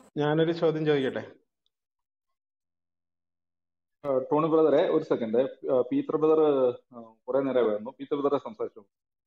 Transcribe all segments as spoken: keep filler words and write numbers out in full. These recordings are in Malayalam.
ഞാനൊരു ചോദ്യം ചോദിക്കട്ടെ? ആ, ടോണി ബ്രദറെ ഒരു സെക്കൻഡ്. പീറ്റർ ബ്രദർ കുറെ നേരം വരുന്നു. പീറ്റർ ബ്രദറെ സംസാരിച്ചു.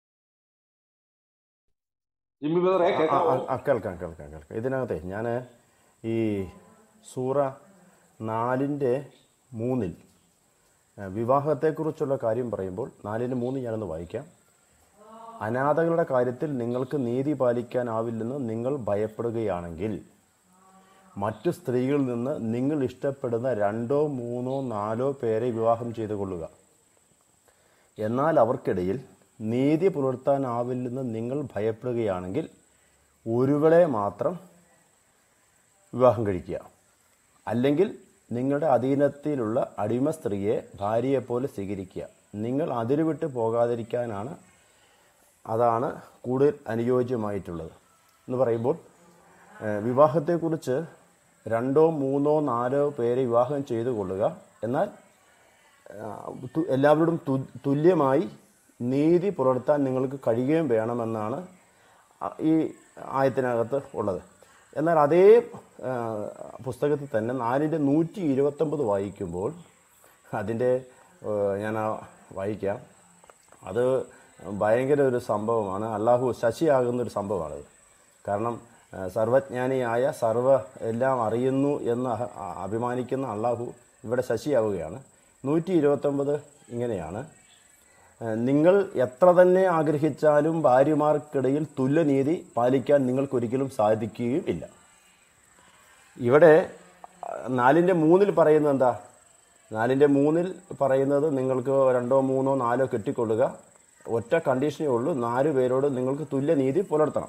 ജിമ്മി ബ്രദറെ ആ, ആ, കേൾക്കാവോ? ആ, ആ, കേൾക്കാം കേൾക്കാം കേൾക്കാം. ഇതിനകത്തെ ഞാൻ ഈ സൂറ നാലിൻ്റെ മൂന്നിൽ ആ, വിവാഹത്തെക്കുറിച്ചുള്ള കാര്യം പറയുമ്പോൾ നാലിന് മൂന്ന് ഞാനൊന്ന് വായിക്കാം. അനാഥകളുടെ കാര്യത്തിൽ നിങ്ങൾക്ക് നീതി പാലിക്കാനാവില്ലെന്ന് നിങ്ങൾ ഭയപ്പെടുകയാണെങ്കിൽ മറ്റു സ്ത്രീകളിൽ നിന്ന് നിങ്ങൾ ഇഷ്ടപ്പെടുന്ന രണ്ടോ മൂന്നോ നാലോ പേരെ വിവാഹം ചെയ്തു കൊള്ളുക. എന്നാൽ അവർക്കിടയിൽ നീതി പുലർത്താനാവില്ലെന്ന് നിങ്ങൾ ഭയപ്പെടുകയാണെങ്കിൽ ഒരുവളെ മാത്രം വിവാഹം കഴിക്കുക. അല്ലെങ്കിൽ നിങ്ങളുടെ അധീനത്തിലുള്ള അടിമ സ്ത്രീയെ ഭാര്യയെപ്പോലെ സ്വീകരിക്കുക. നിങ്ങൾ അതിരുവിട്ട് പോകാതിരിക്കാനാണ് അതാണ് കൂടുതൽ അനുയോജ്യമായിട്ടുള്ളത് എന്ന് പറയുമ്പോൾ ഏഹ്, വിവാഹത്തെക്കുറിച്ച് രണ്ടോ മൂന്നോ നാലോ പേരെ വിവാഹം ചെയ്തു കൊള്ളുക. എന്നാൽ തു- എല്ലാവരോടും തു- തുല്യമായി നീതി പുലർത്താൻ നിങ്ങൾക്ക് കഴിയുകയും വേണമെന്നാണ് അ- ഈ ആയത്തിനകത്ത് ഉള്ളത്. എന്നാൽ അതേ ആ, പുസ്തകത്തിൽ തന്നെ നാലിൻ്റെ നൂറ്റി ഇരുപത്തൊമ്പത് വായിക്കുമ്പോൾ അതിൻ്റെ ഏഹ്, ഞാൻ ആ വായിക്കാം. അത് ഭയങ്കര ഒരു സംഭവമാണ്. അള്ളാഹു ശശിയാകുന്നൊരു സംഭവമാണത്. കാരണം ആ, സർവജ്ഞാനിയായ സർവ എല്ലാം അറിയുന്നു എന്ന് അഹ- അ- അഭിമാനിക്കുന്ന അള്ളാഹു ഇവിടെ ശശിയാവുകയാണ്. നൂറ്റി ഇരുപത്തൊമ്പത് ഇങ്ങനെയാണ്: ഏഹ്, നിങ്ങൾ എത്ര തന്നെ ആഗ്രഹിച്ചാലും ഭാര്യമാർക്കിടയിൽ തുല്യനീതി പാലിക്കാൻ നിങ്ങൾക്കൊരിക്കലും സാധിക്കുകയും ഇല്ല. ഇവിടെ നാലിൻ്റെ മൂന്നിൽ പറയുന്നത് എന്താ? നാലിൻ്റെ മൂന്നിൽ പറയുന്നത് നിങ്ങൾക്ക് രണ്ടോ മൂന്നോ നാലോ കെട്ടിക്കൊള്ളുക. ഒറ്റ കണ്ടീഷനേ ഉള്ളൂ, നാല് പേരോട് നിങ്ങൾക്ക് തുല്യനീതി പുലർത്തണം.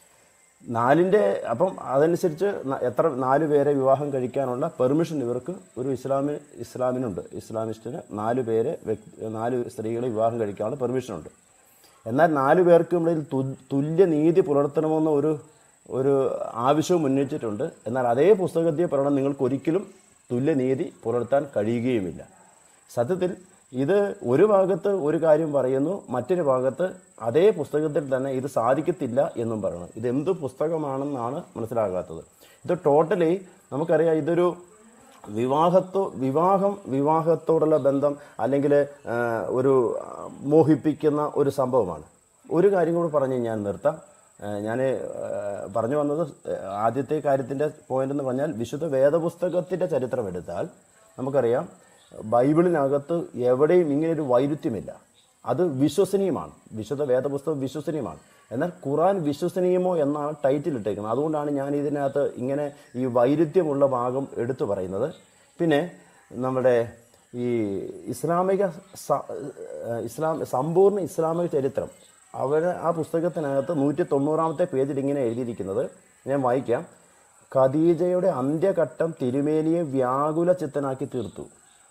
നാലിൻ്റെ അപ്പം അതനുസരിച്ച് ന- എത്ര നാല് പേരെ വിവാഹം കഴിക്കാനുള്ള പെർമിഷൻ ഇവർക്ക് ഒരു ഇസ്ലാമി ഇസ്ലാമിനുണ്ട്. ഇസ്ലാമിസ്റ്റിന് നാല് പേരെ വ്യക്തി നാല് സ്ത്രീകളെ വിവാഹം കഴിക്കാനുള്ള പെർമിഷനുണ്ട്. എന്നാൽ നാല് പേർക്കും ഇടയിൽ തു- തുല്യനീതി പുലർത്തണമെന്ന ഒരു ഒരു ആവശ്യവും ഉന്നയിച്ചിട്ടുണ്ട്. എന്നാൽ അതേ പുസ്തകത്തിൽ പറയണം നിങ്ങൾക്ക് ഒരിക്കലും തുല്യനീതി പുലർത്താൻ കഴിയുകയുമില്ല. സത്യത്തിൽ ഇത് ഒരു ഭാഗത്ത് ഒരു കാര്യം പറയുന്നു, മറ്റൊരു ഭാഗത്ത് അതേ പുസ്തകത്തിൽ തന്നെ ഇത് സാധിക്കത്തില്ല എന്നും പറയണം. ഇത് എന്ത് പുസ്തകമാണെന്നാണ് മനസ്സിലാകാത്തത്. ഇത് ടോട്ടലി നമുക്കറിയാം, ഇതൊരു വിവാഹത്തോ വിവാഹം വിവാഹത്തോടുള്ള ബന്ധം അല്ലെങ്കിൽ ഒരു ആ, മോഹിപ്പിക്കുന്ന ഒരു സംഭവമാണ്. ഒരു കാര്യം കൂടി പറഞ്ഞ് ഞാൻ നിർത്താം. ഞാൻ പറഞ്ഞു വന്നത് ഏഹ്, ആദ്യത്തെ കാര്യത്തിൻ്റെ പോയിന്റ് എന്ന് പറഞ്ഞാൽ വിശുദ്ധ വേദപുസ്തകത്തിൻ്റെ ചരിത്രം എടുത്താൽ നമുക്കറിയാം, ബൈബിളിനകത്ത് എവിടെയും ഇങ്ങനെയൊരു വൈരുദ്ധ്യമില്ല. അത് വിശ്വസനീയമാണ്. വിശുദ്ധ വേദപുസ്തകം വിശ്വസനീയമാണ്. എന്നാൽ ഖുറാൻ വിശ്വസനീയമോ എന്നാണ് ടൈറ്റിൽ ഇട്ടേക്കുന്നത്. അതുകൊണ്ടാണ് ഞാൻ ഇതിനകത്ത് ഇങ്ങനെ ഈ വൈരുദ്ധ്യമുള്ള ഭാഗം എടുത്തു പറയുന്നത്. പിന്നെ നമ്മുടെ ഈ ഇസ്ലാമിക സ- ഏഹ് ഇസ്ലാം സമ്പൂർണ്ണ ഇസ്ലാമിക ചരിത്രം അവർ ആ പുസ്തകത്തിനകത്ത് നൂറ്റി തൊണ്ണൂറാമത്തെ പേജിൽ ഇങ്ങനെ എഴുതിയിരിക്കുന്നത് ഞാൻ വായിക്കാം: ഖദീജയുടെ അന്ത്യഘട്ടം തിരുമേനിയെ വ്യാകുല ചിത്തനാക്കി തീർത്തു.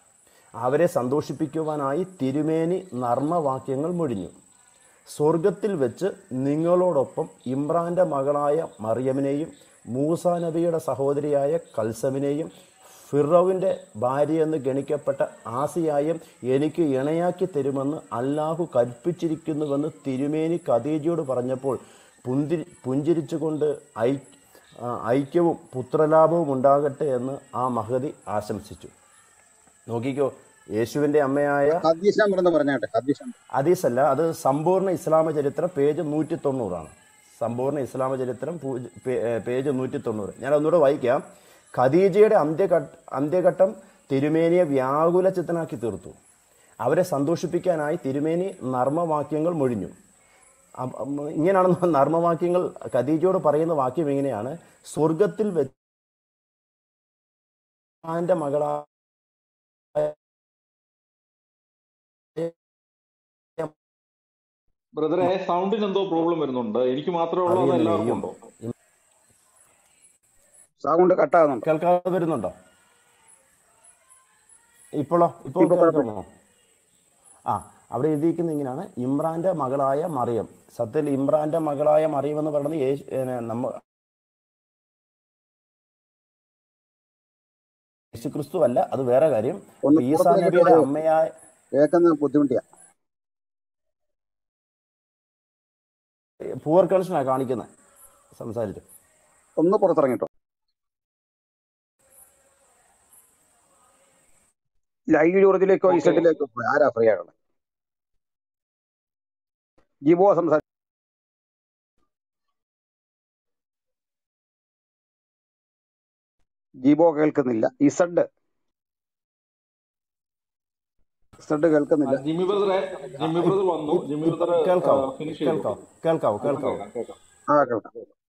അവരെ സന്തോഷിപ്പിക്കുവാനായി തിരുമേനി നർമ്മവാക്യങ്ങൾ മൊഴിഞ്ഞു. സ്വർഗത്തിൽ വെച്ച് നിങ്ങളോടൊപ്പം ഇമ്രാന്റെ മകളായ മറിയമിനെയും മൂസാ നബിയുടെ സഹോദരിയായ കൽസമിനെയും ഫിറോവിൻ്റെ ഭാര്യയെന്ന് ഗണിക്കപ്പെട്ട ആസിയായും എനിക്ക് ഇണയാക്കി തരുമെന്ന് അല്ലാഹു കൽപ്പിച്ചിരിക്കുന്നുവെന്ന് തിരുമേനി ഖദീജയോട് പറഞ്ഞപ്പോൾ പുന്തിരി പുഞ്ചിരിച്ചുകൊണ്ട് ഐ ആ, ഐക്യവും പുത്രലാഭവും ഉണ്ടാകട്ടെ എന്ന് ആ മഹതി ആശംസിച്ചു. നോക്കിക്കോ, യേശുവിൻ്റെ അമ്മയായ ഹദീസാൻ പറഞ്ഞു പറഞ്ഞാട്ടെ ഹദീസാൻ. ഹദീസല്ല, അത് സമ്പൂർണ്ണ ഇസ്ലാമ ചരിത്രം പേജ് നൂറ്റി തൊണ്ണൂറാണ്. സമ്പൂർണ്ണ ഇസ്ലാമ ചരിത്രം പൂജ്- പേ- ഏ, പേജ് നൂറ്റി തൊണ്ണൂറ്. ഞാൻ ഒന്നുകൂടെ വായിക്കാം. ഖദീജയുടെ അന്ത്യഘട്ട അന്ത്യഘട്ടം തിരുമേനിയെ വ്യാകുല ചിത്തനാക്കി തീർത്തു. അവരെ സന്തോഷിപ്പിക്കാനായി തിരുമേനി നർമ്മവാക്യങ്ങൾ മൊഴിഞ്ഞു. അപ്പ- ഉം, ഇങ്ങനെയാണ് നർമ്മവാക്യങ്ങൾ ഖദീജയോട് പറയുന്ന വാക്യം ഇങ്ങനെയാണ്: സ്വർഗത്തിൽ വെച്ച് ന്റെ മകളായ ബ്രദറെ സൗണ്ടിന് എന്തോ പ്രോബ്ലം വരുന്നുണ്ട്. എനിക്ക് മാത്രമേ ഉള്ളൂ അതോ എല്ലാവർക്കും മറിയമിനെയും ഉണ്ടോ? സൗണ്ട് കട്ടാകുന്നുണ്ടോ? കേൾക്കാതെ വരുന്നുണ്ടോ? ഇപ്പോഴോ? ഇപ്പോൾ ഇപ്പൊ കുഴപ്പമില്ല. കേൾക്കാമോ? ആ, അവിടെ എഴുതിയിരിക്കുന്നത് ഇങ്ങനെയാണ്: ഇമ്രാന്റെ മകളായ മറിയം. സത്യത്തിൽ ഇമ്രാന്റെ മകളായ മറിയം എന്ന് പറയുന്നത് യേശു ഏ, നമ്മ യേശു ക്രിസ്തു അല്ല, അത് വേറെ കാര്യം. ഒന്ന് ഈസാ പുറത്തേക്ക് നബിയുടെ മാറി അമ്മയായ കേൾക്കുന്ന ബുദ്ധിമുട്ടിയാ. പൂവർ കണക്ഷനാണ് കാണിക്കുന്നത് സംസാരിച്ചു. ഒന്ന് പുറത്തിറങ്ങിട്ടോ. Live ജോർജിലേക്കോ okay. ഇസഡിലേക്കോ പോയി ആരാ ഫ്രീ ആയിട്ടുള്ളത്? ജിബോ സംസാരിച്ചു. ജിബോ കേൾക്കുന്നില്ല. ഇസഡ് ഇസഡ് ആ, കേൾക്കുന്നില്ല. ജിമ്മി ബ്രദറെ, ജിമ്മി ബ്രദർ വന്നു. ജിമ്മി ഇപ്പൊ ബ്രദർ കേൾക്കാവോ ഫിനിഷ് ചെയ്തു. കേൾക്കാവോ കേൾക്കാവോ ആ, കേൾക്കാവോ കേൾക്കാം കേൾക്കാം. ആ കേൾക്കാം.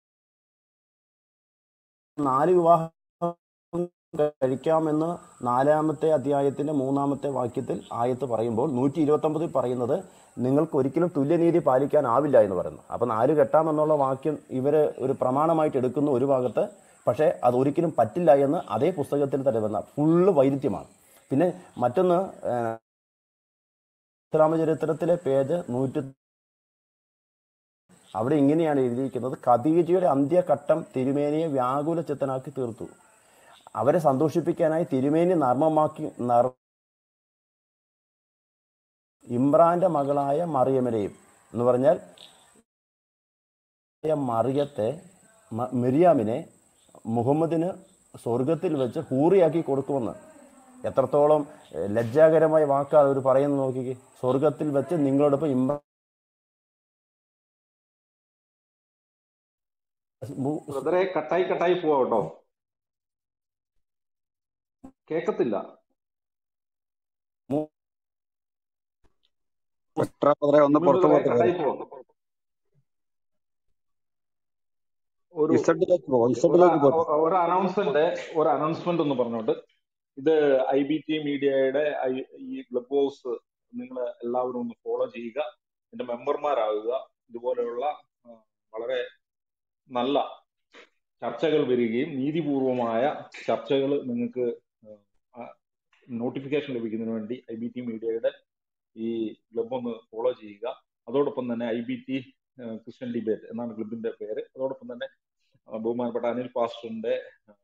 നാല് വിവാഹം കഴിക്കാമെന്ന് നാലാമത്തെ അധ്യായത്തിന്റെ മൂന്നാമത്തെ വാക്യത്തിൽ ആയത്ത് പറയുമ്പോൾ നൂറ്റി ഇരുപത്തി ഒമ്പതിൽ പറയുന്നത് നിങ്ങൾക്ക് ഒരിക്കലും തുല്യനീതി പാലിക്കാനാവില്ല എന്ന് പറയുന്നു. അപ്പം നാല് കെട്ടാമെന്നുള്ള വാക്യം ഇവർ ഒരു പ്രമാണമായിട്ട് എടുക്കുന്ന ഒരു ഭാഗത്ത്, പക്ഷേ അത് ഒരിക്കലും പറ്റില്ല എന്ന് അതേ പുസ്തകത്തിൽ തന്നെ വന്ന ഫുള്ള് വൈരുദ്ധ്യമാണ്. പിന്നെ മറ്റൊന്ന്, രാമചരിത്രത്തിലെ പേജ് നൂറ്റി അവിടെ ഇങ്ങനെയാണ് എഴുതിയിരിക്കുന്നത്: ഖദീജയുടെ അന്ത്യഘട്ടം തിരുമേനിയെ വ്യാകുല ചിത്തനാക്കി തീർത്തു. അവരെ സന്തോഷിപ്പിക്കാനായി തിരുമേനി നർമ്മമാക്കി നർ ഇമ്രാന്റെ മകളായ മറിയമിനെയും എന്ന് പറഞ്ഞാൽ മറിയത്തെ മിരിയാമിനെ മുഹമ്മദിന് സ്വർഗത്തിൽ വെച്ച് ഹൂറിയാക്കി കൊടുക്കുമെന്ന്. എത്രത്തോളം ലജ്ജാകരമായ വാക്കാണ് അവർ പറയുന്നത് നോക്കിക്കേ. സ്വർഗത്തിൽ വെച്ച് നിങ്ങളോടൊപ്പം ഇമ്രാൻ ബ്രദറെ കട്ടായി കട്ടായി പോവാ കേട്ടോ, കേക്കത്തില്ല. പെട്രാ ബ്രദറെ ഒന്ന് ജിമ്മി പുറത്തു ബ്രദറെ പോകട്ടെ. കട്ടായി പോവാ. ഒരു ഇസഡിലേക്ക് പോ, ഓക്കെ, ഒരു ഇസഡിലേക്ക് പോട്ടെ. ഒരു അനൗൺസ്മെന്റ് ഒരു അനൗൺസ്മെന്റ് ഒന്ന് പറഞ്ഞോട്ട്. ഇത് ഐ ബി ടി മീഡിയയുടെ ഈ ക്ലബ് ഹൗസ് നിങ്ങൾ എല്ലാവരും ഒന്ന് ഫോളോ ചെയ്യുക, എന്റെ മെമ്പർമാരാകുക. ഇതുപോലെയുള്ള ആ, വളരെ നല്ല ചർച്ചകൾ വരികയും നീതിപൂർവമായ ചർച്ചകൾ നിങ്ങൾക്ക് നോട്ടിഫിക്കേഷൻ ലഭിക്കുന്നതിന് വേണ്ടി ഐ ബി ടി മീഡിയയുടെ ഈ ക്ലബ് ഒന്ന് ഫോളോ ചെയ്യുക. അതോടൊപ്പം തന്നെ I B T Christian debate എന്നാണ് ക്ലബിന്റെ പേര്. അതോടൊപ്പം തന്നെ ആ, ബഹുമാനപ്പെട്ട അനിൽ പാസ്റ്ററിന്റെ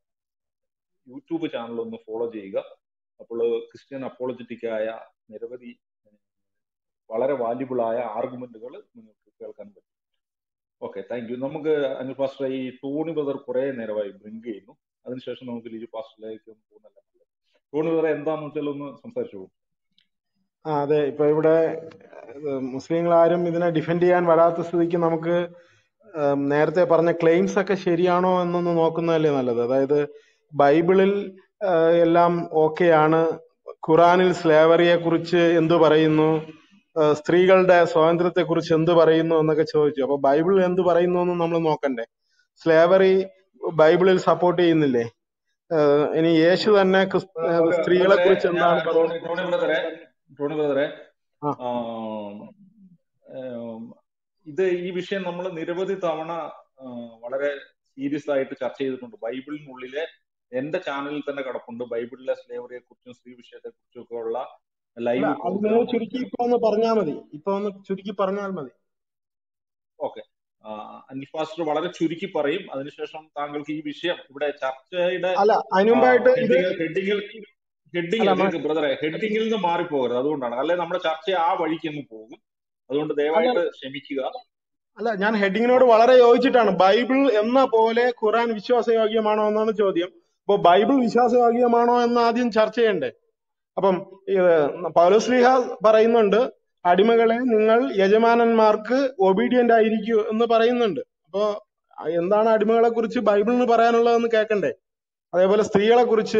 യൂട്യൂബ് ചാനൽ ഒന്ന് ഫോളോ ചെയ്യുക. അപ്പോൾ ക്രിസ്ത്യൻ അപ്പോളജറ്റിക്കായ നിരവധി വളരെ വാല്യുബിളായ ആർഗ്യുമെന്റുകൾ നിങ്ങൾക്ക് കേൾക്കാൻ പറ്റും. Okay, thank you. നമുക്ക് അനിൽ പാസ്റ്റർ, ഈ ടോണി ബ്രദർ കുറെ നേരമായി ബ്രിങ്ക് ചെയ്യുന്നു. അതിനുശേഷം നമുക്ക് ലിജു പാസ്റ്ററിലേക്ക് ഒന്ന് പോകുന്നല്ല നല്ലത്. ടോണി ബ്രദർ എന്താണെന്ന് വെച്ചാൽ ഒന്ന് സംസാരിച്ചു പോകും. ആ അതെ, ഇപ്പൊ ഇവിടെ മുസ്ലിങ്ങൾ ആരും ഇതിനെ ഡിഫെൻഡ് ചെയ്യാൻ വരാത്ത സ്ഥിതിക്ക് നമുക്ക് ഉം, നേരത്തെ പറഞ്ഞ ക്ലെയിംസ് ഒക്കെ ശരിയാണോ എന്നൊന്ന് നോക്കുന്നതല്ലേ നല്ലത്. അതായത് ബൈബിളിൽ ആ, എല്ലാം ഓക്കെയാണ്, ഖുറാനിൽ സ്ലേവറിയെ കുറിച്ച് എന്തു പറയുന്നു, ആ, സ്ത്രീകളുടെ സ്വാതന്ത്ര്യത്തെ കുറിച്ച് എന്ത് പറയുന്നു എന്നൊക്കെ ചോദിച്ചു. അപ്പൊ ബൈബിൾ എന്ത് പറയുന്നു എന്ന് നമ്മൾ നോക്കണ്ടേ? സ്ലേവറി ബൈബിളിൽ സപ്പോർട്ട് ചെയ്യുന്നില്ലേ? ആ, ഇനി യേശു തന്നെ ക്രിസ്- ആ, ഓക്കെ സ്ത്രീകളെ ബ്രദറെ, കുറിച്ച് ഞാൻ എന്താണ് ടോണി പറയുന്നത്? ടോണി ബ്രദറെ ടോണി ബ്രദറെ ആ ആം, ഏം, ഇത് ഈ വിഷയം നമ്മൾ നിരവധി തവണ ആ, വളരെ സീരിയസ് ആയിട്ട് ചർച്ച ചെയ്തിട്ടുണ്ട്. ബൈബിളിനുള്ളിലെ എന്റെ ചാനലിൽ തന്നെ കിടപ്പുണ്ട് ബൈബിളിലെ സ്ലേവറിയെ കുറിച്ചും സ്ത്രീ വിഷയത്തെ കുറിച്ചും ഒക്കെ ഉള്ള അല്ല, ലൈവ് അത് നിങ്ങൾ പ്രോഗ്രാം. ചുരുക്കി ഇപ്പൊ ഒന്ന് പറഞ്ഞാൽ മതി. ഇപ്പൊ ഒന്ന് ചുരുക്കി പറഞ്ഞാൽ മതി. ഓക്കെ, അനിൽ പാസ്റ്റർ വളരെ ചുരുക്കി പറയും. അതിനുശേഷം താങ്കൾക്ക് ഈ വിഷയം ഇവിടെ ചർച്ചയുടെ അല്ല, അതിനു മുമ്പായിട്ട് ഇത് ഹെഡിങ്ങിൽ ഹെഡിങ്ങിൽ ഹെഡിങ്ങിൽ അല്ല മ- കേൾക്ക് ബ്രദറെ, ഹെഡിങ്ങിൽ നിന്ന് മാറിപ്പോകരുത്. അതുകൊണ്ടാണ്, അല്ലെ നമ്മുടെ ചർച്ച ആ വഴിക്ക് അങ്ങ് പോകും. അതുകൊണ്ട് അല്ല ദയവായിട്ട് ക്ഷമിക്കുക. അല്ല ഞാൻ ഹെഡിങ്ങിനോട് വളരെ യോജിച്ചിട്ടാണ്. ബൈബിൾ എന്ന പോലെ ഖുറാൻ വിശ്വാസയോഗ്യമാണോ എന്നാണ് ചോദ്യം. അപ്പൊ ബൈബിൾ വിശ്വാസയോഗ്യമാണോ എന്ന് ആദ്യം ചർച്ച ചെയ്യണ്ടേ? അപ്പം പൗലോസ്ലീഹ പറയുന്നുണ്ട്, അടിമകളെ നിങ്ങൾ യജമാനന്മാർക്ക് ഒബീഡിയന്റ് ആയിരിക്കൂ എന്ന് പറയുന്നുണ്ട്. അപ്പോ എന്താണ് അടിമകളെ കുറിച്ച് ബൈബിളിന് പറയാനുള്ളതെന്ന് കേൾക്കണ്ടേ? അതേപോലെ സ്ത്രീകളെ കുറിച്ച്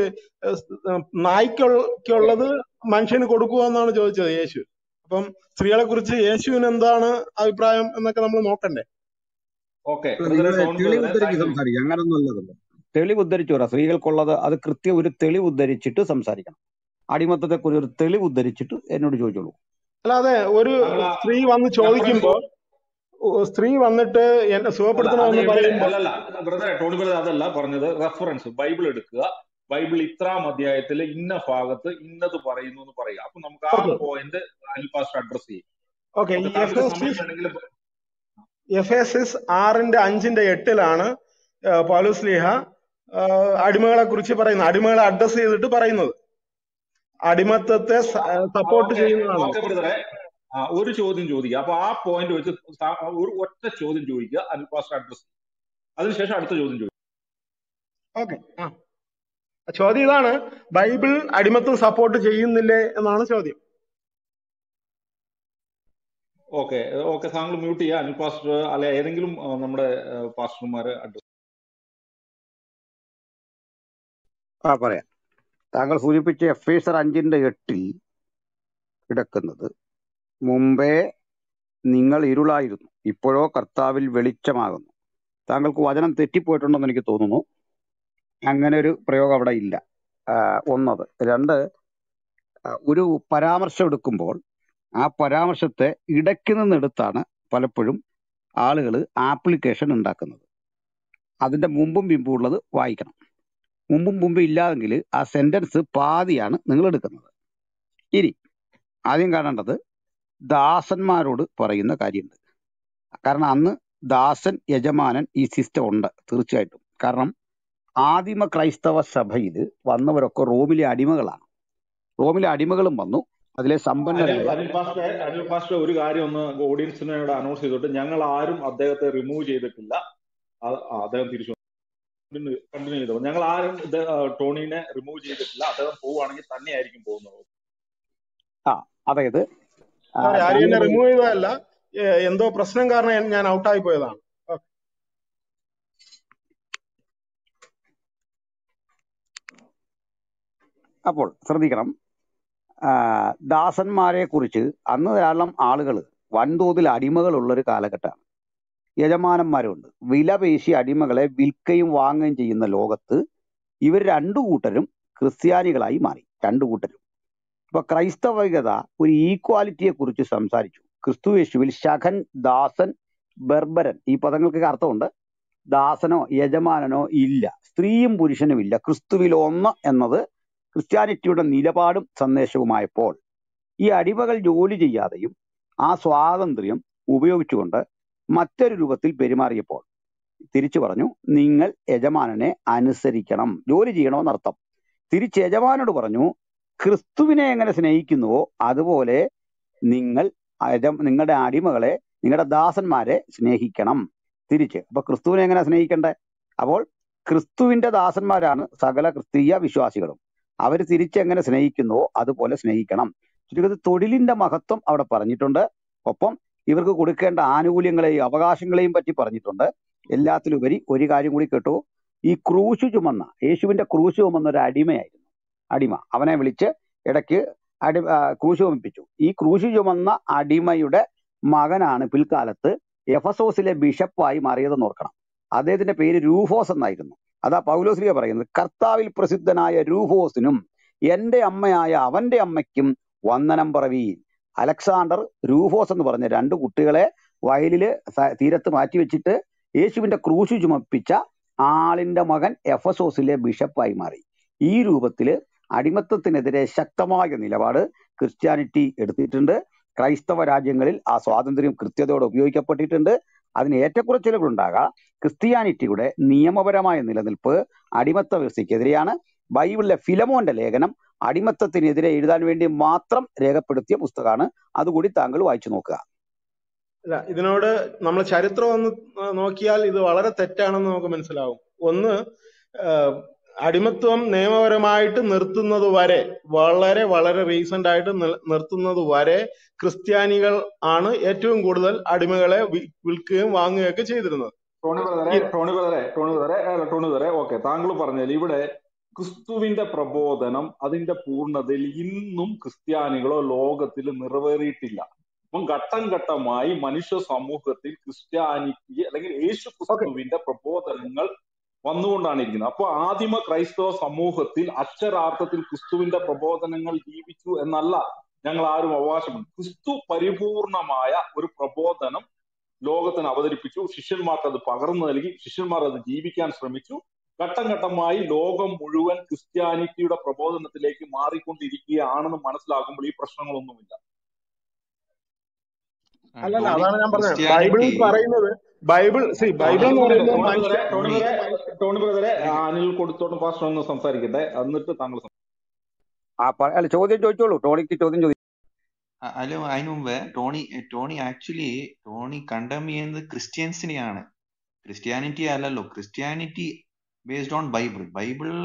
നായ്ക്കുള്ളത് മനുഷ്യന് കൊടുക്കുക എന്നാണ് ചോദിച്ചത് യേശു. അപ്പം സ്ത്രീകളെ കുറിച്ച് യേശുവിന് എന്താണ് അഭിപ്രായം എന്നൊക്കെ നമ്മൾ നോക്കണ്ടേ? ഓക്കെ അല്ല, ബ്രദറെ, നിങ്ങള് ടോണി തെളിവ് ബ്രദറെ, ഉദ്ധരിച്ച് താങ്ക് യു. സംസാരിക്കുക, അങ്ങനൊന്നും അല്ലതല്ലോ. തെളിവ് ഉദ്ധരിച്ചു പറ. സ്ത്രീകൾക്കുള്ളത് അത് കൃത്യം ഒരു തെളിവ് ഉദ്ധരിച്ചിട്ട് സംസാരിക്കണം. അടിമത്തത്തെ കുറിച്ച് ഒരു തെളിവ് ഉദ്ധരിച്ചിട്ട് എന്നോട് ചോദിച്ചോളൂ. അല്ലാതെ ഒരു താങ്കൾ ആ സ്ത്രീ വന്ന് റെഫറൻസ് ചോദിക്കുമ്പോ ഓ, സ്ത്രീ വന്നിട്ട് എന്നെ അല്ല, അത് സുഖപ്പെടുത്തണമെന്ന് എവിടെ പറയുമ്പോ അല്ലല്ല ബ്രദറെ, ടോണി ബ്രദർ അതല്ല പറഞ്ഞത്. റെഫറൻസ് ബൈബിൾ എടുക്കുക, ബൈബിൾ ഇത്രാം അധ്യായത്തിൽ ഇന്ന ഭാഗത്ത് ഇന്നത് പറയുന്നു എന്ന് പറയുക. അപ്പൊ നമുക്ക് ആ okay point Anil pastor address ചെയ്യും. ഓക്കെ ഓക്കെ, താങ്കൾക്ക് സമയം എഫേസിസ് വേണമെങ്കിൽ എഫേസിസ് ആറിന്റെ അഞ്ചിന്റെ എട്ടിലാണ് ആ, പൗലോസ്ലീഹ ആ, അടിമകളെ കുറിച്ച് പറയുന്നത്, അടിമകളെ അഡ്രസ് ചെയ്തിട്ട് പറയുന്നത്. അടിമത്തത്തെ സപ്പോർട്ട് ഓക്കെ ചെയ്യുന്നതാണ്. ഓക്കെ ബ്രദറെ, ആ ഒരു ചോദ്യം ചോദിക്കുക. അപ്പൊ ആ പോയിന്റ് വെച്ച് താ- ഒരു ഒറ്റ ചോദ്യം ചോദിക്കുക, അനിൽ പാസ്റ്റർ അഡ്രസ് ചെയ്യും. അതിനുശേഷം അടുത്ത ചോദ്യം ചോദിക്കും. ഓക്കെ ആ ചോദ്യം ഇതാണ്, ബൈബിൾ അടിമത്തം സപ്പോർട്ട് ചെയ്യുന്നില്ലേ എന്നാണ് ചോദ്യം. ഓക്കെ ഓക്കെ താങ്കൾ മ്യൂട്ട് ചെയ്യുക. അനിൽ പാസ്റ്റർ അല്ലെ ഏതെങ്കിലും ആ, നമ്മുടെ പാസ്റ്റർമാര് അഡ്രസ്. ആ പറയാം. താങ്കൾ സൂചിപ്പിച്ച എഫേസർ അഞ്ചിന്റെ എട്ടിൽ കിടക്കുന്നത്, മുമ്പേ നിങ്ങൾ ഇരുളായിരുന്നു, ഇപ്പോഴോ കർത്താവിൽ വെളിച്ചമാകുന്നു. താങ്കൾക്ക് വചനം തെറ്റിപ്പോയിട്ടുണ്ടെന്ന് എനിക്ക് തോന്നുന്നു. അങ്ങനെ ഒരു പ്രയോഗം അവിടെ ഇല്ല. ആ, ഒന്നത്. രണ്ട്, ആ, ഒരു പരാമർശം എടുക്കുമ്പോൾ ആ പരാമർശത്തെ ഇടയ്ക്ക് നിന്നെടുത്താണ് പലപ്പോഴും ആളുകൾ ആപ്ലിക്കേഷൻ ഉണ്ടാക്കുന്നത്. അതിന്റെ മുമ്പും പിമ്പും ഉള്ളത് വായിക്കണം. മുമ്പും മുമ്പും ഇല്ലാതെങ്കിൽ ആ സെന്റൻസ് പാതിയാണ് നിങ്ങൾ എടുക്കുന്നത്. ഇനി ആദ്യം കാണേണ്ടത് ദാസന്മാരോട് പറയുന്ന കാര്യമുണ്ട്. കാരണം അന്ന് ദാസൻ യജമാനൻ ഈ സിസ്റ്റം ഉണ്ട് തീർച്ചയായിട്ടും. കാരണം ആദിമ ക്രൈസ്തവ സഭയിൽ വന്നവരൊക്കെ റോമിലെ അടിമകളാണ്. റോമിലെ അടിമകളും വന്നു, അതിലെ അനിൽ സമ്പന്നരായ അനിൽ പാസ്റ്റർ അനിൽ പാസ്റ്റർ ഒരു കാര്യം ഒന്ന് ഓഡിയൻസിനോട് അനൗൺസ് ചെയ്തിട്ട്, ഞങ്ങൾ ആരും അദ്ദേഹത്തെ റിമൂവ് ചെയ്തിട്ടില്ല. ആ- ആ, അദ്ദേഹം തിരിച്ചു കണ്ടിന്യൂ ചെയ്തോ. ഞങ്ങൾ ആരും ഇത്, ആ, ടോണിനെ റിമൂവ് ചെയ്തിട്ടില്ല. അദ്ദേഹം പോവുകയാണെങ്കിൽ തന്നെയായിരിക്കും പോകുന്നത്. ആ അതായത് ആ, സോറി, ആരും എന്നെ താങ്കളുടെ റിമൂവ് ചെയ്തതല്ല. ഏ, എന്തോ പ്രശ്നം കാരണം ഞാൻ ഔട്ടായി പോയതാണ്. ഓക്കെ. അപ്പോൾ ശ്രദ്ധിക്കണം, ആ, ദാസന്മാരെ കുറിച്ച് അന്ന് ധാരാളം ആളുകൾ വൻതോതിൽ അടിമകളുള്ള ഒരു കാലഘട്ടമാണ്. യജമാനന്മാരുണ്ട്. വില പേശി അടിമകളെ വിൽക്കുകയും വാങ്ങുകയും ചെയ്യുന്ന ലോകത്ത് ഇവർ രണ്ടു കൂട്ടരും ക്രിസ്ത്യാനികളായി മാറി. രണ്ടു കൂട്ടരും. ഇപ്പൊ ക്രൈസ്തവികത ഒരു ഈക്വാലിറ്റിയെ കുറിച്ച് സംസാരിച്ചു. ക്രിസ്തു യേശുവിൽ ശഖൻ, ദാസൻ, ബർബരൻ, ഈ പദങ്ങൾക്കൊക്കെ അർത്ഥമുണ്ട്. ദാസനോ യജമാനനോ ഇല്ല, സ്ത്രീയും പുരുഷനും ഇല്ല, ക്രിസ്തുവിൽ ഒന്ന് എന്നത് ക്രിസ്ത്യാനിറ്റിയുടെ നിലപാടും സന്ദേശവുമായപ്പോൾ ഈ അടിമകൾ ജോലി ചെയ്യാതെയും ആ സ്വാതന്ത്ര്യം ഉപയോഗിച്ചുകൊണ്ട് മറ്റൊരു രൂപത്തിൽ പെരുമാറിയപ്പോൾ തിരിച്ചു പറഞ്ഞു, നിങ്ങൾ യജമാനനെ അനുസരിക്കണം, ജോലി ചെയ്യണമെന്നർത്ഥം. തിരിച്ച് യജമാനോട് പറഞ്ഞു, ക്രിസ്തുവിനെ എങ്ങനെ സ്നേഹിക്കുന്നുവോ അതുപോലെ നിങ്ങൾ യജ- നിങ്ങളുടെ അടിമകളെ, നിങ്ങളുടെ ദാസന്മാരെ സ്നേഹിക്കണം. തിരിച്ച് അപ്പൊ ക്രിസ്തുവിനെ എങ്ങനെ സ്നേഹിക്കണ്ടേ? അപ്പോൾ ക്രിസ്തുവിന്റെ ദാസന്മാരാണ് സകല ക്രിസ്തീയ വിശ്വാസികളും. അവർ തിരിച്ചെങ്ങനെ സ്നേഹിക്കുന്നുവോ അതുപോലെ സ്നേഹിക്കണം. ചുരുക്കത്തിൽ തൊഴിലിന്റെ മഹത്വം അവിടെ പറഞ്ഞിട്ടുണ്ട്. ഒപ്പം ഇവർക്ക് കൊടുക്കേണ്ട ആനുകൂല്യങ്ങളെയും അവകാശങ്ങളെയും പറ്റി പറഞ്ഞിട്ടുണ്ട്. എല്ലാത്തിലുപരി ഒരു കാര്യം കൂടി കേട്ടു, ഈ ക്രൂശ് ചുമന്ന, യേശുവിന്റെ ക്രൂശ് ചുമന്ന ഒരു അടിമയായിരുന്നു. അടിമ അവനെ വിളിച്ച് ഇടയ്ക്ക് അടി ആ, ക്രൂശ് ചുമപ്പിച്ചു. ഈ ക്രൂശ് ചുമന്ന അടിമയുടെ മകനാണ് പിൽക്കാലത്ത് എഫസോസിലെ ബിഷപ്പായി മാറിയതെന്ന് ഓർക്കണം. അദ്ദേഹത്തിന്റെ പേര് രൂഫോസ് എന്നായിരുന്നു. അതാ പൗലോസ്ലിഹ പറയുന്നത്, കർത്താവിൽ പ്രസിദ്ധനായ രൂഫോസിനും എന്റെ അമ്മയായ അവന്റെ അമ്മയ്ക്കും വന്ദനം പറവീൻ. അലക്സാണ്ടർ, രൂഫോസ് എന്ന് പറഞ്ഞ രണ്ട് കുട്ടികളെ വയലില് സ- തീരത്ത് മാറ്റിവെച്ചിട്ട് യേശുവിന്റെ ക്രൂശ് ചുമപ്പിച്ച ആളിന്റെ മകൻ എഫസോസിലെ ബിഷപ്പായി മാറി. ഈ രൂപത്തില് അടിമത്തത്തിനെതിരെ ശക്തമായ നിലപാട് ക്രിസ്ത്യാനിറ്റി എടുത്തിട്ടുണ്ട്. ക്രൈസ്തവ രാജ്യങ്ങളിൽ ആ സ്വാതന്ത്ര്യം കൃത്യതയോടെ ഉപയോഗിക്കപ്പെട്ടിട്ടുണ്ട്. അതിന് ഏറ്റക്കുറച്ചിലുകൾ ഉണ്ടാകാം. ക്രിസ്ത്യാനിറ്റിയുടെ നിയമപരമായ നിലനിൽപ്പ് അടിമത്ത വ്യവസ്ഥയ്ക്കെതിരെയാണ്. ബൈബിളിലെ ഫിലമോന്റെ ലേഖനം അടിമത്തത്തിനെതിരെ എഴുതാൻ വേണ്ടി മാത്രം രേഖപ്പെടുത്തിയ പുസ്തകമാണ്. അതുകൂടി താങ്കൾ വായിച്ചു നോക്കുക. അല്ല, ഇതിനോട് നമ്മൾ ചരിത്രം ഒന്ന് നോക്കിയാൽ ഇത് വളരെ തെറ്റാണെന്ന് നമുക്ക് മനസ്സിലാവും. ഒന്ന്, ആഹ്, അടിമത്വം നിയമപരമായിട്ട് നിർത്തുന്നത് വരെ, വളരെ വളരെ റീസെന്റ് ആയിട്ട് നിർ- നിർത്തുന്നത് വരെ ക്രിസ്ത്യാനികൾ ആണ് ഏറ്റവും കൂടുതൽ അടിമകളെ വി- വിൽക്കുകയും വാങ്ങുകയും ഒക്കെ ചെയ്തിരുന്നത്. ടോണി ബ്രദറെ ഈ ടോണി ബ്രദറെ ടോണി ബ്രദറെ അല്ല ടോണി ബ്രദറെ ഓക്കെ, താങ്കൾ പറഞ്ഞാൽ ഇവിടെ ക്രിസ്തുവിന്റെ പ്രബോധനം അതിന്റെ പൂർണ്ണതയിൽ ഇന്നും ക്രിസ്ത്യാനികളോ ലോകത്തിൽ നിറവേറിയിട്ടില്ല. അപ്പം ഘട്ടം ഘട്ടമായി മനുഷ്യ സമൂഹത്തിൽ ക്രിസ്ത്യാനിറ്റി അല്ലെങ്കിൽ യേശു ഓക്കെ, ക്രിസ്തുവിന്റെ പ്രബോധനങ്ങൾ വന്നുകൊണ്ടാണ് ഇരിക്കുന്നത്. അപ്പൊ ആദിമ ക്രൈസ്തവ സമൂഹത്തിൽ അക്ഷരാർത്ഥത്തിൽ ക്രിസ്തുവിന്റെ പ്രബോധനങ്ങൾ ജീവിച്ചു എന്നല്ല ഞങ്ങൾ ആരും അവകാശപ്പെടുന്നു. ക്രിസ്തു പരിപൂർണമായ ഒരു പ്രബോധനം ലോകത്തിന് അവതരിപ്പിച്ചു. ശിഷ്യന്മാർക്ക് അത് പകർന്നു നൽകി. ശിഷ്യന്മാർ അത് ജീവിക്കാൻ ശ്രമിച്ചു. ഘട്ടം ഘട്ടമായി ലോകം മുഴുവൻ ക്രിസ്ത്യാനിറ്റിയുടെ പ്രബോധനത്തിലേക്ക് മാറിക്കൊണ്ടിരിക്കുകയാണെന്ന് മനസ്സിലാക്കുമ്പോൾ ഈ പ്രശ്നങ്ങളൊന്നുമില്ല. ആ, അല്ലല്ല, ടോണി, അതാണ് ഞാൻ പറഞ്ഞത്. ക്രിസ്ത്യാനിറ്റി ബൈബിളിൽ പറയുന്നത്, ബൈബിൾ സി ബൈബിൾ ഒരു എന്ന് മിനിറ്റ് പറയുന്നത് ടോണി മനുഷ്യ ബ്രദറെ ടോണി ടോണി ബ്രദറെ ടോണി ബ്രദറെ ഒരു അനിൽ കൊടുത്തോട്ടും പാസ്റ്റർ ഒന്ന് സംസാരിക്കട്ടെ, എന്നിട്ട് താങ്കൾ സംസാരിക്കും. ആ പ- അല്ല, ചോദ്യം ചോദിച്ചോളൂ. ടോണിക്ക് ചോദ്യം ചോദിച്ചു. അ- അല്ല അതിനു മുമ്പ് Tony Tony actually Tony condemn ചെയ്യുന്നത് ക്രിസ്ത്യൻസിനെയാണ്, ക്രിസ്ത്യാനിറ്റി അല്ലല്ലോ. Christianity based on Bible. ബൈബിളിലെ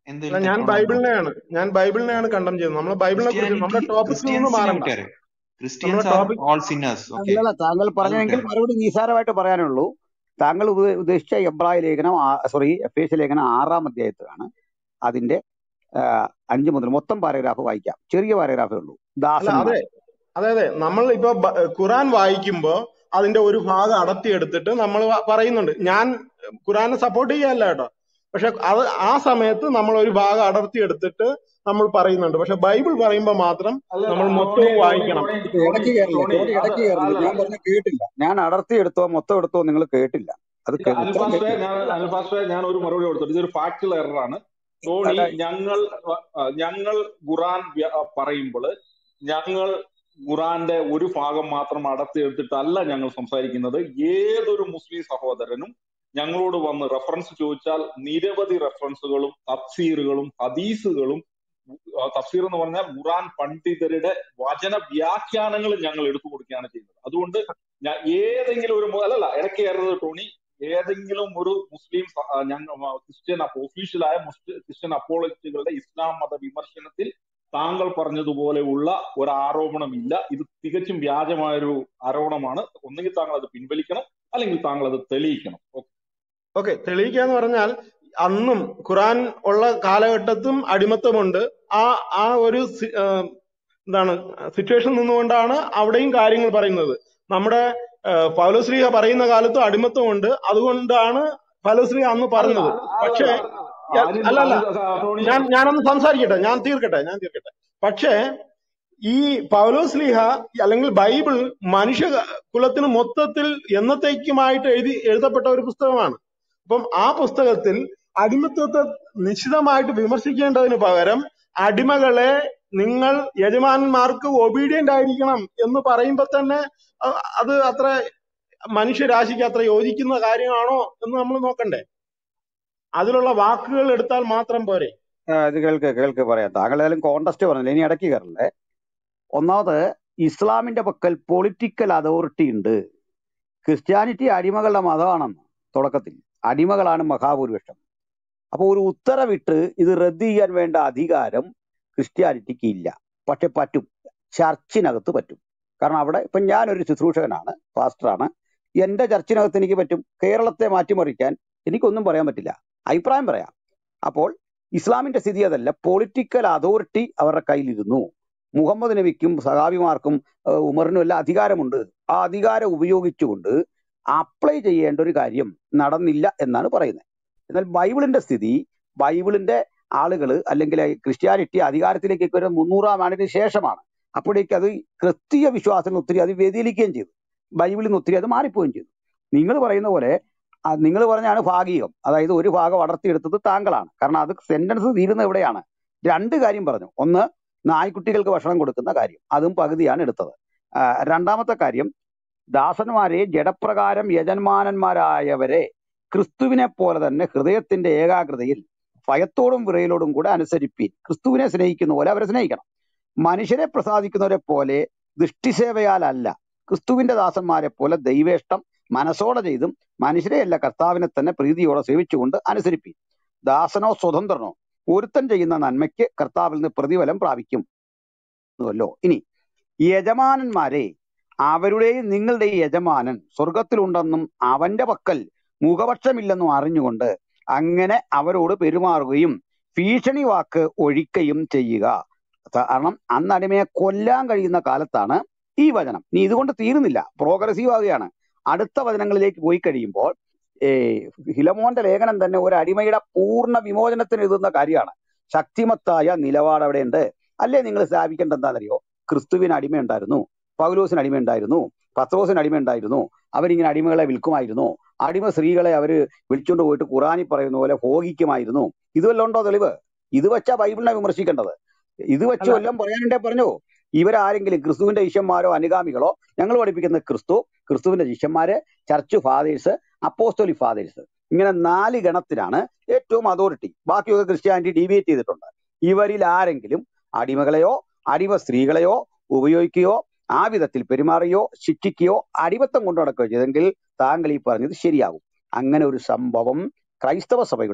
അല്ല, എന്തെങ്കിലും ഞാൻ തെറ്റുണ്ടോ എന്ന് നോക്കാം. ബൈബിളിനെയാണ് ഞാൻ ബൈബിളിനെയാണ് കണ്ടം ചെയ്യുന്നത്. നമ്മൾ ബൈബിളിനെ കുറിച്ച് നമ്മുടെ ക്രിസ്ത്യാനിറ്റി ടോപ്പിക്കിൽ നിന്ന് ക്രിസ്ത്യൻസിനെ മാറണ്ട. വിട്ടേരെ. നമ്മുടെ Christians are topic all sinners. Okay, അല്ലല്ല, താങ്കൾ അത് പറഞ്ഞെങ്കിൽ വിട്ടേരെ. മറുപടി നിസാരമായിട്ട് പറയാനുള്ളൂ. താങ്കൾ ഉപ- ഉദ്ദേശിച്ച എബ്രായ ലേഖനം സോറി എഫ് എസ് ലേഖനം ആറാം അധ്യായത്തിലാണ് അതിന്റെ ആ, അഞ്ച് മുതൽ മൊത്തം പാരഗ്രാഫ് വായിക്കാം. ചെറിയ പാരഗ്രാഫേ ഉള്ളൂ. അല്ല, ദാസന്മാർ അതെ അതെ അതെ നമ്മൾ ഇപ്പൊ ബ- ഖുറാൻ വായിക്കുമ്പോ അതിന്റെ ഒരു ഭാഗം അടർത്തിയെടുത്തിട്ട് നമ്മൾ വ- പറയുന്നുണ്ട്. ഞാൻ ഖുറാനെ സപ്പോർട്ട് ചെയ്യല്ല കേട്ടോ, പക്ഷെ അത് ആ സമയത്ത് നമ്മൾ ഒരു ഭാഗം അടർത്തിയെടുത്തിട്ട് നമ്മൾ പറയുന്നുണ്ട്. പക്ഷെ ബൈബിൾ പറയുമ്പോ മാത്രം അല്ലല്ല നമ്മൾ ടോണി മൊത്തവും ടോണി വായിക്കണം. ടോണി ഇപ്പൊ ടോണി ഇടയ്ക്ക് കയറില്ല, ടോണി ടോണി അത് ഇടയ്ക്ക് കയറില്ല. അല്ലല്ല ഞാൻ പറഞ്ഞ കേട്ടില്ല. ഞാൻ അടർത്തി എടുത്തോ മൊത്തം എടുത്തോ നിങ്ങൾ കേട്ടില്ല. അത് ഇത് കേ- ഉത്തരം അൽഫാസ്റ്റെ കേട്ടില്ല. ഞാൻ അൽഫാസ്റ്റെ ഞാൻ ഒരു മറുപടി കൊടുത്തിട്ട് ഇതൊരു ഫാക്ച്വൽ എററാണ്. ടോണി, അല്ല, ഞങ്ങൾ ആ, ഞങ്ങൾ ഖുറാൻ പറയുമ്പോൾ ഞങ്ങൾ ഖുറാന്റെ ഒരു ഭാഗം മാത്രം അടർത്തിയെടുത്തിട്ടല്ല ഞങ്ങൾ സംസാരിക്കുന്നത്. ഏതൊരു മുസ്ലിം സഹോദരനും ഞങ്ങളോട് വന്ന് റെഫറൻസ് ചോദിച്ചാൽ നിരവധി റെഫറൻസുകളും തഫ്സീറുകളും ഹദീസുകളും, ആ, തഫ്സീർ എന്ന് പറഞ്ഞാൽ ഖുറാൻ പണ്ഡിതരുടെ വചന വ്യാഖ്യാനങ്ങൾ ഞങ്ങൾ എടുത്തു കൊടുക്കുകയാണ് ചെയ്യുന്നത്. അതുകൊണ്ട് ഞാൻ ഏതെങ്കിലും ഒരു മു- അല്ലല്ല ഇടയ്ക്ക് കയറുന്നത് ടോണി, ഏതെങ്കിലും ഒരു മുസ്ലിം സ- ആ, ഞങ്ങൾ ആ, ക്രിസ്ത്യൻ ഒഫീഷ്യലായ ക്രിസ്ത്യൻ അപ്പോളജിസ്റ്റുകളുടെ ഇസ്ലാം മത വിമർശനത്തിൽ താങ്കൾ പറഞ്ഞതുപോലെയുള്ള ഒരു ആരോപണമില്ല. ഇത് തികച്ചും വ്യാജമായൊരു ആരോപണമാണ്. ഒന്നുകിൽ താങ്കൾ അത് പിൻവലിക്കണം, അല്ലെങ്കിൽ താങ്കൾ അത് തെളിയിക്കണം. ഓക്കെ. ഓക്കെ, തെളിയിക്കാന്ന് പറഞ്ഞാൽ അന്നും ഖുറാൻ ഉള്ള കാലഘട്ടത്തും അടിമത്തമുണ്ട്. ആ ആ ഒരു സി- ആ, എന്താണ് സിറ്റുവേഷൻ നിന്നുകൊണ്ടാണ് അവിടെയും കാര്യങ്ങൾ പറയുന്നത്. നമ്മുടെ ആ, പൗലോസ്ലീഹ പറയുന്ന കാലത്തും അടിമത്തമുണ്ട്. അതുകൊണ്ടാണ് പൗലോസ്ലീഹ അന്ന് അല്ല പറഞ്ഞത്. പക്ഷേ അല്ലല്ല യ- അനിൽ അല്ലല്ല, അനിൽ ആ, ടോണി ഞാൻ ഞാനൊന്ന് സംസാരിക്കട്ടെ, ഞാൻ തീർക്കട്ടെ ഞാൻ തീർക്കട്ടെ പക്ഷേ ഈ പൗലോസ്ലീഹ അല്ലെങ്കിൽ ബൈബിൾ മനുഷ്യ കുലത്തിന് മൊത്തത്തിൽ എന്നത്തേക്കുമായിട്ട് എഴുതി എഴുതപ്പെട്ട ഒരു പുസ്തകമാണ്. അപ്പം ആ പുസ്തകത്തിൽ അടിമത്വത്തെ നിശ്ചിതമായിട്ട് വിമർശിക്കേണ്ടതിന് പകരം അടിമകളെ നിങ്ങൾ യജമാനന്മാർക്ക് ഒബീഡിയന്റ് ആയിരിക്കണം എന്ന് പറയുമ്പോ തന്നെ അ- അത് അത്ര മനുഷ്യരാശിക്ക് അത്ര യോജിക്കുന്ന കാര്യമാണോ എന്ന് നമ്മൾ നോക്കണ്ടേ? അതിലുള്ള വാക്കുകൾ എടുത്താൽ മാത്രം പോരെ? ആ, ഇത് കേൾക്ക് കേൾക്ക് പറയാം. താങ്കൾ ഏതായാലും കോണ്ടസ്റ്റ് പറഞ്ഞില്ല, ഇനി ഇടയ്ക്ക് കയറല്ലേ. ഒന്നാമത്, ഇസ്ലാമിന്റെ പക്കൽ പൊളിറ്റിക്കൽ അതോറിറ്റി ഉണ്ട്. ക്രിസ്ത്യാനിറ്റി അടിമകളുടെ മതമാണെന്ന് തുടക്കത്തിൽ. അടിമകളാണ് മഹാഭൂരിപക്ഷം. അപ്പൊ ഒരു ഉത്തരവിട്ട് ഇത് റദ്ദ് ചെയ്യാൻ വേണ്ട അധികാരം ക്രിസ്ത്യാനിറ്റിക്ക് ഇല്ല. പക്ഷെ പറ്റും, ചർച്ചിനകത്ത് പറ്റും. കാരണം അവിടെ ഇപ്പൊ ഞാനൊരു ശുശ്രൂഷകനാണ്, പാസ്റ്ററാണ്. എന്റെ ചർച്ചിനകത്ത് എനിക്ക് പറ്റും. കേരളത്തെ മാറ്റിമറിക്കാൻ എനിക്കൊന്നും പറയാൻ പറ്റില്ല, അഭിപ്രായം പറയാം. അപ്പോൾ ഇസ്ലാമിന്റെ സ്ഥിതി അതല്ല. പൊളിറ്റിക്കൽ അതോറിറ്റി അവരുടെ കയ്യിലിരുന്നു. മുഹമ്മദ് നബിക്കും സഹാബിമാർക്കും ഏഹ് ഉമറിനും എല്ലാം അധികാരമുണ്ട്. ആ അധികാരം ഉപയോഗിച്ചുകൊണ്ട് അപ്ലൈ ചെയ്യേണ്ട ഒരു കാര്യം നടന്നില്ല എന്നാണ് പറയുന്നത്. എന്നാൽ ബൈബിളിന്റെ സ്ഥിതി, ബൈബിളിന്റെ ആളുകൾ അല്ലെങ്കിൽ ക്രിസ്ത്യാനിറ്റി അധികാരത്തിലേക്ക് ഒരു മുന്നൂറാം ആണ്ടിന് ശേഷമാണ്. അപ്പോഴേക്ക് അത് ക്രിസ്തീയ വിശ്വാസത്തിൽ ഒത്തിരി അത് വ്യതിചലിക്കുകയും ചെയ്തു. ബൈബിളിൽ നിന്ന് ഒത്തിരി അത് മാറിപ്പോവുകയും ചെയ്തു. നിങ്ങൾ പറയുന്ന പോലെ നിങ്ങൾ പറഞ്ഞാണ് ഭാഗികം, അതായത് ഒരു ഭാഗം അടർത്തിയെടുത്തത് താങ്കളാണ്. കാരണം അത് സെന്റൻസ് തീരുന്ന എവിടെയാണ്? രണ്ട് കാര്യം പറഞ്ഞു. ഒന്ന്, നായ്ക്കുട്ടികൾക്ക് ഭക്ഷണം കൊടുക്കുന്ന കാര്യം, അതും പകുതിയാണ് എടുത്തത്. ആ, രണ്ടാമത്തെ കാര്യം, ദാസന്മാരെ ജഡപ്രകാരം യജമാനന്മാരായവരെ ക്രിസ്തുവിനെ പോലെ തന്നെ ഹൃദയത്തിന്റെ ഏകാഗ്രതയിൽ ഭയത്തോടും വിറയലോടും കൂടെ അനുസരിപ്പീൻ. ക്രിസ്തുവിനെ സ്നേഹിക്കുന്ന പോലെ അവരെ സ്നേഹിക്കണം. മനുഷ്യരെ പ്രസാദിക്കുന്നവരെ പോലെ ദൃഷ്ടിസേവയാലല്ല, ക്രിസ്തുവിന്റെ ദാസന്മാരെ പോലെ ദൈവേഷ്ടം മനസ്സോടെ ചെയ്തും മനുഷ്യരെയല്ല കർത്താവിനെ തന്നെ പ്രീതിയോടെ സേവിച്ചുകൊണ്ട് അനുസരിപ്പീൻ. ദാസനോ സ്വതന്ത്രനോ ഒരുത്തൻ ചെയ്യുന്ന നന്മയ്ക്ക് കർത്താവിൽ നിന്ന് പ്രതിഫലം പ്രാപിക്കുമല്ലോ. ഇനി യജമാനന്മാരെ, അവരുടെയും നിങ്ങളുടെയും യജമാനൻ സ്വർഗത്തിലുണ്ടെന്നും അവന്റെ പക്കൽ മുഖപക്ഷമില്ലെന്നും അറിഞ്ഞുകൊണ്ട് അങ്ങനെ അവരോട് പെരുമാറുകയും ഭീഷണി വാക്ക് ഒഴിക്കുകയും ചെയ്യുക. കാരണം അന്ന് അടിമയെ കൊല്ലാൻ കഴിയുന്ന കാലത്താണ് ഈ വചനം. ഇനി ഇതുകൊണ്ട് തീരുന്നില്ല, പ്രോഗ്രസീവ് ആവുകയാണ്. അടുത്ത വചനങ്ങളിലേക്ക് പോയി കഴിയുമ്പോൾ ഏ ഹിലമോന്റെ ലേഖനം തന്നെ ഒരു അടിമയുടെ പൂർണ്ണ വിമോചനത്തിന് എഴുതുന്ന കാര്യമാണ്. ശക്തിമത്തായ നിലപാട് അവിടെയുണ്ട്. അല്ലേ നിങ്ങൾ സ്ഥാപിക്കേണ്ട എന്താണെന്നറിയോ? ക്രിസ്തുവിന് അടിമയുണ്ടായിരുന്നു, പൗലോസിന് അടിമയുണ്ടായിരുന്നു, പത്രോസിന് അടിമയുണ്ടായിരുന്നു. അവരിങ്ങനെ അടിമകളെ വിൽക്കുമായിരുന്നു. അടിമ സ്ത്രീകളെ അവര് വിളിച്ചുകൊണ്ട് പോയിട്ട് ഖുറാനി പറയുന്ന പോലെ ഭോഗിക്കുമായിരുന്നു. ഇത് വല്ലതും ഉണ്ടോ തെളിവ്? ഇത് വെച്ചാ ബൈബിളിനെ വിമർശിക്കേണ്ടത്. ഇത് വെച്ച് അല്ല, വല്ലതും പറയാനുണ്ടേ പറഞ്ഞു. ഇവരാരെങ്കിലും ക്രിസ്തുവിന്റെ ശിഷ്യന്മാരോ അനുഗാമികളോ? ഞങ്ങൾ പഠിപ്പിക്കുന്ന ക്രിസ്തു, ക്രിസ്തുവിന്റെ ശിഷ്യന്മാര്, ചർച്ച് ഫാദേഴ്സ്, അപ്പോസ്തോലിക് ഫാദേഴ്സ്, ഇങ്ങനെ നാല് ഗണത്തിനാണ് ഏറ്റവും അതോറിറ്റി. ബാക്കിയൊക്കെ ക്രിസ്ത്യാനിറ്റി ഡീവിയേറ്റ് ചെയ്തിട്ടുണ്ട്. ഇവരിൽ ആരെങ്കിലും അടിമകളെയോ അടിമ സ്ത്രീകളെയോ ഉപയോഗിക്കുകയോ ആ വിധത്തിൽ പെരുമാറുകയോ ശിക്ഷിക്കുകയോ അടിമത്തം കൊണ്ടു നടക്കുകയോ ചെയ്തെങ്കിൽ താങ്കൾ ഈ പറഞ്ഞത് ശരിയാകും. അങ്ങനെ ഒരു സംഭവം ക്രൈസ്തവ സഭയുടെ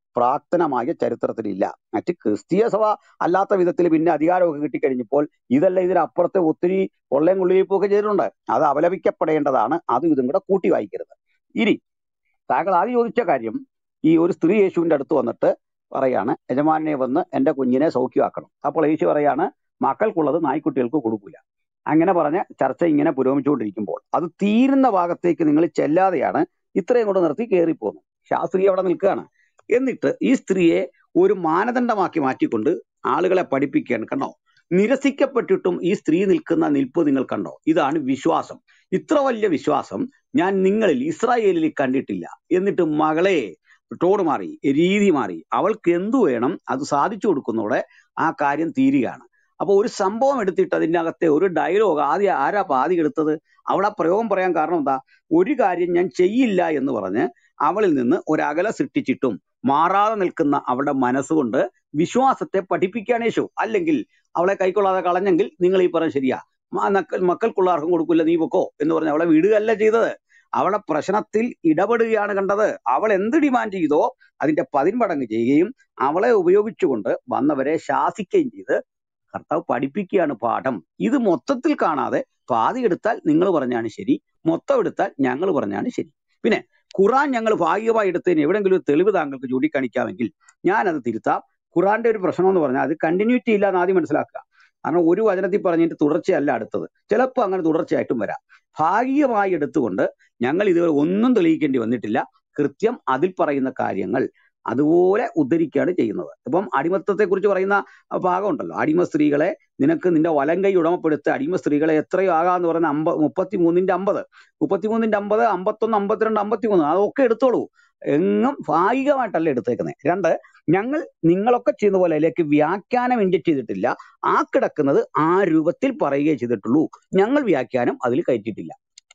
പ്രാക്തനമായ ചരിത്രത്തിലില്ല. മറ്റ് ക്രിസ്തീയ സഭ അല്ലാത്ത വിധത്തിൽ പിന്നെ അധികാരമൊക്കെ കിട്ടിക്കഴിഞ്ഞപ്പോൾ ഇതല്ല ഇതിനപ്പുറത്തെ ഒത്തിരി കൊള്ളയും കൊള്ളിയിപ്പൊക്കെ ചെയ്തിട്ടുണ്ട്. അത് അപലപിക്കപ്പെടേണ്ടതാണ്. അതും ഇതും കൂടെ കൂട്ടി വായിക്കരുത്. ഇനി താങ്കൾ ആദ്യം ചോദിച്ച കാര്യം, ഈ ഒരു സ്ത്രീ യേശുവിന്റെ അടുത്ത് വന്നിട്ട് പറയാണ്, യജമാനെ വന്ന് എന്റെ കുഞ്ഞിനെ സൗഖ്യമാക്കണം. അപ്പോൾ യേശു പറയാണ്, മക്കൾക്കുള്ളത് നായ്ക്കുട്ടികൾക്ക് കൊടുക്കൂല. അങ്ങനെ പറഞ്ഞ് ചർച്ച ഇങ്ങനെ പുരോഗമിച്ചുകൊണ്ടിരിക്കുമ്പോൾ അത് തീരുന്ന ഭാഗത്തേക്ക് നിങ്ങൾ ചെല്ലാതെയാണ് ഇത്രയും കൊണ്ട് നിർത്തി കയറിപ്പോന്നു. ശാസ്ത്രീയ അവിടെ നിൽക്കുകയാണ്. എന്നിട്ട് ഈ സ്ത്രീയെ ഒരു മാനദണ്ഡമാക്കി മാറ്റിക്കൊണ്ട് ആളുകളെ പഠിപ്പിക്കുകയാണ്. കണ്ടോ, നിരസിക്കപ്പെട്ടിട്ടും ഈ സ്ത്രീ നിൽക്കുന്ന നിൽപ്പ് നിങ്ങൾ കണ്ടോ? ഇതാണ് വിശ്വാസം. ഇത്ര വലിയ വിശ്വാസം ഞാൻ നിങ്ങളിൽ ഇസ്രായേലിൽ കണ്ടിട്ടില്ല. എന്നിട്ട് മകളെ ടോട് മാറി, രീതി മാറി, അവൾക്ക് എന്തു വേണം അത് സാധിച്ചു കൊടുക്കുന്നതോടെ ആ കാര്യം തീരുകയാണ്. അപ്പൊ ഒരു സംഭവം എടുത്തിട്ട് അതിൻ്റെ അകത്തെ ഒരു ഡയലോഗ് ആദ്യം ആരാ പാതി എടുത്തത്? അവിടെ ആ പ്രയോഗം പറയാൻ കാരണം എന്താ? ഒരു കാര്യം ഞാൻ ചെയ്യില്ല എന്ന് പറഞ്ഞ് അവളിൽ നിന്ന് ഒരകല സൃഷ്ടിച്ചിട്ടും മാറാതെ നിൽക്കുന്ന അവളുടെ മനസ്സുകൊണ്ട് വിശ്വാസത്തെ പഠിപ്പിക്കുകയാണ് യേശു. അല്ലെങ്കിൽ അവളെ കൈക്കൊള്ളാതെ കളഞ്ഞെങ്കിൽ നിങ്ങൾ ഈ പറഞ്ഞ ശരിയാ, മക്കൾ മക്കൾക്കുള്ള അർഹം കൊടുക്കില്ല, നീ പൊക്കോ എന്ന് പറഞ്ഞ് അവളെ വിടുകയല്ല ചെയ്തത്. അവളെ പ്രശ്നത്തിൽ ഇടപെടുകയാണ് കണ്ടത്. അവൾ എന്ത് ഡിമാൻഡ് ചെയ്തോ അതിന്റെ പതിന്മടങ്ങ് ചെയ്യുകയും അവളെ ഉപയോഗിച്ചുകൊണ്ട് വന്നവരെ ശാസിക്കുകയും ചെയ്ത് കർത്താവ് പഠിപ്പിക്കുകയാണ് പാഠം. ഇത് മൊത്തത്തിൽ കാണാതെ പാതി എടുത്താൽ നിങ്ങൾ പറഞ്ഞാണ് ശരി, മൊത്തം എടുത്താൽ ഞങ്ങൾ പറഞ്ഞാണ് ശരി. പിന്നെ ഖുറാൻ ഞങ്ങൾ ഭാഗികമായി എടുത്തതിന് എവിടെയെങ്കിലും ഒരു തെളിവ് താങ്കൾക്ക് ചൂണ്ടിക്കാണിക്കാമെങ്കിൽ ഞാനത് തിരുത്താം. ഖുറാന്റെ ഒരു പ്രശ്നം എന്ന് പറഞ്ഞാൽ അത് കണ്ടിന്യൂറ്റി ഇല്ല എന്ന് ആദ്യം മനസ്സിലാക്കുക. കാരണം ഒരു വചനത്തിൽ പറഞ്ഞിട്ട് തുടർച്ചയല്ല അടുത്തത്, ചിലപ്പോൾ അങ്ങനെ തുടർച്ചയായിട്ടും വരാം. ഭാഗികമായി എടുത്തുകൊണ്ട് ഞങ്ങൾ ഇതുവരെ ഒന്നും തെളിയിക്കേണ്ടി വന്നിട്ടില്ല. കൃത്യം അതിൽ പറയുന്ന കാര്യങ്ങൾ അതുപോലെ ഉദ്ധരിക്കുകയാണ് ചെയ്യുന്നത്. ഇപ്പം അടിമത്തത്തെ കുറിച്ച് പറയുന്ന ഭാഗം ഉണ്ടല്ലോ, അടിമ സ്ത്രീകളെ നിനക്ക് നിന്റെ വലങ്കൈ ഉടമപ്പെടുത്ത അടിമ സ്ത്രീകളെ എത്രയോ ആകാന്ന് പറയുന്ന അമ്പ മുപ്പത്തി മൂന്നിന്റെ അമ്പത് മുപ്പത്തി മൂന്നിന്റെ അമ്പത് അമ്പത്തൊന്ന് അമ്പത്തിരണ്ട് അമ്പത്തി മൂന്ന് അതൊക്കെ എടുത്തോളൂ. എങ്ങും ഭാഗികമായിട്ടല്ല എടുത്തേക്കുന്നത്. രണ്ട്, ഞങ്ങൾ നിങ്ങളൊക്കെ ചെയ്യുന്ന പോലെ അതിലേക്ക് വ്യാഖ്യാനം ഇൻജക്ട് ചെയ്തിട്ടില്ല. ആ കിടക്കുന്നത് ആ രൂപത്തിൽ പറയുകയേ ചെയ്തിട്ടുള്ളൂ. ഞങ്ങൾ വ്യാഖ്യാനം അതിൽ കയറ്റിയിട്ടില്ല.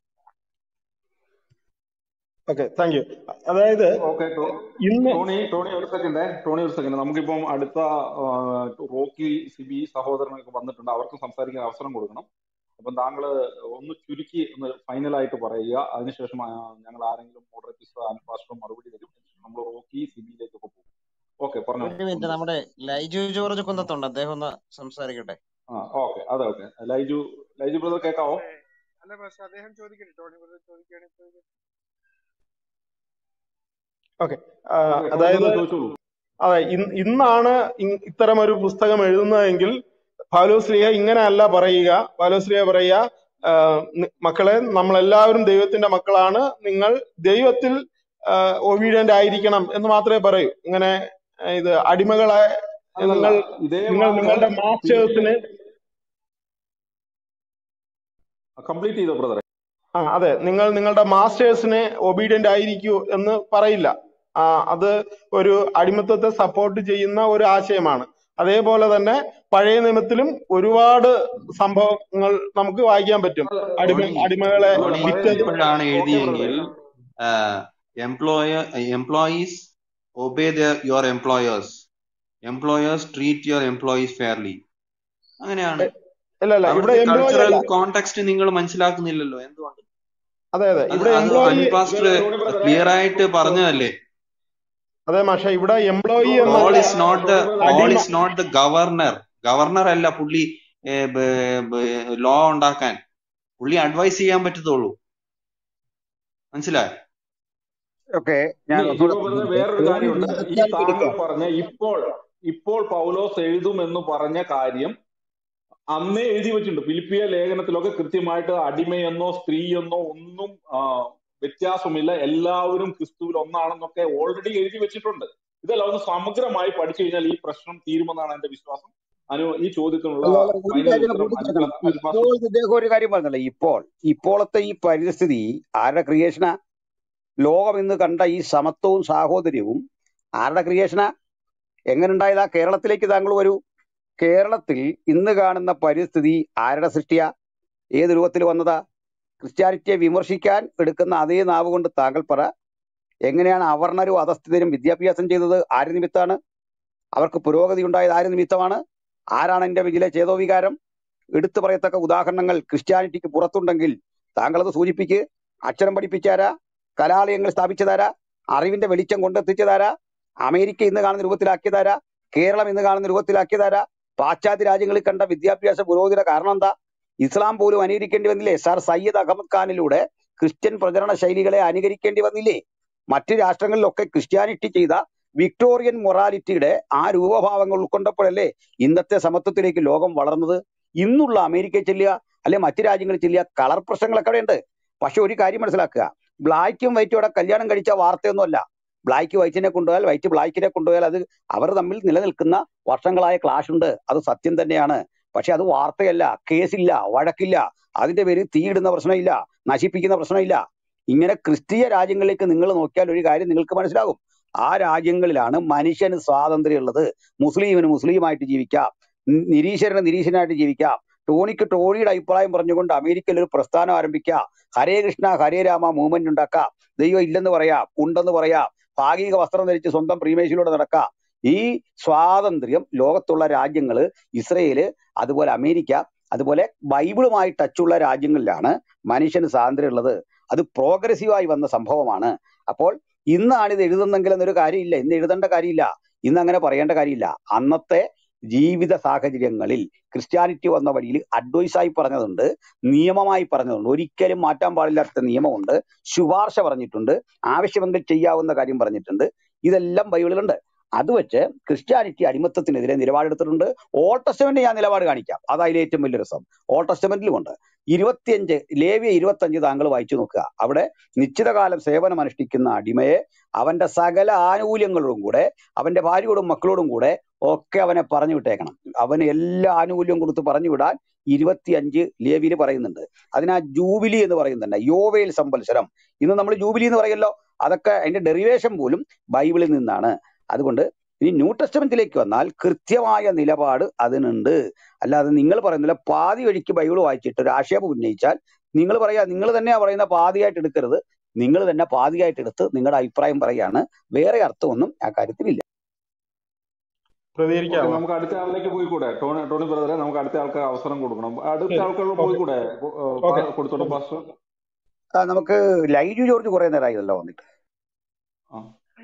Okay, thank you. അതായത് ഓക്കെ ഇന്ന് ടോണി ടോണി ഒരു സെക്കൻഡ് ടോണി ഒരു സെക്കൻഡ് നമുക്കിപ്പം അടുത്ത ആ, റോക്കി സിബി സഹോദരനൊക്കെ വന്നിട്ടുണ്ട്, അവർക്ക് സംസാരിക്കാൻ അവസരം കൊടുക്കണം. അപ്പം താങ്കൾ ഒന്ന് ചുരുക്കി ഒന്ന് ഫൈനലായിട്ട് പറയുക. അതിനുശേഷം ആ, ഞങ്ങൾ ആരെങ്കിലും മോഡറേറ്റേഴ്സ് പാസ്റ്റർ മറുപടി തരും. നമ്മൾ റോക്കി സിബിയിലേക്കൊക്കെ പോകും. ഓക്കെ, പറഞ്ഞോ. ഒരു മിനിറ്റ്, നമ്മുടെ ലൈജു ജോർജ് കുന്നത്തുണ്ട്, അദ്ദേഹം ഒന്ന് സംസാരിക്കട്ടെ. ആ ഓക്കെ, അതെ ഓക്കെ. ലൈജു ലൈജു ബ്രദർ കേൾക്കാവോ? അല്ല പക്ഷെ അദ്ദേഹം ചോദിക്കട്ടെ, ടോണി ബ്രദർ ചോദിക്കുകയാണെങ്കിൽ. ഓക്കെ, ഓക്കെ, ടോണി അതായത് ബ്രദർ ചോദിച്ചോളൂ. അതെ, ഇന്ന് ഇന്നാണ് ഇ- ഇത്തരം ഒരു പുസ്തകം എഴുതുന്നതെങ്കിൽ പൗലോസ്ലീഹ ഇങ്ങനെ അല്ല പറയുക. പൗലോസ്ലീഹ പറയുക, ആ, നി- മക്കളെ, നമ്മളെല്ലാവരും ദൈവത്തിന്റെ മക്കളാണ്, നിങ്ങൾ ദൈവത്തിൽ ഒബീഡിയന്റ് ആയിരിക്കണം എന്ന് മാത്രമേ പറയൂ. ഇങ്ങനെ ആ, ഇത് അടിമകളെ അല്ലല്ല, നിങ്ങൾ ഇതേ നിങ്ങൾ വാക്ക് നിങ്ങളുടെ മാസ്റ്റേഴ്സിന് കംപ്ലീറ്റ് ചെയ്തോ ബ്രദറെ? ആ അതെ, നിങ്ങൾ നിങ്ങളുടെ മാസ്റ്റേഴ്സിന് ഒബീഡിയന്റ് ആയിരിക്കൂ എന്ന് പറയില്ല. ആ, അത് ഒരു അടിമത്തത്തെ സപ്പോർട്ട് ചെയ്യുന്ന ഒരു ആശയമാണ്. അതേപോലെ തന്നെ പഴയ നിയമത്തിലും ഒരുപാട് സംഭവങ്ങൾ നമുക്ക് വായിക്കാൻ പറ്റും. അടിമ ടോണി അടിമകളെ അല്ല, ടോണി പഴയ വിറ്റത്. നിയമം ഇപ്പോഴാണ് ഓക്കെ എഴുതിയെങ്കിൽ ബ്രദറെ. Employer employees obey your employers, employers treat your employees fairly. അങ്ങനെയാണ്. ഇല്ല ഇല്ല, ഇവിടെ അവിടുത്തെ എംപ്ലോയി കൾച്ചറൽ അല്ല. കോണ്ടെക്സ്റ്റ് നിങ്ങൾ മനസ്സിലാക്കുന്നില്ലല്ലോ, എന്തുകൊണ്ട്? അതെ അതെ, അത് ഇവിടെ അത് എംപ്ലോയി. അനിൽ പാസ്റ്റർ ടോണി ബ്രദറെ, ക്ലിയർ ആയിട്ട് പറഞ്ഞതല്ലേ. അതെ മാഷ, ഇവിടെ എംപ്ലോയി ടോണി എന്നല്ല, പോൾ ബ്രദറെ, ഇസ് നോട്ട് ദ ടോണി ബ്രദറെ, പോൾ അടിമ. Is not the governor. Governor അല്ല പുള്ളി ലോ ഉണ്ടാക്കാൻ. പുള്ളി അഡ്വൈസ് ചെയ്യാൻ പറ്റത്തുള്ളൂ. മനസ്സിലായോ? ഓക്കെ, ഞാൻ ഇനി ഒന്നുകൂടെ ജിബോ ബ്രദറെ, പറഞ്ഞോട്ടെ. വേറൊരു ടോണി കാര്യമുണ്ട്. ഈ വ്യാഖ്യാനിച്ചെടുക്കുക. താങ്കൾ പറഞ്ഞ ഇപ്പോൾ ഇപ്പോൾ പൗലോസ് എഴുതുമെന്ന് പറഞ്ഞ കാര്യം അന്നേ എഴുതി വെച്ചിട്ടുണ്ട്. ഫിലിപ്പിയ ലേഖനത്തിലൊക്കെ കൃത്യമായിട്ട് അടിമയെന്നോ സ്ത്രീയെന്നോ ഒന്നും ആ, വ്യത്യാസമില്ല, എല്ലാവരും ക്രിസ്തുവിൽ ഒന്നാണെന്നൊക്കെ ഓൾറെഡി എഴുതി വെച്ചിട്ടുണ്ട്. ഇതെല്ലാം ഒന്ന് സമഗ്രമായി പഠിച്ചു കഴിഞ്ഞാൽ ഈ പ്രശ്നം തീരുമെന്നാണ് എന്റെ വിശ്വാസം. അനു ഈ ചോദ്യത്തിനുള്ള അല്ല, അല്ല, ഒരു ഫൈനൽ കാര്യം ഉത്തരം കൂട്ടിച്ചേർക്കണം. അനു അനുപാസ് ഇപ്പോൾ ഇദ്ദേഹം ഒരു കാര്യം പറഞ്ഞല്ലോ, ഇപ്പോൾ ഇപ്പോഴത്തെ ഈ പരിസ്ഥിതി ആരുടെ ക്രിയേഷനാ? ലോകം ഇന്ന് കണ്ട ഈ സമത്വവും സാഹോദര്യവും ആരുടെ ക്രിയേഷനാ? എങ്ങനെ ഉണ്ടായതാ? കേരളത്തിലേക്ക് താങ്കൾ വരൂ. കേരളത്തിൽ ഇന്ന് കാണുന്ന പരിസ്ഥിതി ആരുടെ സൃഷ്ടിയാ? ഏത് രൂപത്തിൽ വന്നതാ? ക്രിസ്ത്യാനിറ്റിയെ വിമർശിക്കാൻ എടുക്കുന്ന അതേ നാവ് കൊണ്ട് താങ്കൾ പറ, എങ്ങനെയാണ് അവർണരും അധസ്ഥിതരും വിദ്യാഭ്യാസം ചെയ്തത്? ആര് നിമിത്താണ്? അവർക്ക് പുരോഗതി ഉണ്ടായത് ആര് നിമിത്തമാണ്? ആരാണ് എൻ്റെ വിജിലെ ചേതോവികാരം? എടുത്തു പറയത്തക്ക ഉദാഹരണങ്ങൾ ക്രിസ്ത്യാനിറ്റിക്ക് പുറത്തുണ്ടെങ്കിൽ താങ്കളത് സൂചിപ്പിക്ക്. അക്ഷരം പഠിപ്പിച്ചാരാ? കലാലയങ്ങൾ സ്ഥാപിച്ചതാരാ? അറിവിന്റെ വെളിച്ചം കൊണ്ടെത്തിച്ചതാരാ? അമേരിക്ക ഇന്ന് കാണുന്ന രൂപത്തിലാക്കിയതാരാ? കേരളം ഇന്ന് കാണുന്ന രൂപത്തിലാക്കിയതാരാ? പാശ്ചാത്യ രാജ്യങ്ങളിൽ കണ്ട വിദ്യാഭ്യാസ പുരോഗതിയുടെ കാരണം എന്താ? ഇസ്ലാം പോലും അനുകരിക്കേണ്ടി വന്നില്ലേ? സാർ സയ്യിദ് അഹമ്മദ് ഖാനിലൂടെ ക്രിസ്ത്യൻ പ്രചരണ ശൈലികളെ അനുകരിക്കേണ്ടി വന്നില്ലേ? മറ്റ് രാഷ്ട്രങ്ങളിലൊക്കെ ക്രിസ്ത്യാനിറ്റി ചെയ്ത വിക്ടോറിയൻ മൊറാലിറ്റിയുടെ ആ രൂപഭാവങ്ങൾ ഉൾക്കൊണ്ടപ്പോഴല്ലേ ഇന്നത്തെ സമത്വത്തിലേക്ക് ലോകം വളർന്നത്. ഇന്നുള്ള അമേരിക്കയിൽ ചെല്ലുക, അല്ലെ മറ്റു രാജ്യങ്ങളിൽ ചെല്ലുക, കളർ പ്രശ്നങ്ങളൊക്കെ അവിടെ ഉണ്ട്. പക്ഷെ ഒരു കാര്യം മനസ്സിലാക്കുക, ബ്ലാക്കും വൈറ്റും അവിടെ കല്യാണം കഴിച്ച വാർത്തയൊന്നുമല്ല. ബ്ലാക്ക് വൈറ്റിനെ കൊണ്ടുപോയാൽ വൈറ്റ് ബ്ലാക്കിനെ കൊണ്ടുപോയാൽ അത് അവർ തമ്മിൽ നിലനിൽക്കുന്ന വർഷങ്ങളായ ക്ലാഷ് ഉണ്ട്. അത് സത്യം തന്നെയാണ്. പക്ഷെ അത് വാർത്തയല്ല, കേസില്ല, വഴക്കില്ല, അതിന്റെ പേരിൽ തീയിടുന്ന പ്രശ്നമില്ല, നശിപ്പിക്കുന്ന പ്രശ്നമില്ല. ഇങ്ങനെ ക്രിസ്തീയ രാജ്യങ്ങളിലേക്ക് നിങ്ങൾ നോക്കിയാൽ ഒരു കാര്യം നിങ്ങൾക്ക് മനസ്സിലാകും. ആ രാജ്യങ്ങളിലാണ് മനുഷ്യന് സ്വാതന്ത്ര്യം ഉള്ളത്. മുസ്ലിമിന് മുസ്ലിമായിട്ട് ജീവിക്കാം, നി- നിരീശ്വരന് നിരീശ്വരനായിട്ട് ജീവിക്കാം. ടോണിക്ക് ടോണിയുടെ അഭിപ്രായം പറഞ്ഞുകൊണ്ട് അമേരിക്കയിൽ ഒരു പ്രസ്ഥാനം ആരംഭിക്കാം. ഹരേ കൃഷ്ണ ഹരേ രാമ മൂവ്മെന്റ് ഉണ്ടാക്കാം. ദൈവം ഇല്ലെന്ന് പറയാം, ഉണ്ടെന്ന് പറയാം. ഭാഗിക വസ്ത്രം ധരിച്ച് സ്വന്തം പ്രീമേശിലൂടെ നടക്കാം. ഈ സ്വാതന്ത്ര്യം ലോകത്തുള്ള രാജ്യങ്ങള്, ഇസ്രയേല്, അതുപോലെ അമേരിക്ക, അതുപോലെ ബൈബിളുമായി ടച്ചുള്ള രാജ്യങ്ങളിലാണ് മനുഷ്യന് സ്വാതന്ത്ര്യം ഉള്ളത്. അത് പ്രോഗ്രസീവായി വന്ന സംഭവമാണ്. അപ്പോൾ ഇന്നാണ് ഇത് എഴുതുന്നെങ്കിൽ എന്നൊരു കാര്യമില്ല. ഇന്ന് എഴുതേണ്ട കാര്യമില്ല, ഇന്ന് അങ്ങനെ പറയേണ്ട കാര്യമില്ല. അന്നത്തെ ജീവിത സാഹചര്യങ്ങളിൽ ക്രിസ്ത്യാനിറ്റി വന്ന വഴിയിൽ അഡ്വൈസായി പറഞ്ഞതുണ്ട്, നിയമമായി പറഞ്ഞതുണ്ട്, ഒരിക്കലും മാറ്റാൻ പാടില്ലാത്ത നിയമമുണ്ട്, ശുപാർശ പറഞ്ഞിട്ടുണ്ട്, ആവശ്യമെങ്കിൽ ചെയ്യാവുന്ന കാര്യം പറഞ്ഞിട്ടുണ്ട്. ഇതെല്ലാം ബൈബിളിലുണ്ട്. അത് വെച്ച് ക്രിസ്ത്യാനിറ്റി അടിമത്തത്തിനെതിരെ നിലപാടെടുത്തിട്ടുണ്ട്. ഓൾഡ് ടെസ്റ്റമെന്റ് ഞാൻ നിലപാട് കാണിക്കാം, അത് അതിലെ ഏറ്റവും വലിയ രസം. ഓൾഡ് ടെസ്റ്റമെന്റിലുമുണ്ട്. ഇരുപത്തിയഞ്ച് ലേവ്യ ഇരുപത്തഞ്ച് താങ്കൾ വായിച്ചു നോക്കുക. അവിടെ നിശ്ചിതകാലം സേവനം അനുഷ്ഠിക്കുന്ന അടിമയെ അവന്റെ സകല ആനുകൂല്യങ്ങളോടും കൂടെ അവന്റെ ഭാര്യയോടും മക്കളോടും കൂടെ ഒക്കെ അവനെ പറഞ്ഞു വിട്ടേക്കണം. അവന് എല്ലാ ആനുകൂല്യവും കൊടുത്ത് പറഞ്ഞു വിടാൻ ഇരുപത്തിയഞ്ച് ലേവ്യയിൽ പറയുന്നുണ്ട്. അതിനാ ജൂബിലി എന്ന് പറയുന്നുണ്ട്, യോവേൽ സംവത്സരം. ഇന്ന് നമ്മൾ ജൂബിലി എന്ന് പറയല്ലോ, അതൊക്കെ അതിന്റെ ഡെറിവേഷൻ പോലും ബൈബിളിൽ നിന്നാണ്. അതുകൊണ്ട് ഇനി ന്യൂ ടെസ്റ്റമെന്റിലേക്ക് വന്നാൽ കൃത്യമായ നിലപാട് അതിനുണ്ട്. അല്ലാതെ നിങ്ങൾ പറയുന്നില്ല പാതി വഴിക്ക് ബൈബിൾ വായിച്ചിട്ട് ഒരു ആക്ഷേപം ഉന്നയിച്ചാൽ നിങ്ങൾ പറയാ, നിങ്ങൾ തന്നെയാ പറയുന്ന പാതിയായിട്ട് എടുക്കരുത്, നിങ്ങൾ തന്നെ പാതിയായിട്ട് എടുത്ത് നിങ്ങളുടെ അഭിപ്രായം പറയാണ്. വേറെ അർത്ഥമൊന്നും ആ കാര്യത്തിലില്ല. ഓക്കെ, പ്രതികരിക്കാവോ? നമുക്ക് അടുത്ത ആളിലേക്ക് പോയിക്കൂടെ? ടോണി ടോണി ബ്രദറെ, നമുക്ക് അടുത്ത ആൾക്ക് അവസരം കൊടുക്കണം. അടുത്ത ശരി, ആൾക്കാരോട് ഓക്കെ പോയിക്കൂടെ? ഓക്കെ കൊടുത്തോട്ടെ പാസ്റ്റർ. ആ, നമുക്ക് ലൈജു ജോർജ് കുറെ നേരമായല്ലോ വന്നിട്ട്. ആ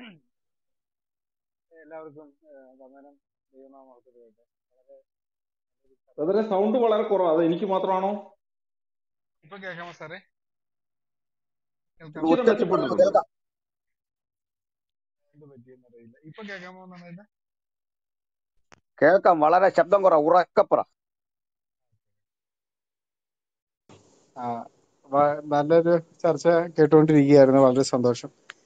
എല്ലാവർക്കും ഏഹ്, വന്ദനം. ദൈവനാമത്തിലുണ്ട്. വളരെ നല്ലൊരു ചർച്ച. ബ്രദറെ, സൗണ്ട് വളരെ കുറവാണ്. അത് എനിക്ക് മാത്രമാണോ? ഇപ്പൊ കേൾക്കാമോ സാറേ? ഇത് കേൾക്കാമോ? ഇച്ചിരി ഉച്ചത്തിൽ പറഞ്ഞു മെച്ചപ്പെട്ടിട്ടുണ്ട്. കേൾക്കാം. എന്ത് പറ്റിയെന്ന് അറിയില്ല. ഇപ്പൊ കേൾക്കാമോ എന്നറിയില്ല. കേൾക്കാം, വളരെ ശബ്ദം കുറ ഉറക്കപ്പുറ. ആ, വ- നല്ലൊരു ചർച്ച കേട്ടുകൊണ്ടിരിക്കുകയായിരുന്നു. വളരെ സന്തോഷം.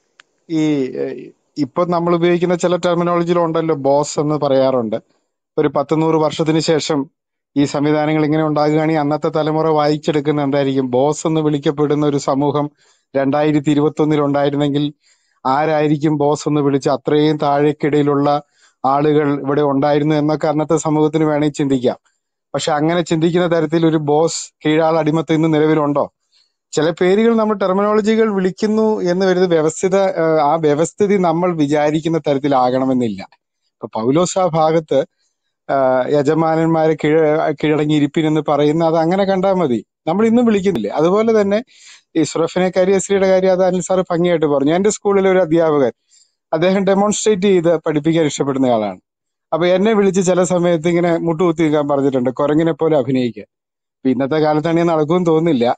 ഈ ഏഹ്, ഇപ്പൊ നമ്മൾ ഉപയോഗിക്കുന്ന ചില ടെർമിനോളജിയിലുണ്ടല്ലോ, ബോസ് എന്ന് പറയാറുണ്ട്. ഒരു പത്ത് നൂറ് വർഷത്തിന് ശേഷം ഈ സംവിധാനങ്ങൾ ഇങ്ങനെ ഉണ്ടാകുകയാണെങ്കിൽ അന്നത്തെ തലമുറ വായിച്ചെടുക്കുന്ന എന്തായിരിക്കും? ബോസ് എന്ന് വിളിക്കപ്പെടുന്ന ഒരു സമൂഹം രണ്ടായിരത്തി ഇരുപത്തി ഒന്നിൽ ഉണ്ടായിരുന്നെങ്കിൽ ആരായിരിക്കും ബോസ് എന്ന് വിളിച്ച് അത്രയും താഴേക്കിടയിലുള്ള ആളുകൾ ഇവിടെ ഉണ്ടായിരുന്നു എന്നൊക്കെ അന്നത്തെ സമൂഹത്തിന് വേണമെങ്കിൽ ചിന്തിക്കാം. പക്ഷെ അങ്ങനെ ചിന്തിക്കുന്ന തരത്തിൽ ഒരു ബോസ് കീഴാൾ അടിമത്തം ഇന്ന് നിലവിലുണ്ടോ? ചില പേരുകൾ നമ്മൾ ടെർമിനോളജികൾ വിളിക്കുന്നു എന്ന് വരുന്നത് വ്യവസ്ഥിത ഏഹ്, ആ വ്യവസ്ഥിതി നമ്മൾ വിചാരിക്കുന്ന തരത്തിലാകണമെന്നില്ല. ഇപ്പൊ പൗലോസ് ആ ഭാഗത്ത് ആഹ് യജമാനന്മാരെ കീഴ കീഴടങ്ങി ഇരിപ്പിനെന്ന് പറയുന്ന അത് അങ്ങനെ കണ്ടാൽ മതി. നമ്മൾ ഇന്നും വിളിക്കുന്നില്ലേ? അതുപോലെ തന്നെ ഈ സുറഫിനെ കരിയശ്രീയുടെ കാര്യം അത് അനിൽ സാറ് ഭംഗിയായിട്ട് പറഞ്ഞു. എന്റെ സ്കൂളിലെ ഒരു അധ്യാപകൻ, അദ്ദേഹം ഡെമോൺസ്ട്രേറ്റ് ചെയ്ത് പഠിപ്പിക്കാൻ ഇഷ്ടപ്പെടുന്ന ആളാണ്. അപ്പൊ എന്നെ വിളിച്ച് ചില സമയത്ത് ഇങ്ങനെ മുട്ടുകുത്തി നിൽക്കാൻ പറഞ്ഞിട്ടുണ്ട്, കുരങ്ങിനെ പോലെ അഭിനയിക്കാൻ. ഇപ്പൊ ഇന്നത്തെ കാലത്താണെങ്കിൽ നടക്കുമെന്ന് തോന്നുന്നില്ല.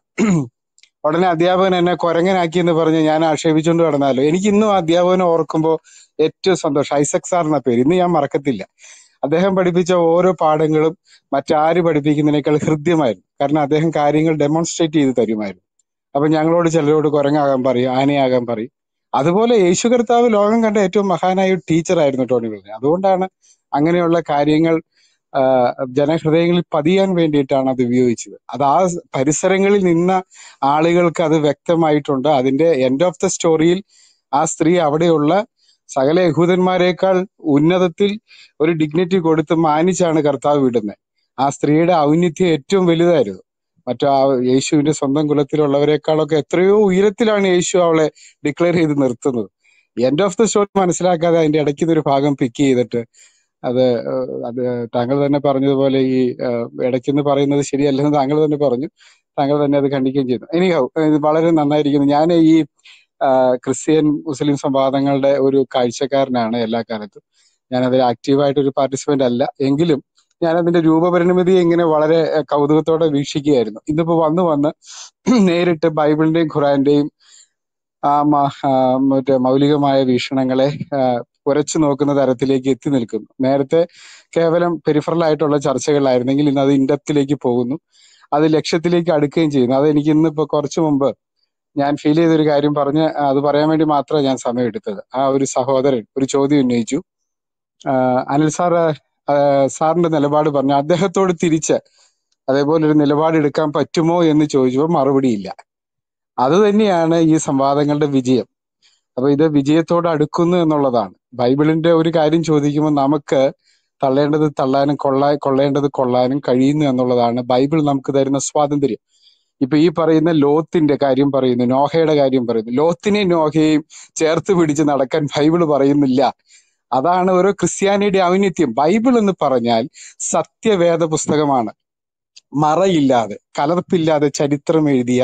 ഉടനെ അധ്യാപകൻ എന്നെ കുരങ്ങനാക്കി എന്ന് പറഞ്ഞ് ഞാൻ ആക്ഷേപിച്ചുകൊണ്ട് കിടന്നാലോ? എനിക്ക് ഇന്നും ആ അധ്യാപകനെ ഓർക്കുമ്പോൾ ഏറ്റവും സന്തോഷം. ഐസക് സാർ എന്ന പേര് ഇന്ന് ഞാൻ മറക്കത്തില്ല. അദ്ദേഹം പഠിപ്പിച്ച ഓരോ പാഠങ്ങളും മറ്റാര് പഠിപ്പിക്കുന്നതിനേക്കാൾ ഹൃദ്യമായിരുന്നു. കാരണം അദ്ദേഹം കാര്യങ്ങൾ ഡെമോൺസ്ട്രേറ്റ് ചെയ്ത് തരുമായിരുന്നു. അപ്പൊ ഞങ്ങളോട് ചിലരോട് കുരങ്ങാകാൻ പറയും, ആനയാകാൻ പറയും. അതുപോലെ യേശു കർത്താവ് ലോകം കണ്ട ഏറ്റവും മഹാനായ ഒരു ടീച്ചറായിരുന്നു ടോണി ബ്രദർ. അതുകൊണ്ടാണ് അങ്ങനെയുള്ള കാര്യങ്ങൾ ആ, ജനഹൃദയങ്ങളിൽ പതിയാൻ വേണ്ടിയിട്ടാണ് അത് ഉപയോഗിച്ചത്. അത് ആ പരിസരങ്ങളിൽ നിന്ന ആളുകൾക്ക് അത് വ്യക്തമായിട്ടുണ്ട്. അതിന്റെ എൻഡ് ഓഫ് ദ സ്റ്റോറിയിൽ ആ സ്ത്രീ അവിടെയുള്ള സകല യഹൂദന്മാരെക്കാൾ ഉന്നതത്തിൽ ഒരു ഡിഗ്നിറ്റി കൊടുത്ത് മാനിച്ചാണ് കർത്താവ് വിടുന്നത്. ആ സ്ത്രീയുടെ ഔന്നിത്യം ഏറ്റവും വലുതായിരുന്നു. മറ്റു ആ യേശുവിന്റെ സ്വന്തം കുലത്തിലുള്ളവരെക്കാളൊക്കെ എത്രയോ ഉയരത്തിലാണ് യേശു അവളെ ഡിക്ലെയർ ചെയ്ത് നിർത്തുന്നത്. എൻഡ് ഓഫ് ദ സ്റ്റോറി മനസ്സിലാക്കാതെ അതിന്റെ ഇടയ്ക്ക് ഇതൊരു ഭാഗം പിക്ക് ചെയ്തിട്ട് അത് ഏഹ്, അത് താങ്കൾ തന്നെ പറഞ്ഞതുപോലെ ഈ ഏഹ്, ഇടയ്ക്കെന്ന് പറയുന്നത് ശരിയല്ലെന്ന് താങ്കൾ തന്നെ പറഞ്ഞു. താങ്കൾ തന്നെ അത് ഖണ്ഡിക്കുകയും ചെയ്തു. എനിഹൗ ഇത് വളരെ നന്നായിരിക്കുന്നു. ഞാൻ ഈ ആ, ക്രിസ്ത്യൻ മുസ്ലിം സംവാദങ്ങളുടെ ഒരു കാഴ്ചക്കാരനാണ് എല്ലാ കാലത്തും. ഞാൻ അതിൽ ആക്റ്റീവായിട്ട് ഒരു പാർട്ടിസിപ്പന്റ് അല്ല, എങ്കിലും ഞാൻ അതിന്റെ രൂപപരിണമിതിയെ ഇങ്ങനെ വളരെ അഹ്, കൗതുകത്തോടെ വീക്ഷിക്കുകയായിരുന്നു. ഇന്നിപ്പോ വന്ന് വന്ന് നേരിട്ട് ബൈബിളിന്റെയും ഖുറാന്റെയും ആ മ- ആ, മറ്റേ മൗലികമായ വീക്ഷണങ്ങളെ ആ, ഉരച്ചു നോക്കുന്ന തരത്തിലേക്ക് എത്തി നിൽക്കുന്നു. നേരത്തെ കേവലം പെരിഫറൽ ആയിട്ടുള്ള ചർച്ചകളായിരുന്നെങ്കിൽ ഇന്ന് അത് ഇൻഡെപ്തിലേക്ക് പോകുന്നു, അത് ലക്ഷ്യത്തിലേക്ക് അടുക്കുകയും ചെയ്യുന്നു. അത് എനിക്ക് ഇന്നിപ്പോ കുറച്ചു മുമ്പ് ഞാൻ ഫീൽ ചെയ്തൊരു കാര്യം പറഞ്ഞ് അത് പറയാൻ വേണ്ടി മാത്രമാണ് ഞാൻ സമയം എടുത്തത്. ആ ഒരു സഹോദരൻ ഒരു ചോദ്യം ഉന്നയിച്ചു. ആഹ് അനിൽ സാറ് ആഹ് സാറിന്റെ നിലപാട് പറഞ്ഞു, അദ്ദേഹത്തോട് തിരിച്ച് അതേപോലെ ഒരു നിലപാട് എടുക്കാൻ പറ്റുമോ എന്ന് ചോദിച്ചപ്പോൾ മറുപടിയില്ല. അത് തന്നെയാണ് ഈ സംവാദങ്ങളുടെ വിജയം. അപ്പൊ ഇത് വിജയത്തോട് അടുക്കുന്നു എന്നുള്ളതാണ്. ബൈബിളിന്റെ ഒരു കാര്യം ചോദിക്കുമ്പോൾ നമുക്ക് തള്ളേണ്ടത് തള്ളാനും കൊള്ളാ കൊള്ളേണ്ടത് കൊള്ളാനും കഴിയുന്നു എന്നുള്ളതാണ് ബൈബിൾ നമുക്ക് തരുന്ന സ്വാതന്ത്ര്യം. ഇപ്പൊ ഈ പറയുന്ന ലോത്തിന്റെ കാര്യം പറയുന്നു, നോഹയുടെ കാര്യം പറയുന്നു. ലോത്തിനെയും നോഹയെയും ചേർത്ത് പിടിച്ച് നടക്കാൻ ബൈബിള് പറയുന്നില്ല. അതാണ് ഓരോ ക്രിസ്ത്യാനിയുടെ ഔന്നിത്യം. ബൈബിൾ എന്ന് പറഞ്ഞാൽ സത്യവേദ പുസ്തകമാണ്. മറയില്ലാതെ കലർപ്പില്ലാതെ ചരിത്രം എഴുതിയ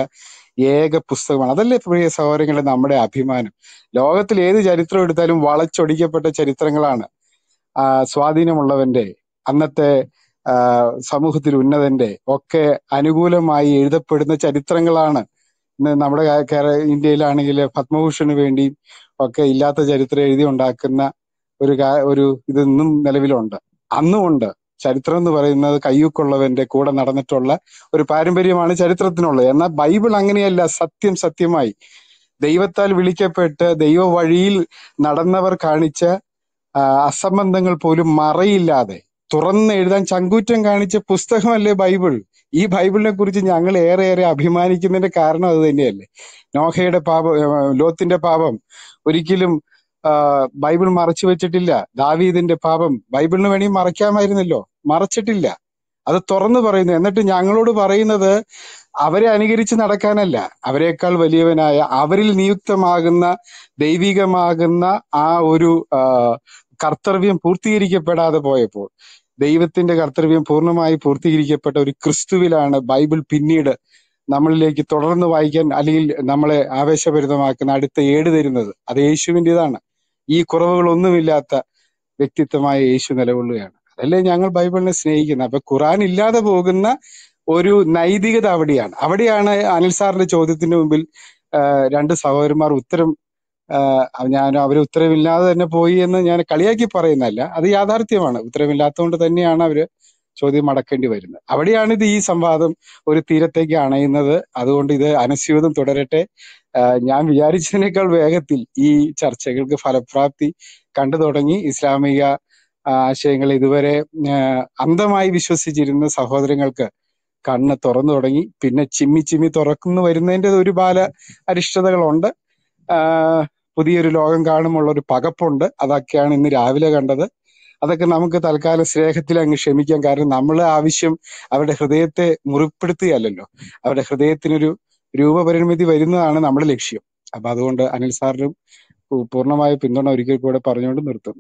ഏക പുസ്തകമാണ്. അതല്ലേ പ്രിയ സഹോദരങ്ങളെ നമ്മുടെ അഭിമാനം. ലോകത്തിൽ ഏത് ചരിത്രം എടുത്താലും വളച്ചൊടിക്കപ്പെട്ട ചരിത്രങ്ങളാണ്. ആ, സ്വാധീനമുള്ളവന്റെ, അന്നത്തെ ആ, സമൂഹത്തിൽ ഉന്നതന്റെ ഒക്കെ അനുകൂലമായി എഴുതപ്പെടുന്ന ചരിത്രങ്ങളാണ്. ഇന്ന് നമ്മുടെ കേ- കേര- ഇന്ത്യയിലാണെങ്കിൽ പത്മഭൂഷണ് വേണ്ടി ഒക്കെ ഇല്ലാത്ത ചരിത്രം എഴുതി ഉണ്ടാക്കുന്ന ഒരു കാ- ഒരു ഇത് ഇന്നും നിലവിലുണ്ട്, അന്നും ഉണ്ട്. ചരിത്രം എന്ന് പറയുന്നത് കയ്യൂക്കുള്ളവന്റെ കൂടെ നടന്നിട്ടുള്ള ഒരു പാരമ്പര്യമാണ് ചരിത്രത്തിനുള്ളത്. എന്നാൽ ബൈബിൾ അങ്ങനെയല്ല. സത്യം സത്യമായി ദൈവത്താൽ വിളിക്കപ്പെട്ട് ദൈവ വഴിയിൽ നടന്നവർ കാണിച്ച ആ, അസംബന്ധങ്ങൾ പോലും മറയില്ലാതെ തുറന്ന് എഴുതാൻ ചങ്കൂറ്റം കാണിച്ച പുസ്തകമല്ലേ ബൈബിൾ. ഈ ബൈബിളിനെ കുറിച്ച് ഞങ്ങൾ ഏറെ ഏറെ അഭിമാനിക്കുന്നതിന്റെ കാരണം അത് തന്നെയല്ലേ. നോഹയുടെ പാപം, ആ, ലോത്തിന്റെ പാപം ഒരിക്കലും ആ, ബൈബിൾ മറച്ചു വെച്ചിട്ടില്ല. ദാവീദിന്റെ പാപം ബൈബിളിന് വേണ്ടി മറയ്ക്കാമായിരുന്നല്ലോ, മറച്ചിട്ടില്ല. അത് തുറന്നു പറയുന്നു. എന്നിട്ട് ഞങ്ങളോട് പറയുന്നത് അവരെ അനുകരിച്ച് നടക്കാനല്ല, അവരെക്കാൾ വലിയവനായ അവരിൽ നിയുക്തമാകുന്ന ദൈവികമാകുന്ന ആ ഒരു ആ, കർത്തവ്യം പൂർത്തീകരിക്കപ്പെടാതെ പോയപ്പോൾ ദൈവത്തിന്റെ കർത്തവ്യം പൂർണ്ണമായി പൂർത്തീകരിക്കപ്പെട്ട ഒരു ക്രിസ്തുവിലാണ് ബൈബിൾ പിന്നീട് നമ്മളിലേക്ക് തുടർന്ന് വായിക്കാൻ, അല്ലെങ്കിൽ നമ്മളെ ആവേശഭരിതമാക്കുന്ന അടുത്ത ഏട് തരുന്നത്. അത് യേശുവിൻ്റെതാണ്. ഈ കുറവുകളൊന്നുമില്ലാത്ത വ്യക്തിത്വമായ യേശു നിലകൊള്ളുകയാണ്. അതല്ലേ ഞങ്ങൾ ബൈബിളിനെ സ്നേഹിക്കുന്നത്. അപ്പൊ ഖുറാൻ ഇല്ലാതെ പോകുന്ന ഒരു നൈതികത അവിടെയാണ്. അവിടെയാണ് അനിൽ സാറിന്റെ ചോദ്യത്തിന് മുമ്പിൽ ആ, രണ്ട് സഹോദരന്മാർ ഉത്തരം ആ, ഞാൻ അവർ ഉത്തരവില്ലാതെ തന്നെ പോയി എന്ന് ഞാൻ കളിയാക്കി പറയുന്നതല്ല, അത് യാഥാർത്ഥ്യമാണ്. ഉത്തരവില്ലാത്തതുകൊണ്ട് തന്നെയാണ് അവര് ചോദ്യം അടക്കേണ്ടി വരുന്നത്. അവിടെയാണ് ഇത് ഈ സംവാദം ഒരു തീരത്തേക്ക് അണയുന്നത്. അതുകൊണ്ട് ഇത് അനസ്യൂതം തുടരട്ടെ. ആ, ഞാൻ വിചാരിച്ചതിനേക്കാൾ വേഗത്തിൽ ഈ ചർച്ചകൾക്ക് ഫലപ്രാപ്തി കണ്ടു തുടങ്ങി. ഇസ്ലാമിക ആ, ആശയങ്ങൾ ഇതുവരെ ആ, അന്ധമായി വിശ്വസിച്ചിരുന്ന സഹോദരങ്ങൾക്ക് കണ്ണ് തുറന്നു തുടങ്ങി. പിന്നെ ചിമ്മി ചിമ്മി തുറക്കുന്നു വരുന്നതിന്റെ ഒരു ബാല അരിഷ്ടതകളുണ്ട്. ആ, പുതിയൊരു ലോകം കാണുമുള്ള ഒരു പകപ്പുണ്ട്. അതൊക്കെയാണ് ഇന്ന് രാവിലെ കണ്ടത്. അതൊക്കെ നമുക്ക് തൽക്കാലം സ്നേഹത്തിൽ അങ്ങ് ക്ഷമിക്കാം. കാരണം നമ്മളെ ആവശ്യം അവരുടെ ഹൃദയത്തെ മുറിപ്പെടുത്തുകയല്ലല്ലോ, അവരുടെ ഹൃദയത്തിനൊരു രൂപപരിണമിതി വരുന്നതാണ് നമ്മുടെ ലക്ഷ്യം. അപ്പൊ അതുകൊണ്ട് അനിൽ സാറിനും പൂ- പൂർണ്ണമായ പിന്തുണ ഒരിക്കൽ കൂടെ പറഞ്ഞുകൊണ്ട് നിർത്തുന്നു.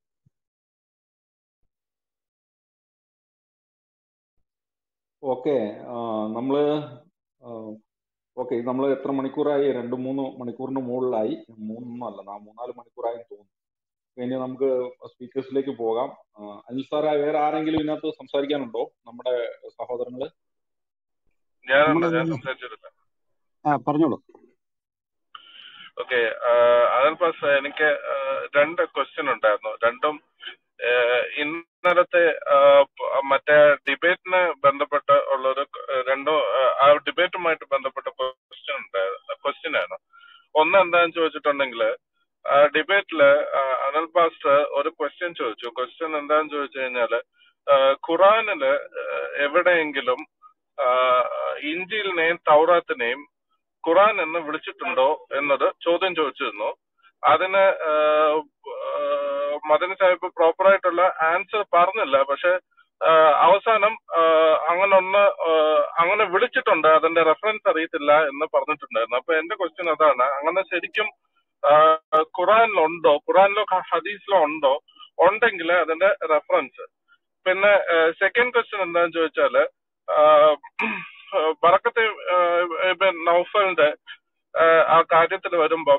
ഓക്കെ. നമ്മള് ഓക്കെ നമ്മൾ എത്ര മണിക്കൂറായി? രണ്ട് മൂന്ന് മണിക്കൂറിന് മുകളിലായി. മൂന്നൊന്നും അല്ല, നാ- മൂന്നാല് മണിക്കൂറായി തോന്നുന്നു. ഇനി നമുക്ക് സ്പീക്കേഴ്സിലേക്ക് പോകാം. ആ, അനിൽ സാറേ, വേറെ ആരെങ്കിലും ഇതിനകത്ത് സംസാരിക്കാനുണ്ടോ? നമ്മുടെ സഹോദരങ്ങള്. ഞാനുണ്ട്, നമ്മുടെ ഞാൻ സംസാരിച്ചിട്ടില്ല. ആ പറഞ്ഞോളൂ. ഓക്കെ. അനിൽ പാസ്, എനിക്ക് ആ, രണ്ട് ക്വസ്റ്റ്യൻ ഉണ്ടായിരുന്നു. രണ്ടും ആ, ഇന്നലത്തെ ആ, പ- മറ്റേ ഡിബേറ്റിന് ബന്ധപ്പെട്ട് ഉള്ളൊരു ക- രണ്ടോ ആ, ആ ഡിബേറ്റുമായിട്ട് ബന്ധപ്പെട്ട ക്വസ്റ്റ്യൻ ഉണ്ടായിരുന്നു ക്വസ്റ്റ്യൻ ആണ്. ഒന്ന് എന്താന്ന് ചോദിച്ചിട്ടുണ്ടെങ്കിൽ, ആ ഡിബേറ്റില് അനിൽ പാസ്റ്റർ ഒരു ക്വസ്റ്റ്യൻ ചോദിച്ചു. ക്വസ്റ്റ്യൻ എന്താന്ന് ചോദിച്ചു കഴിഞ്ഞാല്, ആ, ഖുറാനില് ആ, എവിടെയെങ്കിലും ആ, ഇഞ്ചിലിനെയും തൗറാത്തിനെയും ഖുറാൻ എന്ന് വിളിച്ചിട്ടുണ്ടോ എന്നത് ചോദ്യം ചോദിച്ചിരുന്നു. അതിന് ആഹ്, ആഹ്, മദനി സാഹിബ് പ്രോപ്പർ ആയിട്ടുള്ള ആൻസർ പറഞ്ഞില്ല. പക്ഷെ ആഹ്, അവസാനം ആഹ്, അങ്ങനെ ഒന്ന് ആഹ്, അങ്ങനെ വിളിച്ചിട്ടുണ്ട്, അതിന്റെ റെഫറൻസ് അറിയത്തില്ല എന്ന് പറഞ്ഞിട്ടുണ്ടായിരുന്നു. അപ്പൊ എന്റെ ക്വസ്റ്റ്യൻ അതാണ്, അങ്ങനെ ശരിക്കും ആഹ്, ഖുറാനിലുണ്ടോ, ഖുറാനിലോ ഹ- ഹദീസിലോ ഉണ്ടോ? ഉണ്ടെങ്കിൽ അതിന്റെ റെഫറൻസ്. പിന്നെ സെക്കൻഡ് ക്വസ്റ്റ്യൻ എന്താന്ന് ചോദിച്ചാല്, ആഹ്, ബറക്കത്ത് ആഹ്, ഇബ്ൻ നൗഫലിന്റെ ആഹ്, ആ കാര്യത്തിൽ വരുമ്പം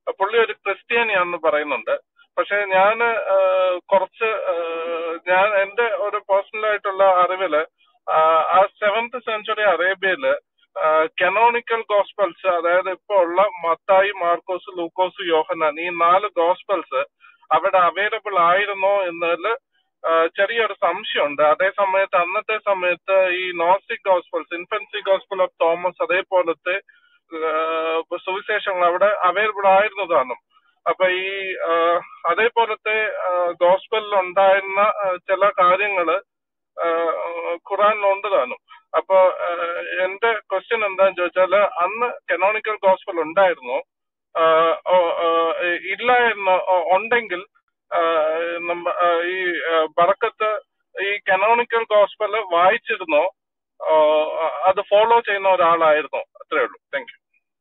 പുള്ളി ഒരു ക്രിസ്ത്യാനിയാണെന്ന് പറയുന്നുണ്ട്. പക്ഷെ ഞാൻ കുറച്ച് ആഹ് ഞാൻ എന്റെ ഒരു പേഴ്സണൽ ആയിട്ടുള്ള അറിവില് ആഹ് ആ സെവൻത് സെഞ്ചുറി അറേബ്യയില് കനോണിക്കൽ ഗോസ്പൽസ്, അതായത് ഇപ്പൊ ഉള്ള മത്തായി, മാർക്കോസ്, ലൂക്കോസ്, യോഹന്നാൻ, ഈ നാല് ഗോസ്പൽസ് അവിടെ അവൈലബിൾ ആയിരുന്നോ എന്നതിൽ ചെറിയൊരു സംശയമുണ്ട്. അതേ സമയത്ത് അന്നത്തെ സമയത്ത് ഈ gnostic gospels, infancy gospel of Thomas, അതേപോലത്തെ ആഹ് സുവിശേഷങ്ങൾ അവിടെ അവൈലബിൾ ആയിരുന്നതാണ്. അപ്പൊ ഈ ആഹ് അതേപോലത്തെ ഗോസ്പലിൽ ഉണ്ടായിരുന്ന ആഹ് ചില കാര്യങ്ങള് ആഹ് ഖുറാനിലുണ്ട് താനും. അപ്പൊ ആഹ് എന്റെ ക്വസ്റ്റ്യൻ എന്താന്ന് ചോദിച്ചാല്, അന്ന് കനോണിക്കൽ ഗോസ്പൽ ഉണ്ടായിരുന്നോ, ആഹ് ഓ- ആഹ് ഇല്ലായിരുന്നോ, ഓ- ഉണ്ടെങ്കിൽ ആഹ് നമ്മ ആഹ് ഈ ആഹ് ബറക്കത്ത് ഈ കനോണിക്കൽ ഗോസ്പൽ വായിച്ചിരുന്നോ, ആഹ് അത് ഫോളോ ചെയ്യുന്ന ഒരാളായിരുന്നോ? അത്രേ ഉള്ളൂ. Thank you.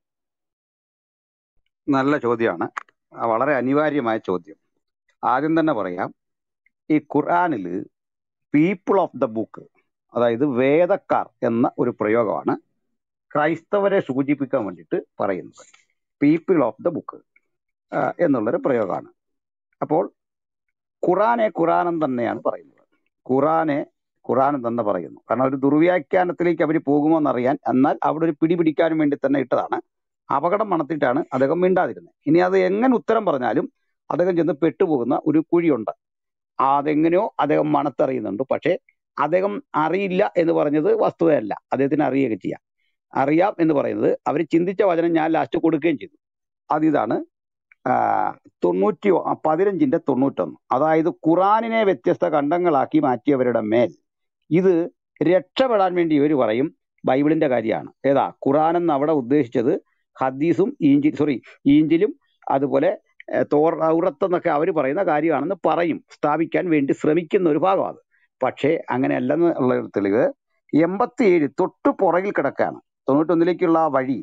നല്ല ചോദ്യമാണ്, ആ, വളരെ അനിവാര്യമായ ചോദ്യം. ആദ്യം തന്നെ പറയാം, ഈ ഖുർആനിൽ പീപ്പിൾ ഓഫ് ദ ബുക്ക്, അതായത് വേദക്കാർ എന്ന ഒരു പ്രയോഗമാണ് ക്രൈസ്തവരെ സൂചിപ്പിക്കാൻ വേണ്ടിയിട്ട് പറയുന്നത്. പീപ്പിൾ ഓഫ് ദ ബുക്ക് എന്നുള്ളൊരു പ്രയോഗമാണ്. അപ്പോൾ ഖുറാനെ ഖുറാനം തന്നെയാണ് പറയുന്നത്. ഖുറാനെ ഖുറാനം തന്നെ പറയുന്നു. കാരണം ഒരു ദുർവ്യാഖ്യാനത്തിലേക്ക് അവർ പോകുമോ എന്നറിയാൻ, എന്നാൽ അവിടെ ഒരു പിടി പിടിക്കാനും വേണ്ടി തന്നെ ഇട്ടതാണ്. അപകടം മണത്തിട്ടാണ് അദ്ദേഹം മിണ്ടാതിരുന്നത്. ഇനി അത് എങ്ങനെ ഉത്തരം പറഞ്ഞാലും അദ്ദേഹം ചെന്ന് പെട്ടുപോകുന്ന ഒരു കുഴിയുണ്ട്. അതെങ്ങനെയോ അദ്ദേഹം മണത്തറിയുന്നുണ്ട്. പക്ഷേ അദ്ദേഹം അറിയില്ല എന്ന് പറഞ്ഞത് വസ്തുതയല്ല, അദ്ദേഹത്തിന് അറിയുകയൊക്കെ ചെയ്യാം. അറിയാം എന്ന് പറയുന്നത് അവർ ചിന്തിച്ച വചനം ഞാൻ ലാസ്റ്റ് കൊടുക്കുകയും ചെയ്തു. അതിതാണ് ആ, തൊണ്ണൂറ്റി ഒ- ആ, പതിനഞ്ചിന്റെ തൊണ്ണൂറ്റൊന്ന്. അതായത് ഖുറാനിനെ വ്യത്യസ്ത ഖണ്ഡങ്ങളാക്കി മാറ്റിയവരുടെ മേൽ ഇത് രക്ഷപ്പെടാൻ വേണ്ടി ഇവർ പറയും ബൈബിളിന്റെ കാര്യമാണ്. ഏതാ ഖുറാൻ എന്ന് അവിടെ ഉദ്ദേശിച്ചത് ഹദീസും ഈഞ്ചി സോറി ഈഞ്ചിലും അതുപോലെ ഏഹ്, തോർ ഔറത്ത് എന്നൊക്കെ അവർ പറയുന്ന കാര്യമാണെന്ന് പറയും, സ്ഥാപിക്കാൻ വേണ്ടി ശ്രമിക്കുന്ന ഒരു ഭാഗമാണ്. പക്ഷേ അങ്ങനെയല്ലെന്ന് ഉള്ള ഒരു തെളിവ് എൺപത്തി ഏഴ് തൊട്ട് പുറകിൽ കിടക്കാണ്. തൊണ്ണൂറ്റൊന്നിലേക്കുള്ള ആ വഴി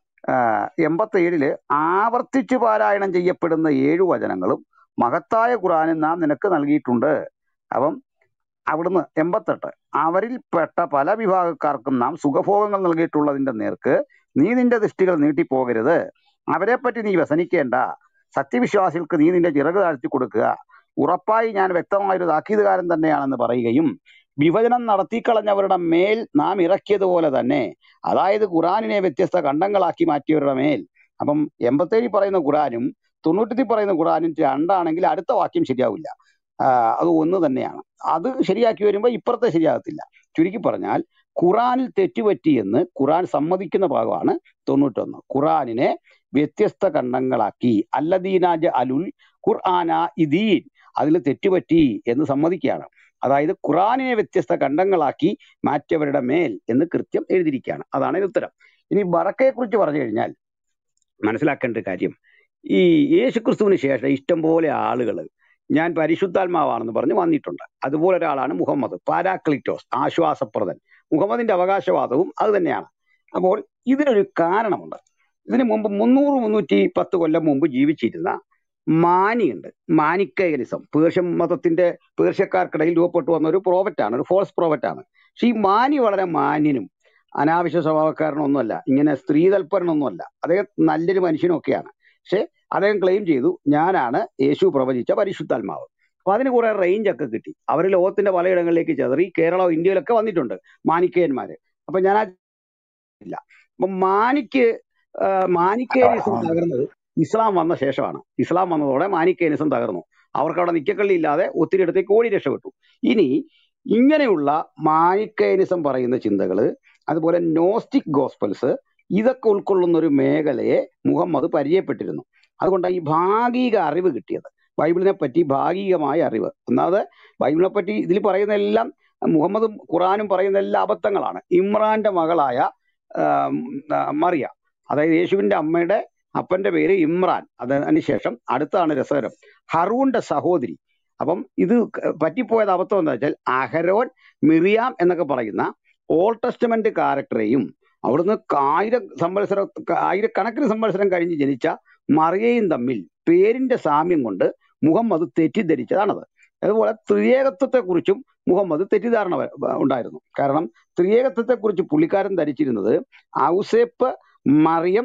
എൺപത്തി ഏഴില് ആവർത്തിച്ച് പാരായണം ചെയ്യപ്പെടുന്ന ഏഴു വചനങ്ങളും മഹത്തായ ഖുറാനും നാം നിനക്ക് നൽകിയിട്ടുണ്ട്. അപ്പം അവിടുന്ന് എൺപത്തെട്ട് അവരിൽപ്പെട്ട പല വിഭാഗക്കാർക്കും നാം സുഖഭോഗങ്ങൾ നൽകിയിട്ടുള്ളതിന്റെ നേർക്ക് നീ നിന്റെ ദൃഷ്ടികൾ നീട്ടിപ്പോകരുത്. അവരെപ്പറ്റി നീ വ്യസനിക്കേണ്ട. സത്യവിശ്വാസികൾക്ക് നീ നിന്റെ ചിറക് താഴ്ത്തി കൊടുക്കുക. ഉറപ്പായി ഞാൻ വ്യക്തമായൊരു താക്കീതുകാരൻ തന്നെയാണെന്ന് പറയുകയും വിഭജനം നടത്തിക്കളഞ്ഞവരുടെ മേൽ നാം ഇറക്കിയതുപോലെ തന്നെ, അതായത് ഖുറാനിനെ വ്യത്യസ്ത ഖണ്ഡങ്ങളാക്കി മാറ്റിയവരുടെ മേൽ. അപ്പം എൺപത്തേഴിൽ പറയുന്ന ഖുറാനും തൊണ്ണൂറ്റത്തിൽ പറയുന്ന ഖുറാനും രണ്ടാണെങ്കിൽ അടുത്ത വാക്യം ശരിയാവില്ല. ആഹ് അത് ഒന്ന് തന്നെയാണ്. അത് ശരിയാക്കി വരുമ്പോൾ ഇപ്പുറത്തെ ശരിയാകത്തില്ല. ചുരുക്കി പറഞ്ഞാൽ ഖുറാനിൽ തെറ്റുപറ്റി എന്ന് ഖുറാൻ സമ്മതിക്കുന്ന ഭാഗമാണ് തൊണ്ണൂറ്റൊന്ന്. ഖുറാനിനെ വ്യത്യസ്ത ഖണ്ഡങ്ങളാക്കി അല്ലദീനാജ അലുൽ ഖുർആന ഇദീൻ, അതിൽ തെറ്റുപറ്റി എന്ന് സമ്മതിക്കുകയാണ്. അതായത് ഖുറാനിനെ വ്യത്യസ്ത ഖണ്ഡങ്ങളാക്കി മാറ്റിയവരുടെ മേൽ എന്ന് കൃത്യം എഴുതിയിരിക്കുകയാണ്. അതാണ് ഇതിന് ഉത്തരം. ഇനി ബറക്കയെ കുറിച്ച് പറഞ്ഞു കഴിഞ്ഞാൽ മനസ്സിലാക്കേണ്ട ഒരു കാര്യം, ഈ യേശുക്രിസ്തുവിന് ശേഷം ഇഷ്ടംപോലെ ആളുകൾ ഞാൻ പരിശുദ്ധാത്മാവാണെന്ന് പറഞ്ഞ് വന്നിട്ടുണ്ട്. അതുപോലെ ഒരാളാണ് മുഹമ്മദ്, പാരാക്ലിറ്റോസ്, ആശ്വാസപ്രദൻ. മുഹമ്മദിന്റെ അവകാശവാദവും അത് തന്നെയാണ്. അപ്പോൾ ഇതിനൊരു കാരണമുണ്ട്. ഇതിനു മുമ്പ് മുന്നൂറ് മുന്നൂറ്റി പത്ത് കൊല്ലം മുമ്പ് ജീവിച്ചിരുന്ന മാനിയുണ്ട്, മാനിക്കയനിസം. പേർഷ്യൻ മതത്തിന്റെ പേർഷ്യക്കാർക്കിടയിൽ രൂപപ്പെട്ടു വന്ന ഒരു പ്രോഫറ്റാണ്, ഒരു ഫോൾസ് പ്രോഫറ്റാണ്. പക്ഷെ ഈ മാനി വളരെ മാന്യനും അനാവശ്യ സ്വഭാവക്കാരനൊന്നുമല്ല, ഇങ്ങനെ സ്ത്രീതൽപരനൊന്നുമല്ല. അദ്ദേഹം നല്ലൊരു മനുഷ്യനൊക്കെയാണ്. പക്ഷെ അദ്ദേഹം ക്ലെയിം ചെയ്തു ഞാനാണ് യേശു പ്രവചിച്ച പരിശുദ്ധാത്മാവ്. അപ്പൊ അതിന് കുറെ റേഞ്ച് ഒക്കെ കിട്ടി. അവർ ലോകത്തിന്റെ പലയിടങ്ങളിലേക്ക് ചെതറി കേരളം ഇന്ത്യയിലൊക്കെ വന്നിട്ടുണ്ട് മാനിക്കയന്മാര്. അപ്പൊ ഞാൻ ആ ഇല്ല. അപ്പൊ മാനിക്ക് മാനിക്കേനിസം തകർന്നത് ഇസ്ലാം വന്ന ശേഷമാണ്. ഇസ്ലാം വന്നതോടെ മാനിക്കേനിസം തകർന്നു. അവർക്ക് അവിടെ നിക്കക്കള്ളി ഇല്ലാതെ ഒത്തിരി ഇടത്തേക്ക് ഓടി രക്ഷപ്പെട്ടു. ഇനി ഇങ്ങനെയുള്ള മാനിക്കേനിസം പറയുന്ന ചിന്തകള്, അതുപോലെ നോസ്റ്റിക് ഗോസ്പൽസ്, ഇതൊക്കെ ഉൾക്കൊള്ളുന്ന ഒരു മേഖലയെ മുഹമ്മദ് പരിചയപ്പെട്ടിരുന്നു. അതുകൊണ്ടാണ് ഈ ഭാഗിക അറിവ് കിട്ടിയത്, ബൈബിളിനെ പറ്റി ഭാഗികമായ അറിവ്. ഒന്നാമത് ബൈബിളിനെ പറ്റി ഇതിൽ പറയുന്ന എല്ലാം, മുഹമ്മദും ഖുറാനും പറയുന്ന എല്ലാ അബദ്ധങ്ങളാണ്. ഇമ്രാന്റെ മകളായ ആം, ആ, മറിയ, അതായത് യേശുവിന്റെ അമ്മയുടെ അപ്പന്റെ പേര് ഇമ്രാൻ, അതിന് ശേഷം അടുത്താണ് രസകരം, ഹറൂന്റെ സഹോദരി. അപ്പം ഇത് ക- പറ്റിപ്പോയത് അബദ്ധം എന്താ വെച്ചാൽ അഹരോൻ, മിറിയാം എന്നൊക്കെ പറയുന്ന ഓൾഡ് ടെസ്റ്റമെന്റ് ക്യാരക്ടറെയും അവിടുന്ന് ആയിരം സംവത്സരം ആയിരക്കണക്കിന് സംവത്സരം കഴിഞ്ഞ് ജനിച്ച മറിയയും തമ്മിൽ പേരിന്റെ സാമ്യം കൊണ്ട് മുഹമ്മദ് തെറ്റിദ്ധരിച്ചതാണത്. അതുപോലെ ത്രിയേകത്വത്തെക്കുറിച്ചും മുഹമ്മദ് തെറ്റിദ്ധാരണ വ- വ- ഉണ്ടായിരുന്നു. കാരണം ത്രിയേകത്വത്തെക്കുറിച്ച് പുള്ളിക്കാരൻ ധരിച്ചിരുന്നത് ഔസേപ്പ്, മറിയം,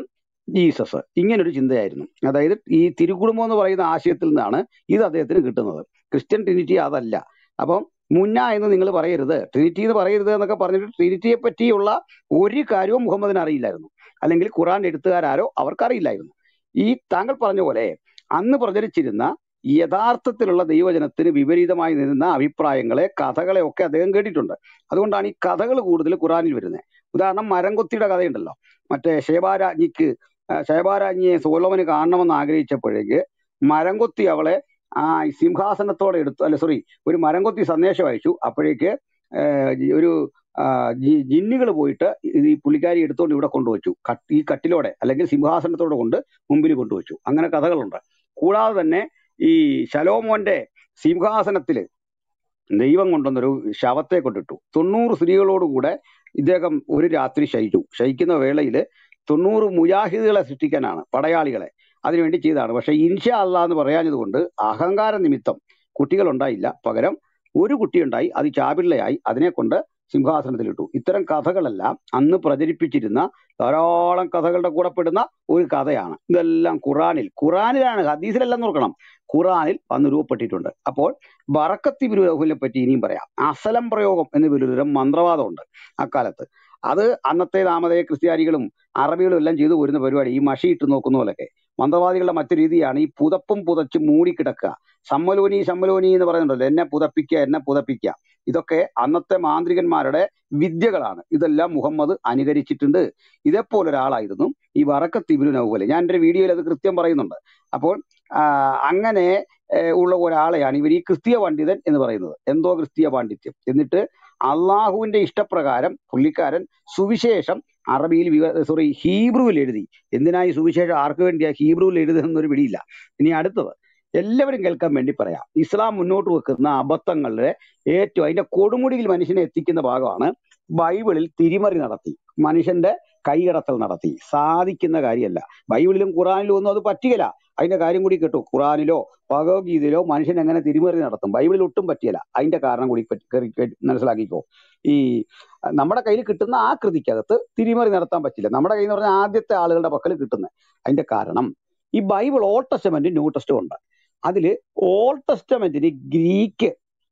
ജീസസ്. ഇങ്ങനൊരു ചിന്തയായിരുന്നു. അതായത് ഈ തിരുക്കുടുംബം എന്ന് പറയുന്ന ആശയത്തിൽ നിന്നാണ് ഇത് അദ്ദേഹത്തിന് കിട്ടുന്നത്. ക്രിസ്ത്യൻ ട്രിനിറ്റി അതല്ല. അപ്പം മുന്ന എന്ന് നിങ്ങൾ പറയരുത്, ട്രിനിറ്റി എന്ന് പറയരുത് എന്നൊക്കെ പറഞ്ഞിട്ട് ട്രിനിറ്റിയെ പറ്റിയുള്ള ഒരു കാര്യവും മുഹമ്മദിന് അറിയില്ലായിരുന്നു, അല്ലെങ്കിൽ ഖുറാൻ എഴുത്തുകാരോ അവർക്കറിയില്ലായിരുന്നു. ഈ താങ്കൾ പറഞ്ഞ പോലെ അന്ന് പ്രചരിച്ചിരുന്ന യഥാർത്ഥത്തിലുള്ള ദൈവജനത്തിന് വിപരീതമായി നിന്ന അഭിപ്രായങ്ങളെ, കഥകളെ ഒക്കെ അദ്ദേഹം കേട്ടിട്ടുണ്ട്. അതുകൊണ്ടാണ് ഈ കഥകൾ കൂടുതൽ ഖുറാനിൽ വരുന്നത്. ഉദാഹരണം, മരംകൊത്തിയുടെ കഥയുണ്ടല്ലോ. മറ്റേ ശേബാരാജ്ഞിക്ക് ശേബാരാജ്ഞിയെ സോളോമന് കാണണമെന്ന് ആഗ്രഹിച്ചപ്പോഴേക്ക് മരംകൊത്തി അവളെ ആ സിംഹാസനത്തോടെ എടുത്തു, അല്ല സോറി, ഒരു മരംകൊത്തി സന്ദേശം അയച്ചു. അപ്പോഴേക്ക് ഒരു ജിന്നുകൾ പോയിട്ട് ഈ പുള്ളിക്കാരി എടുത്തുകൊണ്ട് ഇവിടെ കൊണ്ടുവച്ചു, ഈ കട്ടിലോടെ അല്ലെങ്കിൽ സിംഹാസനത്തോടെ കൊണ്ട് മുമ്പിൽ കൊണ്ടുവച്ചു. അങ്ങനെ കഥകളുണ്ട്. കൂടാതെ തന്നെ ഈ ശലോമോന്റെ സിംഹാസനത്തില് ദൈവം കൊണ്ടുവന്നൊരു ശവത്തെ കൊണ്ടിട്ടു. തൊണ്ണൂറ് സ്ത്രീകളോടുകൂടെ ഇദ്ദേഹം ഒരു രാത്രി ശയിച്ചു. ശയിക്കുന്ന വേളയിൽ തൊണ്ണൂറ് മുജാഹിദുകളെ സൃഷ്ടിക്കാനാണ്, പടയാളികളെ അതിനുവേണ്ടി ചെയ്തതാണ്. പക്ഷെ ഇൻഷാ അല്ലാ എന്ന് പറയാഞ്ഞത് കൊണ്ട് അഹങ്കാര നിമിത്തം കുട്ടികൾ ഉണ്ടായില്ല. പകരം ഒരു കുട്ടിയുണ്ടായി, അത് ചാപിള്ളയായി, അതിനെ കൊണ്ട് സിംഹാസനത്തിലിട്ടു. ഇത്തരം കഥകളെല്ലാം അന്ന് പ്രചരിപ്പിച്ചിരുന്ന ധാരാളം കഥകളുടെ കൂടെ പെടുന്ന ഒരു കഥയാണ്. ഇതെല്ലാം ഖുറാനിൽ ഖുറാനിലാണ് ഹദീസിലെല്ലാം നോക്കണം, ഖുറാനിൽ വന്ന് രൂപപ്പെട്ടിട്ടുണ്ട്. അപ്പോൾ ബറക്കത്തി ബിരുദനെ പറ്റി ഇനിയും പറയാം. അസലം പ്രയോഗം എന്ന പേരിലൊരു മന്ത്രവാദമുണ്ട് അക്കാലത്ത്. അത് അന്നത്തെ നാമധേയ ക്രിസ്ത്യാനികളും അറബികളും എല്ലാം ചെയ്തു പോരുന്ന പരിപാടി. ഈ മഷി ഇട്ട് നോക്കുന്ന പോലൊക്കെ മന്ത്രവാദികളുടെ മറ്റു രീതിയാണ് ഈ പുതപ്പും പുതച്ച് മൂടിക്കിടക്കുക. സമ്മലോനി സമ്മലോനി എന്ന് പറയുന്നുണ്ടല്ലോ, എന്നെ പുതപ്പിക്കുക എന്നെ പുതപ്പിക്കുക. ഇതൊക്കെ അന്നത്തെ മാന്ത്രികന്മാരുടെ വിദ്യകളാണ്. ഇതെല്ലാം മുഹമ്മദ് അനുകരിച്ചിട്ടുണ്ട്. ഇതേപോലൊരാളായിരുന്നു ഈ വറക്കത്ത് ഇബ്നു നൗഫൽ. ഞാൻ എൻ്റെ വീഡിയോയിൽ അത് കൃത്യം പറയുന്നുണ്ട്. അപ്പോൾ അങ്ങനെ ഉള്ള ഒരാളെയാണ് ഇവർ ഈ ക്രിസ്തീയ പണ്ഡിതൻ എന്ന് പറയുന്നത്. എന്തോ ക്രിസ്തീയ പാണ്ഡിത്യം. എന്നിട്ട് അള്ളാഹുവിന്റെ ഇഷ്ടപ്രകാരം പുള്ളിക്കാരൻ സുവിശേഷം അറബിയിൽ സോറി ഹീബ്രുവിൽ എഴുതി. എന്തിനാ ഈ സുവിശേഷം ആർക്ക് വേണ്ടിയാ ഹീബ്രുവിൽ എഴുതുന്നൊരു പിടിയില്ല. ഇനി അടുത്തത് എല്ലാവരും കേൾക്കാൻ വേണ്ടി പറയാം. ഇസ്ലാം മുന്നോട്ട് വെക്കുന്ന അബദ്ധങ്ങളുടെ ഏറ്റവും അതിന്റെ കൊടുമുടിയിൽ മനുഷ്യനെ എത്തിക്കുന്ന ഭാഗമാണ് ബൈബിളിൽ തിരിമറി നടത്തി, മനുഷ്യന്റെ കൈകടത്തൽ നടത്തി. സാധിക്കുന്ന കാര്യമല്ല. ബൈബിളിലും ഖുറാനിലും ഒന്നും അത് പറ്റുകയില്ല. അതിന്റെ കാര്യം കൂടി കേട്ടു. ഖുറാനിലോ ഭഗവത്ഗീതയിലോ മനുഷ്യൻ എങ്ങനെ തിരിമറി നടത്തും, ബൈബിളിൽ ഒട്ടും പറ്റിയല്ല. അതിന്റെ കാരണം കൂടി മനസ്സിലാക്കിക്കോ. ഈ നമ്മുടെ കയ്യിൽ കിട്ടുന്ന ആ കൃതിക്കകത്ത് തിരിമറി നടത്താൻ പറ്റില്ല. നമ്മുടെ കയ്യിൽ എന്ന് പറഞ്ഞാൽ ആദ്യത്തെ ആളുകളുടെ പക്കൽ കിട്ടുന്നത്. അതിന്റെ കാരണം ഈ ബൈബിൾ ഓൾഡ് ടെസ്റ്റമെന്റും ന്യൂ ടെസ്റ്റും ഉണ്ട്. അതിൽ ഓൾഡ് ടെസ്റ്റമെന്റിന് ഗ്രീക്ക്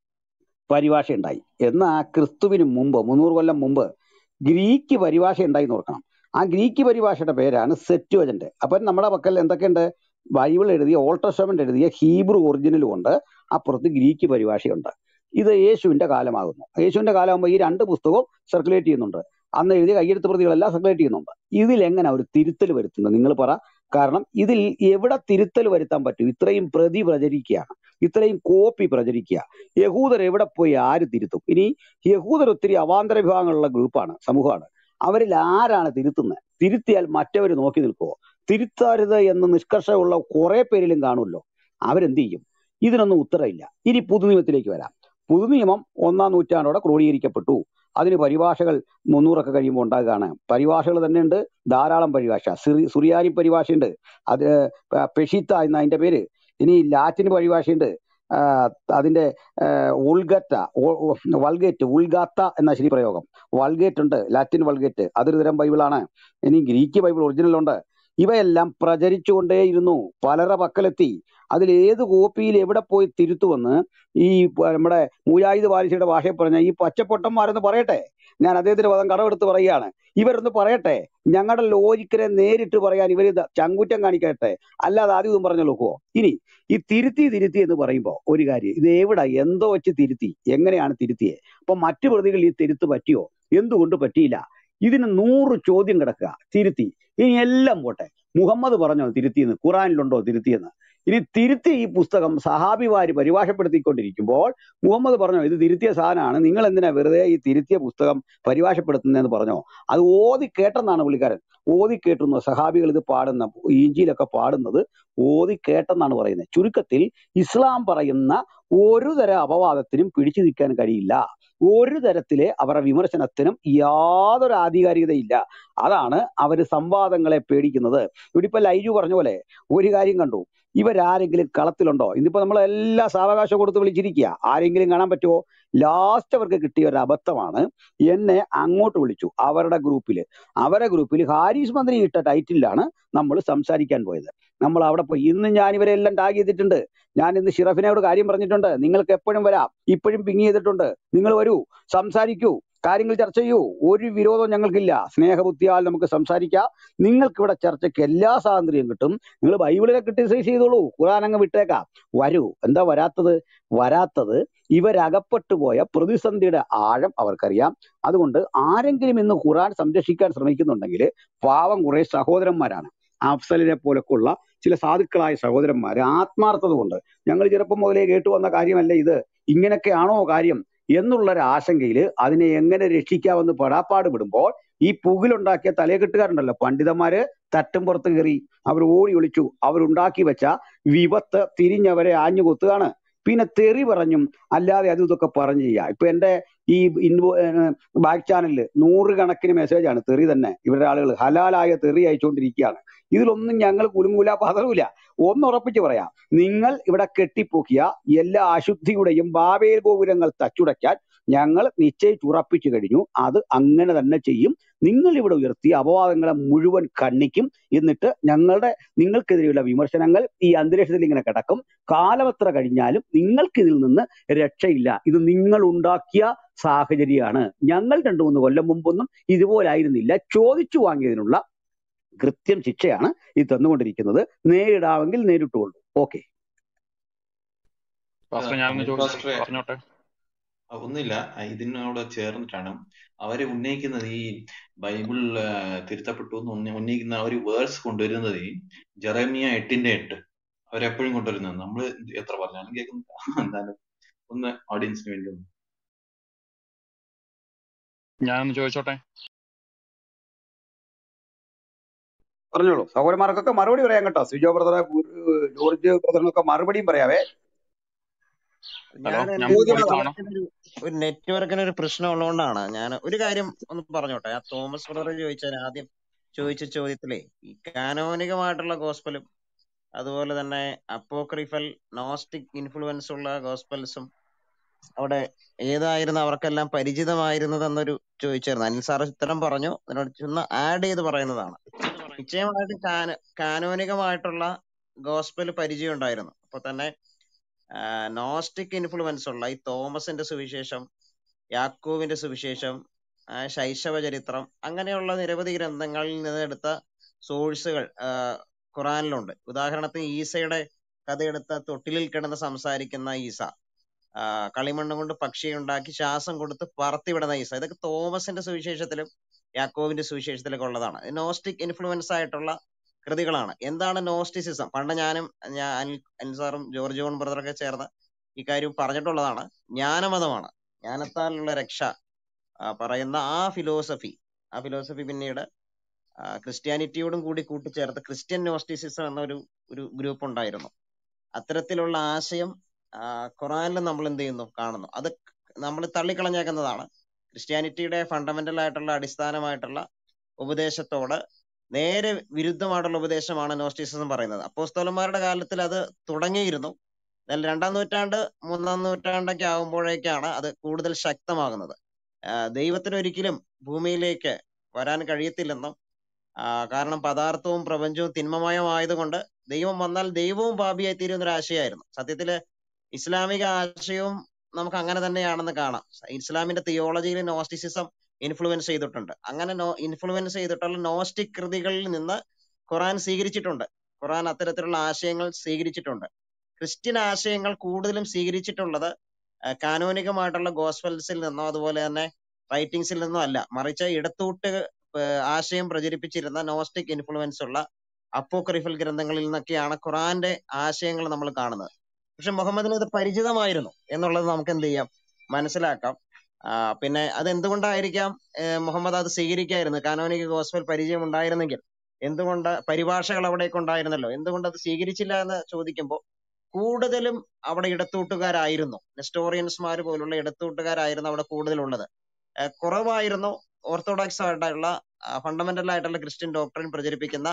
പരിഭാഷ ഉണ്ടായി. എന്നാൽ ക്രിസ്തുവിന് മുമ്പ് മുന്നൂറ് കൊല്ലം മുമ്പ് ഗ്രീക്ക് പരിഭാഷ ഉണ്ടായി എന്ന് ഓർക്കണം. ആ ഗ്രീക്ക് പരിഭാഷയുടെ പേരാണ് സെറ്റുവജന്റ്. അപ്പം നമ്മുടെ പക്കൽ എന്തൊക്കെയുണ്ട്? ബൈബിൾ എഴുതിയ ഓൾഡ് ടെസ്റ്റമെന്റ് എഴുതിയ ഹീബ്രു ഒറിജിനലും ഉണ്ട്, അപ്പുറത്ത് ഗ്രീക്ക് പരിഭാഷയുണ്ട്. ഇത് യേശുവിന്റെ കാലമാകുന്നു. യേശുവിന്റെ കാലമാകുമ്പോൾ ഈ രണ്ട് പുസ്തകവും സർക്കുലേറ്റ് ചെയ്യുന്നുണ്ട്. അന്ന് എഴുതിയ കയ്യെഴുത്ത് പ്രതികളെല്ലാം സർക്കുലേറ്റ് ചെയ്യുന്നുണ്ട്. ഇതിലെങ്ങനെ ഒരു തിരുത്തൽ വരുത്തുന്നത് നിങ്ങൾ പറ. കാരണം ഇതിൽ എവിടെ തിരുത്തൽ വരുത്താൻ പറ്റും? ഇത്രയും പ്രതി പ്രചരിക്കുകയാണ്, ഇത്രയും കോപ്പി പ്രചരിക്കുക. യഹൂദർ എവിടെ പോയി ആര് തിരുത്തും? ഇനി യഹൂദർ ഒത്തിരി അവാന്തര വിഭാഗങ്ങളുള്ള ഗ്രൂപ്പാണ്, സമൂഹമാണ്. അവരിൽ ആരാണ് തിരുത്തുന്നത്? തിരുത്തിയാൽ മറ്റവർ നോക്കി നിൽക്കുമോ? തിരുത്തരുത് എന്ന് നിഷ്കർഷമുള്ള കുറെ പേരിലും കാണുമല്ലോ. അവരെന്ത് ചെയ്യും? ഇതിനൊന്നും ഉത്തരമില്ല. ഇനി പുതുനിയമത്തിലേക്ക് വരാം. പുതുനിയമം ഒന്നാം നൂറ്റാണ്ടോടെ ക്രോഡീകരിക്കപ്പെട്ടു. അതിന് പരിഭാഷകൾ മുന്നൂറൊക്കെ കഴിയുമ്പോൾ ഉണ്ടാകുകയാണ്. പരിഭാഷകൾ തന്നെ ഉണ്ട്, ധാരാളം പരിഭാഷ. സിറി സുറിയാനി പരിഭാഷയുണ്ട്, അത് പെഷിത്ത എന്ന അതിന്റെ പേര്. ഇനി ലാറ്റിൻ പരിഭാഷയുണ്ട്, അതിന്റെ ഉൾഗറ്റ വൾഗേറ്റ് ഉൾഗാത്ത എന്ന ശരി പ്രയോഗം. വൾഗേറ്റ് ഉണ്ട്, ലാറ്റിൻ വൾഗേറ്റ്, അതൊരു തരം ബൈബിളാണ്. ഇനി ഗ്രീക്ക് ബൈബിൾ ഒറിജിനലുണ്ട്. ഇവയെല്ലാം പ്രചരിച്ചുകൊണ്ടേയിരുന്നു, പലരുടെ പക്കലെത്തി. അതിൽ ഏത് കോപ്പിയിൽ എവിടെ പോയി തിരുത്തുവെന്ന് ഈ നമ്മുടെ മുജാഹിദ് ബാലിശയുടെ ഭാഷയിൽ പറഞ്ഞ ഈ പച്ചപ്പൊട്ടന്മാരെന്ന് പറയട്ടെ. ഞാൻ അദ്ദേഹത്തിന്റെ പദം കടമെടുത്ത് പറയുകയാണ്. ഇവരൊന്ന് പറയട്ടെ, ഞങ്ങളുടെ ലോജിക്കിനെ നേരിട്ട് പറയാൻ ഇവർ ചങ്കൂറ്റം കാണിക്കട്ടെ. അല്ലാതെ ആദ്യം ഇതും പറഞ്ഞു നോക്കുവോ? ഇനി ഈ തിരുത്തി തിരുത്തി എന്ന് പറയുമ്പോൾ ഒരു കാര്യം, ഇത് എവിടെ എന്തോ വെച്ച് തിരുത്തി, എങ്ങനെയാണ് തിരുത്തിയെ? അപ്പൊ മറ്റു പ്രതികൾ ഈ തിരുത്ത് പറ്റിയോ? എന്തുകൊണ്ട് പറ്റിയില്ല? ഇതിന് നൂറ് ചോദ്യം കിടക്കുക. തിരുത്തി, ഇനി എല്ലാം പോട്ടെ, മുഹമ്മദ് പറഞ്ഞോ തിരുത്തിയെന്ന്? ഖുറാനിലുണ്ടോ തിരുത്തിയെന്ന്? ഇനി തിരുത്തി ഈ പുസ്തകം സഹാബിമാര് പരിഭാഷപ്പെടുത്തിക്കൊണ്ടിരിക്കുമ്പോൾ മുഹമ്മദ് പറഞ്ഞോ ഇത് തിരുത്തിയ സാധനമാണ്, നിങ്ങൾ എന്തിനാ വെറുതെ ഈ തിരുത്തിയ പുസ്തകം പരിഭാഷപ്പെടുത്തുന്നതെന്ന് പറഞ്ഞോ? അത് ഓതി കേട്ടെന്നാണ് പുള്ളിക്കാരൻ. ഓതി കേട്ടുന്നു സഹാബികൾ ഇത് പാടുന്ന ഇഞ്ചിയിലൊക്കെ പാടുന്നത് ഓതി കേട്ടെന്നാണ് പറയുന്നത്. ചുരുക്കത്തിൽ ഇസ്ലാം പറയുന്ന ഒരു തരം അപവാദത്തിനും പിടിച്ചു നിൽക്കാൻ കഴിയില്ല. ഒരു തരത്തിലെ അവരുടെ വിമർശനത്തിനും യാതൊരു ആധികാരികതയില്ല. അതാണ് അവര് സംവാദങ്ങളെ പേടിക്കുന്നത്. ഇവിടെ ഇപ്പൊ ലൈജു പറഞ്ഞ പോലെ ഒരു കാര്യം കണ്ടു. ഇവരാരെങ്കിലും കളത്തിലുണ്ടോ? ഇന്നിപ്പോ നമ്മൾ എല്ലാ സാവകാശം കൊടുത്ത് വിളിച്ചിരിക്കുക. ആരെങ്കിലും കാണാൻ പറ്റുമോ? ലാസ്റ്റ് അവർക്ക് കിട്ടിയ ഒരു അബദ്ധമാണ്. എന്നെ അങ്ങോട്ട് വിളിച്ചു അവരുടെ ഗ്രൂപ്പിൽ. അവരുടെ ഗ്രൂപ്പിൽ ഹാരിസ് മന്ത്രി ഇട്ട ടൈറ്റിലാണ് നമ്മൾ സംസാരിക്കാൻ പോയത്. നമ്മൾ അവിടെ പോയി ഇന്ന് ഞാൻ ഇവരെ എല്ലാം ടാഗ് ചെയ്തിട്ടുണ്ട്. ഞാൻ ഇന്ന് ഷിറഫിനോട് കാര്യം പറഞ്ഞിട്ടുണ്ട്. നിങ്ങൾക്ക് എപ്പോഴും വരാം, ഇപ്പോഴും പിങ് ചെയ്തിട്ടുണ്ട്. നിങ്ങൾ വരൂ, സംസാരിക്കൂ, കാര്യങ്ങൾ ചർച്ച ചെയ്യൂ. ഒരു വിരോധവും ഞങ്ങൾക്കില്ല. സ്നേഹബുദ്ധിയാൽ നമുക്ക് സംസാരിക്കാം. നിങ്ങൾക്ക് ഇവിടെ ചർച്ചയ്ക്ക് എല്ലാ സ്വാതന്ത്ര്യം കിട്ടും. നിങ്ങൾ ബൈബിളിനെ ക്രിട്ടിസൈസ് ചെയ്തോളൂ, ഖുർആൻ അങ്ങ് വിട്ടേക്കാം. വരൂ. എന്താ വരാത്തത്? വരാത്തത് ഇവരകപ്പെട്ടു പോയ പ്രതിസന്ധിയുടെ ആഴം അവർക്കറിയാം. അതുകൊണ്ട് ആരെങ്കിലും ഇന്ന് ഖുർആൻ സംരക്ഷിക്കാൻ ശ്രമിക്കുന്നുണ്ടെങ്കിൽ പാവം കുറെ സഹോദരന്മാരാണ്, അഫ്സലിനെ പോലൊക്കെയുള്ള ചില സാധുക്കളായ സഹോദരന്മാര് ആത്മാർത്ഥത കൊണ്ട്, ഞങ്ങൾ ചെറുപ്പം മുതലേ കേട്ടു വന്ന കാര്യമല്ല ഇത്, ഇങ്ങനെയൊക്കെയാണോ കാര്യം എന്നുള്ളൊരു ആശങ്കയിൽ അതിനെ എങ്ങനെ രക്ഷിക്കാമെന്ന് പെടാപ്പാട് വിടുമ്പോൾ ഈ പുകിലുണ്ടാക്കിയ തലയെക്കെട്ടുകാരുണ്ടല്ലോ പണ്ഡിതന്മാര്, തട്ടും പുറത്ത് കയറി അവർ ഓടി ഒളിച്ചു. അവരുണ്ടാക്കി വെച്ച വിപത്ത് തിരിഞ്ഞവരെ ആഞ്ഞു കൊത്തുകയാണ്. പിന്നെ തെറി പറഞ്ഞും അല്ലാതെ അതും ഇതൊക്കെ പറഞ്ഞു ചെയ്യുക. ഇപ്പൊ എന്റെ ഈ ഇൻവോ ബാക്ക് ചാനലിൽ നൂറുകണക്കിന് മെസ്സേജാണ് തെറി തന്നെ. ഇവരുടെ ആളുകൾ ഹലാലായ തെറി അയച്ചുകൊണ്ടിരിക്കുകയാണ്. ഇതിലൊന്നും ഞങ്ങൾ കുലുങ്ങൂല പതറൂല. ഒന്നുറപ്പിച്ച് പറയാം, നിങ്ങൾ ഇവിടെ കെട്ടിപ്പൊക്കിയ എല്ലാ അശുദ്ധിയുടെയും ബാബേൽ ഗോപുരങ്ങൾ തച്ചുടയ്ക്കാൻ ഞങ്ങൾ നിശ്ചയിച്ചുറപ്പിച്ചു കഴിഞ്ഞു. അത് അങ്ങനെ തന്നെ ചെയ്യും. നിങ്ങൾ ഇവിടെ ഉയർത്തിയ അപവാദങ്ങളെ മുഴുവൻ ഖണ്ഡിക്കും. എന്നിട്ട് ഞങ്ങളുടെ നിങ്ങൾക്കെതിരെയുള്ള വിമർശനങ്ങൾ ഈ അന്തരീക്ഷത്തിൽ ഇങ്ങനെ കിടക്കും. കാലമെത്ര കഴിഞ്ഞാലും നിങ്ങൾക്കിതിൽ നിന്ന് രക്ഷയില്ല. ഇത് നിങ്ങൾ ഉണ്ടാക്കിയ സാഹചര്യമാണ്. ഞങ്ങൾ രണ്ടു മൂന്ന് കൊല്ലം മുമ്പൊന്നും ഇതുപോലായിരുന്നില്ല. ചോദിച്ചു വാങ്ങിയതിനുള്ള കൃത്യം ശിക്ഷയാണ് ഈ തന്നുകൊണ്ടിരിക്കുന്നത്. നേരിടാമെങ്കിൽ നേരിട്ടുകൊള്ളൂ. ഓക്കെ പാസ്റ്റർ, ഞാനൊന്ന് അനിൽ ചോദിച്ചോട്ടെ? പാസ്റ്ററെ, പറഞ്ഞോട്ടെ. ആ, ഒന്നുമില്ല, ആ, ഇതിനോട് ചേർന്നിട്ടാണ് അവരെ ഉന്നയിക്കുന്നത്. ഈ ബൈബിൾ ആ, തിരുത്തപ്പെട്ടു എന്ന് ഉന്ന- ഉന്നയിക്കുന്ന ആ ഒരു വേഴ്സ് കൊണ്ടുവരുന്നത് ഈ ജെറമിയ എട്ടിന്റെ എട്ട് അവരെപ്പോഴും കൊണ്ടുവരുന്നത്. നമ്മൾ എത്ര പറഞ്ഞാലും കേൾക്കുന്നില്ല. എന്തായാലും ഒന്ന് ഓഡിയൻസിന് വേണ്ടി ഒന്ന് ഞാനൊന്ന് ചോദിച്ചോട്ടെ? പറഞ്ഞോളൂ. സഹോദരന്മാർക്കൊക്കെ മറുപടി പറയാം കേട്ടോ. സിജോ ബ്രദറെ, ജോർജ് ബ്രദറിനൊക്കെ മറുപടിയും പറയാവേ. ഹലോ, ഞാൻ ഞാൻ എന്റെ ചോദ്യം പുറത്താണോ? നെറ്റ്വർക്കിന് ഒരു നെറ്റ്വർക്കിന് ഒരു പ്രശ്നം ഉള്ളതുകൊണ്ടാണ് ഞാൻ ഒരു കാര്യം ഒന്ന് പറഞ്ഞോട്ടെ. ആ തോമസ് ബ്രദർ ചോദിച്ചാൽ ആദ്യം ചോദിച്ച ചോദ്യത്തിലേ ഈ കാനോനികമായിട്ടുള്ള ഗോസ്പലും അതുപോലെ തന്നെ അപ്പോക്രിഫൽ നോസ്റ്റിക് ഇൻഫ്ലുവൻസ് ഉള്ള ഗോസ്പൽസും അവിടെ ഏതായിരുന്നു അവർക്കെല്ലാം പരിചിതമായിരുന്നത് എന്നൊരു ചോദിച്ചായിരുന്നു. അനിൽ സാർ ഉത്തരം പറഞ്ഞു. അതിനോട് ഒന്ന് ആഡ് ചെയ്ത് പറയുന്നതാണ്. നിശ്ചയമായിട്ടും കാന കാനോനികമായിട്ടുള്ള ഗോസ്പൽ പരിചയം ഉണ്ടായിരുന്നു. അപ്പൊ തന്നെ നോസ്റ്റിക് ഇൻഫ്ലുവൻസ് ഉള്ള ഈ തോമസിന്റെ സുവിശേഷം, യാക്കോവിന്റെ സുവിശേഷം, ആ, ശൈശവ ചരിത്രം, അങ്ങനെയുള്ള നിരവധി ഗ്രന്ഥങ്ങളിൽ നിന്നെടുത്ത സോഴ്സുകൾ ഖുറാനിലുണ്ട്. ഉദാഹരണത്തിന് ഈസയുടെ കഥയെടുത്ത തൊട്ടിലിൽ കിടന്ന് സംസാരിക്കുന്ന ഈസ, ആ, കളിമണ്ണ് കൊണ്ട് പക്ഷിയെ ഉണ്ടാക്കി ശ്വാസം കൊടുത്ത് പറത്തിവിടുന്ന ഈസ, ഇതൊക്കെ തോമസിന്റെ സുവിശേഷത്തിലും യാക്കോവിന്റെ സുവിശേഷത്തിലൊക്കെ ഉള്ളതാണ്. നോസ്റ്റിക് ഇൻഫ്ലുവൻസ് ആയിട്ടുള്ള കൃതികളാണ്. എന്താണ് നോസ്റ്റിസിസം? പണ്ട് ഞാനും ഞാൻ അനിൽ അനിൽ സാറും ജോർജ് ജോൺ ബ്രദറൊക്കെ ചേർന്ന് ഈ കാര്യം പറഞ്ഞിട്ടുള്ളതാണ്. ജ്ഞാനമതമാണ്, ജ്ഞാനത്താലുള്ള രക്ഷ ആ, പറയുന്ന ആ ഫിലോസഫി ആ ഫിലോസഫി പിന്നീട് ആ, ക്രിസ്ത്യാനിറ്റിയോടും കൂടി കൂട്ടിച്ചേർത്ത് ക്രിസ്ത്യൻ നോസ്റ്റിസിസം എന്നൊരു ഒരു ഗ്രൂപ്പ് ഉണ്ടായിരുന്നു. അത്തരത്തിലുള്ള ആശയം ആ, ഖുറാനിൽ നമ്മൾ എന്ത് ചെയ്യുന്നു, കാണുന്നു. അത് നമ്മൾ തള്ളിക്കളഞ്ഞേക്കുന്നതാണ്. ക്രിസ്ത്യാനിറ്റിയുടെ ഫണ്ടമെന്റൽ ആയിട്ടുള്ള അടിസ്ഥാനമായിട്ടുള്ള ഉപദേശത്തോട് നേരെ വിരുദ്ധമായിട്ടുള്ള ഉപദേശമാണ് നോസ്റ്റിസിസം പറയുന്നത്. അപ്പോസ്തലന്മാരുടെ കാലത്തിൽ അത് തുടങ്ങിയിരുന്നു. എന്നാൽ രണ്ടാം നൂറ്റാണ്ട് മൂന്നാം നൂറ്റാണ്ടൊക്കെ ആകുമ്പോഴേക്കാണ് അത് കൂടുതൽ ശക്തമാകുന്നത്. ആ, ദൈവത്തിന് ഒരിക്കലും ഭൂമിയിലേക്ക് വരാൻ കഴിയത്തില്ലെന്നും ആ, കാരണം പദാർത്ഥവും പ്രപഞ്ചവും തിന്മമയമായതുകൊണ്ട് ദൈവം വന്നാൽ ദൈവവും പാപിയായി തീരുന്ന ഒരു ആശയമായിരുന്നു. സത്യത്തില് ഇസ്ലാമിക ആശയവും നമുക്ക് അങ്ങനെ തന്നെയാണെന്ന് കാണാം. ഇസ്ലാമിന്റെ തിയോളജിയിൽ നോസ്റ്റിസിസം ഇൻഫ്ലുവൻസ് ചെയ്തിട്ടുണ്ട്. അങ്ങനെ നോ ഇൻഫ്ലുവൻസ് ചെയ്തിട്ടുള്ള നോസ്റ്റിക് കൃതികളിൽ നിന്ന് ഖുറാൻ സ്വീകരിച്ചിട്ടുണ്ട്. ഖുറാൻ അത്തരത്തിലുള്ള ആശയങ്ങൾ സ്വീകരിച്ചിട്ടുണ്ട്. ക്രിസ്ത്യൻ ആശയങ്ങൾ കൂടുതലും സ്വീകരിച്ചിട്ടുള്ളത് കാനോനികമായിട്ടുള്ള ഗോസ്പൽസിൽ നിന്നോ അതുപോലെ തന്നെ റൈറ്റിംഗ്സിൽ നിന്നോ അല്ല, മറിച്ച് ഇടത്തൂട്ട് ഏഹ് ആശയം പ്രചരിപ്പിച്ചിരുന്ന നോസ്റ്റിക് ഇൻഫ്ലുവൻസ് ഉള്ള അപ്പോക്രിഫൽ ഗ്രന്ഥങ്ങളിൽ നിന്നൊക്കെയാണ് ഖുറാന്റെ ആശയങ്ങൾ നമ്മൾ കാണുന്നത്. പക്ഷെ മുഹമ്മദിന് ഇത് പരിചിതമായിരുന്നു എന്നുള്ളത് നമുക്ക് എന്ത് ചെയ്യാം, മനസ്സിലാക്കാം. ആ, പിന്നെ അത് എന്തുകൊണ്ടായിരിക്കാം ഏഹ് മുഹമ്മദ് അത് സ്വീകരിക്കായിരുന്നു? കാനോനിക ഗോസ്പൽ പരിചയം ഉണ്ടായിരുന്നെങ്കിൽ എന്തുകൊണ്ട്, പരിഭാഷകൾ അവിടേക്ക് ഉണ്ടായിരുന്നല്ലോ, എന്തുകൊണ്ട് അത് സ്വീകരിച്ചില്ല എന്ന് ചോദിക്കുമ്പോൾ കൂടുതലും അവിടെ ഇടത്തൂട്ടുകാരായിരുന്നു. നെസ്റ്റോറിയൻസ്മാർ പോലുള്ള ഇടത്തൂട്ടുകാരായിരുന്നു അവിടെ കൂടുതലുള്ളത്. ഏഹ് കുറവായിരുന്നു ഓർത്തഡോക്സ് ആയിട്ടുള്ള ഫണ്ടമെന്റൽ ആയിട്ടുള്ള ക്രിസ്ത്യൻ ഡോക്ടറിൻ പ്രചരിപ്പിക്കുന്ന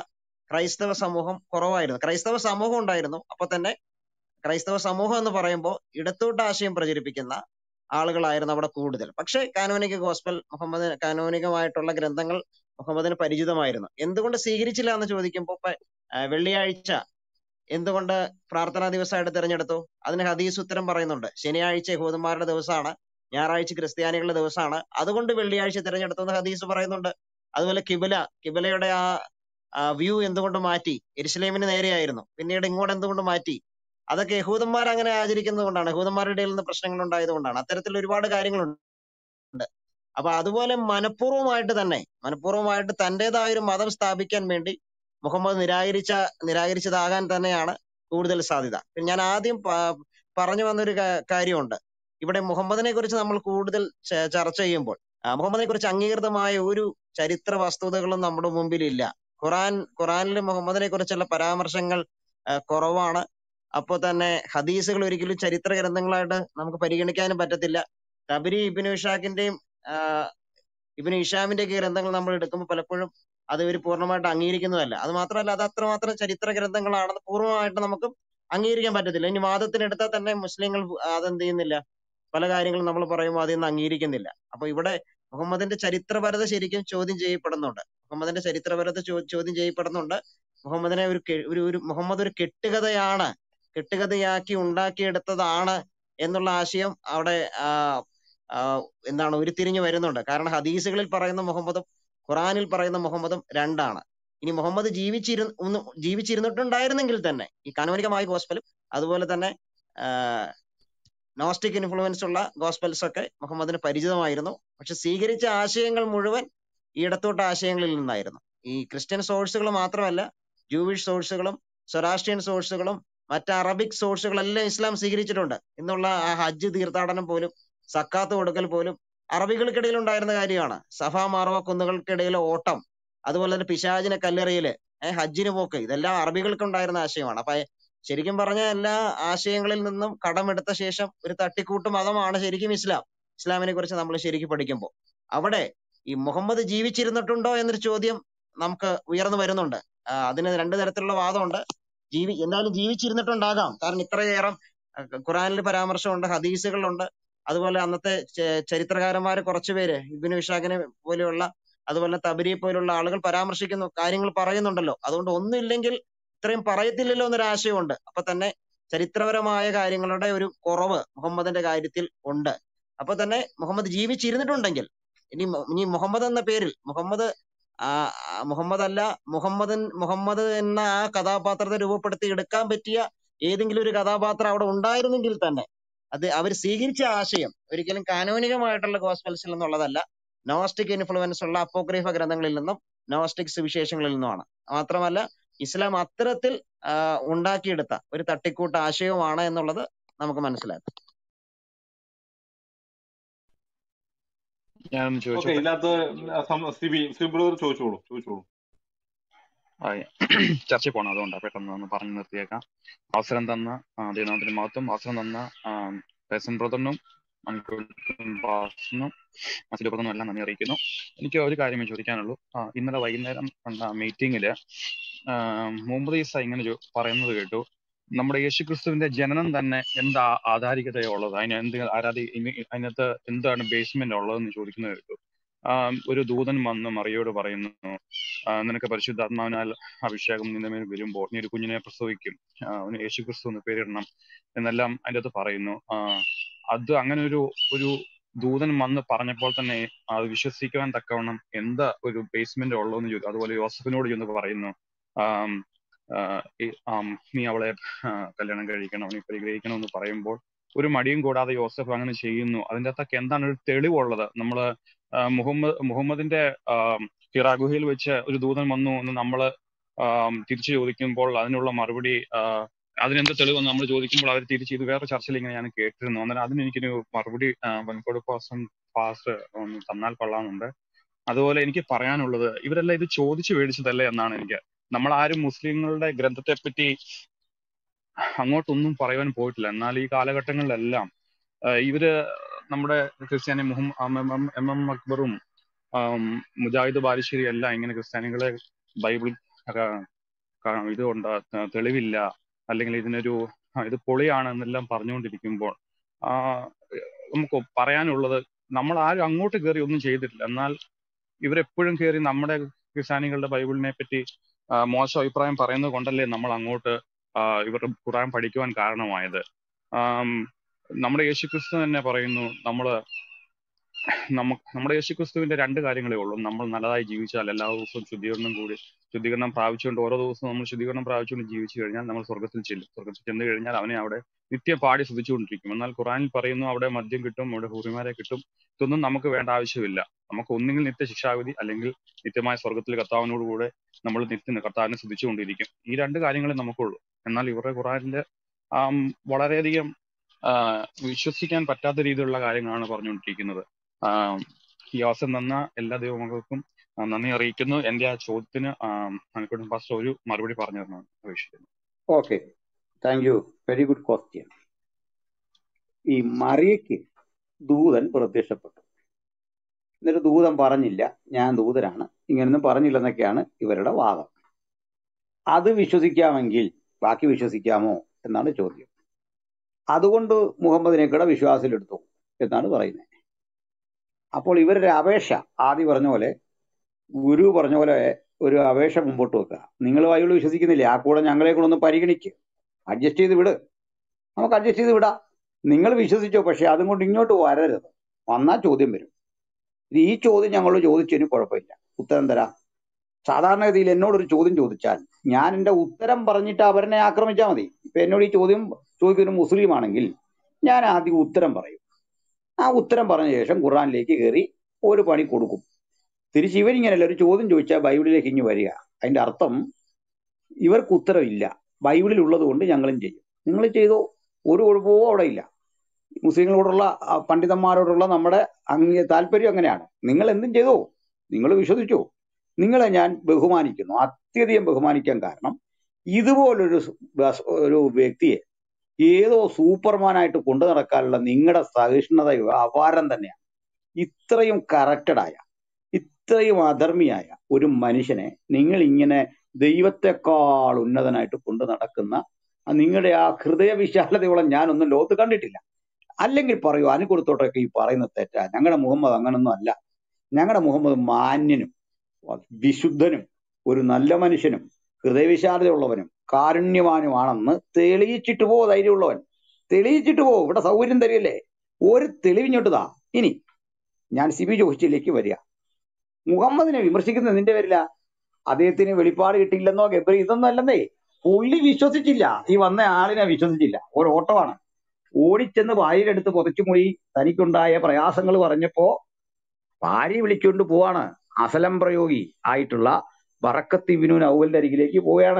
ക്രൈസ്തവ സമൂഹം കുറവായിരുന്നു. ക്രൈസ്തവ സമൂഹം ഉണ്ടായിരുന്നു. അപ്പൊ തന്നെ ക്രൈസ്തവ സമൂഹം എന്ന് പറയുമ്പോൾ ഇടത്തോട്ട് ആശയം പ്രചരിപ്പിക്കുന്ന ആളുകളായിരുന്നു അവിടെ കൂടുതൽ. പക്ഷേ കാനോനിക ഗോസ്പൽ മുഹമ്മദ് കാനോനികമായിട്ടുള്ള ഗ്രന്ഥങ്ങൾ മുഹമ്മദിന് പരിചിതമായിരുന്നു. എന്തുകൊണ്ട് സ്വീകരിച്ചില്ല എന്ന് ചോദിക്കുമ്പോൾ ഇപ്പൊ, ആ, വെള്ളിയാഴ്ച എന്തുകൊണ്ട് പ്രാർത്ഥനാ ദിവസമായിട്ട് തിരഞ്ഞെടുത്തു? അതിന് ഹദീസ് ഉത്തരം പറയുന്നുണ്ട്. ശനിയാഴ്ച യഹൂദന്മാരുടെ ദിവസമാണ്, ഞായറാഴ്ച ക്രിസ്ത്യാനികളുടെ ദിവസമാണ്, അതുകൊണ്ട് വെള്ളിയാഴ്ച തിരഞ്ഞെടുത്തു എന്ന് ഹദീസ് പറയുന്നുണ്ട്. അതുപോലെ കിബില കിബിലയുടെ ആ വ്യൂ എന്തുകൊണ്ട് മാറ്റി? യെരുശലേമിന് നേരെയായിരുന്നു, പിന്നീട് ഇങ്ങോട്ട് എന്തുകൊണ്ട് മാറ്റി? അതൊക്കെ യഹൂദന്മാർ അങ്ങനെ ആചരിക്കുന്നത് കൊണ്ടാണ്, യഹൂദന്മാരുടെ ഇടയിൽ നിന്ന് പ്രശ്നങ്ങൾ ഉണ്ടായത് കൊണ്ടാണ്. അത്തരത്തിൽ ഒരുപാട് കാര്യങ്ങളുണ്ട്. അപ്പൊ അതുപോലെ മനഃപൂർവ്വമായിട്ട് തന്നെ മനഃപൂർവ്വമായിട്ട് തന്റേതായ ഒരു മതം സ്ഥാപിക്കാൻ വേണ്ടി മുഹമ്മദ് നിരാകരിച്ച നിരാകരിച്ചതാകാൻ തന്നെയാണ് കൂടുതൽ സാധ്യത. പിന്നെ ഞാൻ ആദ്യം പ- പറഞ്ഞു വന്നൊരു കാ- കാര്യമുണ്ട്. ഇവിടെ മുഹമ്മദിനെ കുറിച്ച് നമ്മൾ കൂടുതൽ ച- ചർച്ച ചെയ്യുമ്പോൾ ആ, മുഹമ്മദിനെ കുറിച്ച് അംഗീകൃതമായ ഒരു ചരിത്ര വസ്തുതകളും നമ്മുടെ മുമ്പിൽ ഇല്ല. ഖുറാൻ ഖുറാനിൽ മുഹമ്മദിനെ കുറിച്ചുള്ള പരാമർശങ്ങൾ ആ, കുറവാണ്. അപ്പൊ തന്നെ ഹദീസുകൾ ഒരിക്കലും ചരിത്ര ഗ്രന്ഥങ്ങളായിട്ട് നമുക്ക് പരിഗണിക്കാനും പറ്റത്തില്ല. തബരി ഇബ്നു ഇഷാഖിന്റെയും ആഹ് ഇബ്നു ഹിഷാമിന്റെ ഒക്കെ ഗ്രന്ഥങ്ങൾ നമ്മൾ എടുക്കുമ്പോൾ പലപ്പോഴും അത് ഇവർ പൂർണ്ണമായിട്ട് അംഗീകരിക്കുന്നതല്ല. അത് മാത്രമല്ല, അത് അത്രമാത്രം ചരിത്ര ഗ്രന്ഥങ്ങളാണെന്ന് പൂർണ്ണമായിട്ട് നമുക്ക് അംഗീകരിക്കാൻ പറ്റത്തില്ല. ഇനി വാദത്തിന് എടുത്താൽ തന്നെ മുസ്ലിങ്ങൾ അതെന്ത് ചെയ്യുന്നില്ല, പല കാര്യങ്ങളും നമ്മൾ പറയുമ്പോൾ അതിൽ നിന്ന് അംഗീകരിക്കുന്നില്ല. അപ്പൊ ഇവിടെ മുഹമ്മദിന്റെ ചരിത്രപരത ശരിക്കും ചോദ്യം ചെയ്യപ്പെടുന്നുണ്ട്. മുഹമ്മദിന്റെ ചരിത്രപരത ചോ- ചോദ്യം ചെയ്യപ്പെടുന്നുണ്ട്. മുഹമ്മദിനെ ഒരു കെ- ഒരു ഒരു മുഹമ്മദ് ഒരു കെട്ടുകഥയാണ്, കെട്ടുകഥയാക്കി ഉണ്ടാക്കിയെടുത്തതാണ് എന്നുള്ള ആശയം അവിടെ ആ, ആ, എന്താണ് ഉരുത്തിരിഞ്ഞു വരുന്നുണ്ട്. കാരണം ഹദീസുകളിൽ പറയുന്ന മുഹമ്മദും ഖുറാനിൽ പറയുന്ന മുഹമ്മദും രണ്ടാണ്. ഇനി മുഹമ്മദ് ജീവിച്ചിരു ഒന്ന് ജീവിച്ചിരുന്നിട്ടുണ്ടായിരുന്നെങ്കിൽ തന്നെ ഈ കാനോനികമായ ഗോസ്പലും അതുപോലെ തന്നെ നോസ്റ്റിക് ഇൻഫ്ലുവൻസ് ഉള്ള ഗോസ്പൽസ് ഒക്കെ മുഹമ്മദിന് പരിചിതമായിരുന്നു. പക്ഷെ സ്വീകരിച്ച ആശയങ്ങൾ മുഴുവൻ ഈ ഇടത്തോട്ട് ആശയങ്ങളിൽ നിന്നായിരുന്നു. ഈ ക്രിസ്ത്യൻ സോഴ്സുകൾ മാത്രമല്ല, ജൂവിഷ് സോഴ്സുകളും സൊറാസ്ട്രിയൻ സോഴ്സുകളും മറ്റ് അറബിക് സോഴ്സുകളെല്ലാം ഇസ്ലാം സ്വീകരിച്ചിട്ടുണ്ട്. ഇന്നുള്ള ആ ഹജ്ജ് തീർത്ഥാടനം പോലും സക്കാത്ത് കൊടുക്കൽ പോലും അറബികൾക്കിടയിൽ ഉണ്ടായിരുന്ന കാര്യമാണ്. സഫ മാർവ കുന്നുകൾക്കിടയിലെ ഓട്ടം, അതുപോലെ തന്നെ പിശാചിനെ കല്ലെറിയല്, ഏഹ് ഹജ്ജിന് പോക്ക്, ഇതെല്ലാം അറബികൾക്ക് ഉണ്ടായിരുന്ന ആശയമാണ്. അപ്പൊ ശരിക്കും പറഞ്ഞ എല്ലാ ആശയങ്ങളിൽ നിന്നും കടമെടുത്ത ശേഷം ഒരു തട്ടിക്കൂട്ട് മതമാണ് ശരിക്കും ഇസ്ലാം. ഇസ്ലാമിനെ കുറിച്ച് നമ്മൾ ശരിക്കും പഠിക്കുമ്പോൾ അവിടെ ഈ മുഹമ്മദ് ജീവിച്ചിരുന്നിട്ടുണ്ടോ എന്നൊരു ചോദ്യം നമുക്ക് ഉയർന്നു വരുന്നുണ്ട്. ആ, അതിന് രണ്ട് തരത്തിലുള്ള വാദമുണ്ട്. ജീവി എന്തായാലും ജീവിച്ചിരുന്നിട്ടുണ്ടാകാം. കാരണം ഇത്രയേറെ അഹ് ഖുറാനിൽ പരാമർശമുണ്ട്, ഹദീസുകളുണ്ട്. അതുപോലെ അന്നത്തെ ചെ- ചരിത്രകാരന്മാര് കുറച്ചുപേര് ഇബ്നു ഇഷാഖിനെ പോലെയുള്ള അതുപോലെ തബരി പോലുള്ള ആളുകൾ പരാമർശിക്കുന്നു, കാര്യങ്ങൾ പറയുന്നുണ്ടല്ലോ. അതുകൊണ്ട് ഒന്നുമില്ലെങ്കിൽ ഇത്രയും പറയത്തില്ലല്ലോ എന്നൊരു ആശയമുണ്ട്. അപ്പൊ തന്നെ ചരിത്രപരമായ കാര്യങ്ങളുടെ ഒരു കുറവ് മുഹമ്മദിന്റെ കാര്യത്തിൽ ഉണ്ട്. അപ്പൊ തന്നെ മുഹമ്മദ് ജീവിച്ചിരുന്നിട്ടുണ്ടെങ്കിൽ ഇനി മു- ഇനി മുഹമ്മദ് എന്ന പേരിൽ മുഹമ്മദ് ആ ആ, മുഹമ്മദ് അല്ല, മുഹമ്മദൻ മുഹമ്മദ് എന്ന ആ കഥാപാത്രത്തെ രൂപപ്പെടുത്തി എടുക്കാൻ പറ്റിയ ഏതെങ്കിലും ഒരു കഥാപാത്രം അവിടെ ഉണ്ടായിരുന്നെങ്കിൽ തന്നെ അത് അവർ സ്വീകരിച്ച ആശയം ഒരിക്കലും കാനോനികമായിട്ടുള്ള ഗോസ്പൽസിൽ നിന്നുള്ളതല്ല, നോസ്റ്റിക് ഇൻഫ്ലുവൻസ് ഉള്ള അപ്പോക്രീഫ ഗ്രന്ഥങ്ങളിൽ നിന്നും നോസ്റ്റിക് സുവിശേഷങ്ങളിൽ നിന്നുമാണ്. മാത്രമല്ല ഇസ്ലാം അത്തരത്തിൽ ആ, ഉണ്ടാക്കിയെടുത്ത ഒരു തട്ടിക്കൂട്ട് ആശയവുമാണ് എന്നുള്ളത് നമുക്ക് മനസ്സിലാക്കാം. ഞാനൊന്ന് ഓക്കെ, ചോദിച്ചോട്ടെ? ഇതിനകത്ത് സിബി സിബിളോട് ചോദിച്ചോളൂ ചോദിച്ചോളൂ ആ, ചർച്ചയിൽ പോകണം, അതുകൊണ്ടാണ് പെട്ടെന്ന് ഒന്ന് പറഞ്ഞു നിർത്തിയേക്കാം. അവസരം തന്ന ആ, ദൈവനാമത്തിന് മഹത്വം. അവസരം തന്ന പേസൻ ബ്രദറിനും മണിക്കൂറിനും പാസ്റ്ററിനും മസിലി ബ്രദറിനും എല്ലാം നന്ദി അറിയിക്കുന്നു. എനിക്ക് ഒരു കാര്യമേ ചോദിക്കാനുള്ളൂ. ആ, ഇന്നലെ വൈകുന്നേരം കണ്ട മീറ്റിംഗില് മുഹമ്മദ് ഈസ ഇങ്ങനെ ചോ- പറയുന്നത് കേട്ടു, നമ്മുടെ യേശുക്രിസ്തുവിന്റെ ജനനം തന്നെ എന്താ ആധാരികതയുള്ളത്, അതിന് എന്ത് ആരാധി ഇനി അതിനകത്ത് എന്താണ് ബേസ്മെന്റ് ഉള്ളതെന്ന് ചോദിക്കുന്നത് കേട്ടു. ആ, ഒരു ദൂതൻ വന്ന് മറിയോട് പറയുന്നു, ആ, നിനക്ക് പരിശുദ്ധാത്മാവിനാൽ അഭിഷേകം നിന്റെ മേൽ വരുമ്പോൾ നീ ഒരു കുഞ്ഞിനെ പ്രസവിക്കും, ആ, അവന് യേശുക്രിസ്തു എന്ന് പേരിടണം എന്നെല്ലാം അതിൻ്റെ അകത്ത് പറയുന്നു. ആ, അത് അങ്ങനെ ഒരു ഒരു ദൂതൻ വന്ന് പറഞ്ഞപ്പോൾ തന്നെ അത് വിശ്വസിക്കുവാൻ തക്കവണ്ണം എന്താ ഒരു ബേസ്മെന്റ് ഉള്ളതെന്ന് ചോദിച്ചു. അതുപോലെ യോസഫിനോട് ചെന്ന് പറയുന്നു, ആം, ആ, ഈ, ആം, നീ അവളെ ആ, കല്യാണം കഴിക്കണം, നീ പരിഗ്രഹിക്കണം എന്ന് പറയുമ്പോൾ ഒരു മടിയും കൂടാതെ യോസഫ് അങ്ങനെ ചെയ്യുന്നു. അതിൻ്റെ അകത്തൊക്കെ എന്താണ് ഒരു തെളിവുള്ളത്? നമ്മള് ആ, മുഹമ്മദ് മുഹമ്മദിന്റെ ആം, ഹിറാ ഗുഹയിൽ വെച്ച് ഒരു ദൂതൻ വന്നു എന്ന് നമ്മള് ആം, തിരിച്ചു ചോദിക്കുമ്പോൾ അതിനുള്ള മറുപടി ആ, അതിനെന്ത് തെളിവെന്ന് നമ്മൾ ചോദിക്കുമ്പോൾ അവർ തിരിച്ച് ഇത് വേറെ ചർച്ചയിൽ ഇങ്ങനെ ഞാൻ കേട്ടിരുന്നു. അന്നേരം അതിന് എനിക്കൊരു മറുപടി വൻകോട് പാസ്റ്റർ പാസ്റ്റർ ഒന്ന് തന്നാൽ കൊള്ളാമെന്നുണ്ട്. അതുപോലെ എനിക്ക് പറയാനുള്ളത്, ഇവരെല്ലാം ഇത് ചോദിച്ചു മേടിച്ചതല്ലേ എന്നാണ് എനിക്ക്. നമ്മളാരും മുസ്ലിങ്ങളുടെ ഗ്രന്ഥത്തെ പറ്റി അങ്ങോട്ടൊന്നും പറയുവാൻ പോയിട്ടില്ല. എന്നാൽ ഈ കാലഘട്ടങ്ങളിലെല്ലാം ആ, ഇവര് നമ്മുടെ ക്രിസ്ത്യാനി മുഹമ്മദ് എം എം അക്ബറും ആം, മുജാഹിദ് ബാലുശ്ശേരി എല്ലാം ഇങ്ങനെ ക്രിസ്ത്യാനികളെ ബൈബിൾ ക- ഇതുണ്ട്, ത- തെളിവില്ല, അല്ലെങ്കിൽ ഇതിനൊരു ആ, ഇത് പൊളിയാണ് എന്നെല്ലാം പറഞ്ഞുകൊണ്ടിരിക്കുമ്പോൾ ആ, നമുക്ക് പറയാനുള്ളത്, നമ്മൾ ആരും അങ്ങോട്ട് കയറി ഒന്നും ചെയ്തിട്ടില്ല. എന്നാൽ ഇവരെപ്പോഴും കയറി നമ്മുടെ ക്രിസ്ത്യാനികളുടെ ബൈബിളിനെ പറ്റി ആ, മോശം അഭിപ്രായം പറയുന്നത് കൊണ്ടല്ലേ നമ്മൾ അങ്ങോട്ട് ആ, ഇവരുടെ ഖുർആൻ പഠിക്കുവാൻ കാരണമായത്. ആം, നമ്മുടെ യേശുക്രിസ്തു തന്നെ പറയുന്നു, നമ്മള് നമുക്ക് നമ്മുടെ യേശുക്രിസ്തുവിന്റെ രണ്ട് കാര്യങ്ങളേ ഉള്ളൂ. നമ്മൾ നല്ലതായി ജീവിച്ചാൽ എല്ലാ ദിവസവും ശുദ്ധീകരണം കൂടി ശുദ്ധീകരണം പ്രാപിച്ചുകൊണ്ട് ഓരോ ദിവസവും നമ്മൾ ശുദ്ധീകരണം പ്രാപിച്ചുകൊണ്ട് ജീവിച്ചു കഴിഞ്ഞാൽ നമ്മൾ സ്വർഗത്തിൽ ചെല്ലും. സ്വർഗത്തിൽ ചെന്ന് കഴിഞ്ഞാൽ അവനെ അവിടെ നിത്യം പാടി സ്തുതിച്ചുകൊണ്ടിരിക്കും. എന്നാൽ ഖുറാനിൽ പറയുന്നു അവിടെ മദ്യം കിട്ടും, അവിടെ ഹൂറിമാരെ കിട്ടും. ഇതൊന്നും നമുക്ക് വേണ്ട ആവശ്യമില്ല. നമുക്ക് ഒന്നുകിൽ നിത്യ ശിക്ഷാവിധി, അല്ലെങ്കിൽ നിത്യമായ സ്വർഗത്തിൽ കർത്താവിനോടുകൂടെ നമ്മൾ നിത്യ കർത്താവിനെ സ്തുതിച്ചുകൊണ്ടിരിക്കും. ഈ രണ്ട് കാര്യങ്ങളെ നമുക്കുള്ളൂ. എന്നാൽ ഇവരുടെ ഖുറാനിന്റെ ആം, വളരെയധികം ആ, വിശ്വസിക്കാൻ പറ്റാത്ത രീതിയിലുള്ള കാര്യങ്ങളാണ് പറഞ്ഞുകൊണ്ടിരിക്കുന്നത്. ആം, ഈ അവസരം തന്ന എല്ലാ ദൈവമക്കൾക്കും ആ, നന്ദി അറിയിക്കുന്നു. എന്റെ ആ ചോദ്യത്തിന് മണിക്കൂട്ടൻ പാസ്റ്റർ ഒരു മറുപടി പറഞ്ഞു തരണമെന്ന് അപേക്ഷിക്കുന്നു. Okay, thank you. Very good question. ഈ മറിയയ്ക്ക് ദൂതൻ പ്രത്യക്ഷപ്പെട്ടു. എന്നിട്ട് ദൂതൻ പറഞ്ഞില്ല ഞാൻ ദൂതനാണ്, ഇങ്ങനൊന്നും പറഞ്ഞില്ലെന്നൊക്കെയാണ് ഇവരുടെ വാദം. അത് വിശ്വസിക്കാമെങ്കിൽ ബാക്കി വിശ്വസിക്കാമോ എന്നാണ് ചോദ്യം. അതുകൊണ്ട് മുഹമ്മദിനെ കൂടെ വിശ്വാസത്തിലെടുത്തു എന്നാണ് പറയുന്നത്. അപ്പോൾ ഇവരുടെ അപേക്ഷ ആദ്യം പറഞ്ഞ പോലെ, ഗുരു പറഞ്ഞ പോലെ ഒരു അപേക്ഷ മുമ്പോട്ട് വെക്കുക. നിങ്ങൾ ബൈബിൾ വിശ്വസിക്കുന്നില്ലേ, ആ കൂടെ ഞങ്ങളെ കൂടെ ഒന്ന് പരിഗണിക്ക്, അഡ്ജസ്റ്റ് ചെയ്ത് വിട്, നമുക്ക് അഡ്ജസ്റ്റ് ചെയ്ത് വിടാം. നിങ്ങൾ വിശ്വസിച്ചോ, പക്ഷെ അതും കൊണ്ട് ഇങ്ങോട്ട് വരരുത്. വന്നാൽ ചോദ്യം വരും. ഇത് ഈ ചോദ്യം ഞങ്ങൾ ചോദിച്ചതിന് കുഴപ്പമില്ല, ഉത്തരം തരാം. സാധാരണഗതിയിൽ എന്നോടൊരു ചോദ്യം ചോദിച്ചാൽ ഞാൻ എൻ്റെ ഉത്തരം പറഞ്ഞിട്ട് അവരെ ആക്രമിച്ചാൽ മതി. ഇപ്പൊ എന്നോട് ഈ ചോദ്യം ചോദിക്കുന്ന മുസ്ലിം ആണെങ്കിൽ ഞാൻ ആദ്യം ഉത്തരം പറയും. ആ ഉത്തരം പറഞ്ഞ ശേഷം ഖുർആനിലേക്ക് കയറി ഒരു പണി കൊടുക്കും. തിരിച്ച് ഇവരിങ്ങനെയല്ല, ഒരു ചോദ്യം ചോദിച്ചാൽ ബൈബിളിലേക്ക് ഇങ്ങ് വരിക. അതിന്റെ അർത്ഥം ഇവർക്ക് ഉത്തരവില്ല, ബൈബിളിൽ ഉള്ളത് കൊണ്ട് ഞങ്ങളും ചെയ്യും. നിങ്ങൾ ചെയ്തോ, ഒരു കുഴപ്പവും അവിടെ ഇല്ല. മുസ്ലിങ്ങളോടുള്ള ആ, പണ്ഡിതന്മാരോടുള്ള നമ്മുടെ അങ്ങ് താല്പര്യം അങ്ങനെയാണ്. നിങ്ങൾ എന്തും ചെയ്തോ, നിങ്ങൾ വിശ്വസിച്ചോ, നിങ്ങളെ ഞാൻ ബഹുമാനിക്കുന്നു, അത്യധികം ബഹുമാനിക്കാൻ കാരണം ഇതുപോലൊരു സ് ബസ് ഒരു വ്യക്തിയെ ഏതോ സൂപ്പർമാനായിട്ട് കൊണ്ടു നടക്കാനുള്ള നിങ്ങളുടെ സഹിഷ്ണുത അപാരം തന്നെയാണ്. ഇത്രയും കറക്റ്റഡായ, ഇത്രയും അധർമ്മിയായ ഒരു മനുഷ്യനെ നിങ്ങൾ ഇങ്ങനെ ദൈവത്തെക്കാൾ ഉന്നതനായിട്ട് കൊണ്ടു നടക്കുന്ന ആ നിങ്ങളുടെ ആ ഹൃദയ വിശാലതയോളം ഞാനൊന്നും ലോകത്ത് കണ്ടിട്ടില്ല. അല്ലെങ്കിൽ പറയൂ അനുകൊടുത്തോട്ടൊക്കെ ഈ പറയുന്നത് തെറ്റാ, ഞങ്ങളുടെ മുഹമ്മദ് അങ്ങനൊന്നും അല്ല. ഞങ്ങളുടെ മുഹമ്മദ് മാന്യനും വിശുദ്ധനും ഒരു നല്ല മനുഷ്യനും ഹൃദയവിശാലതയുള്ളവനും കാരുണ്യവാനുമാണെന്ന് തെളിയിച്ചിട്ട് പോ. ധൈര്യമുള്ളവൻ തെളിയിച്ചിട്ട് പോ, ഇവിടെ സൗകര്യം തരികയല്ലേ, ഒരു തെളിവിഞ്ഞോട്ടതാ. ഇനി ഞാൻ സിബി ജോഷിച്ചിലേക്ക് വരിക. മുഹമ്മദിനെ വിമർശിക്കുന്നത് നിന്റെ പേരില, അദ്ദേഹത്തിന് വെളിപ്പാട് കിട്ടിയില്ലെന്നോ ഗബ്രി ഇതൊന്നും അല്ലെന്നേ. പുള്ളി വിശ്വസിച്ചില്ല, ഈ വന്ന ആളിനെ വിശ്വസിച്ചില്ല. ഒരു ഓട്ടമാണ്. ഓടിച്ചെന്ന് ഭാര്യയെടുത്ത് പുതച്ചുമുടി തനിക്കുണ്ടായ പ്രയാസങ്ങൾ പറഞ്ഞപ്പോ ഭാര്യ വിളിച്ചുകൊണ്ട് പോവാണ്. അസലം പ്രയോഗി ആയിട്ടുള്ള ബറക്കത്ത് ഇബ്നു നൗവലിന്റെ അരികിലേക്ക് പോവുകയാണ്.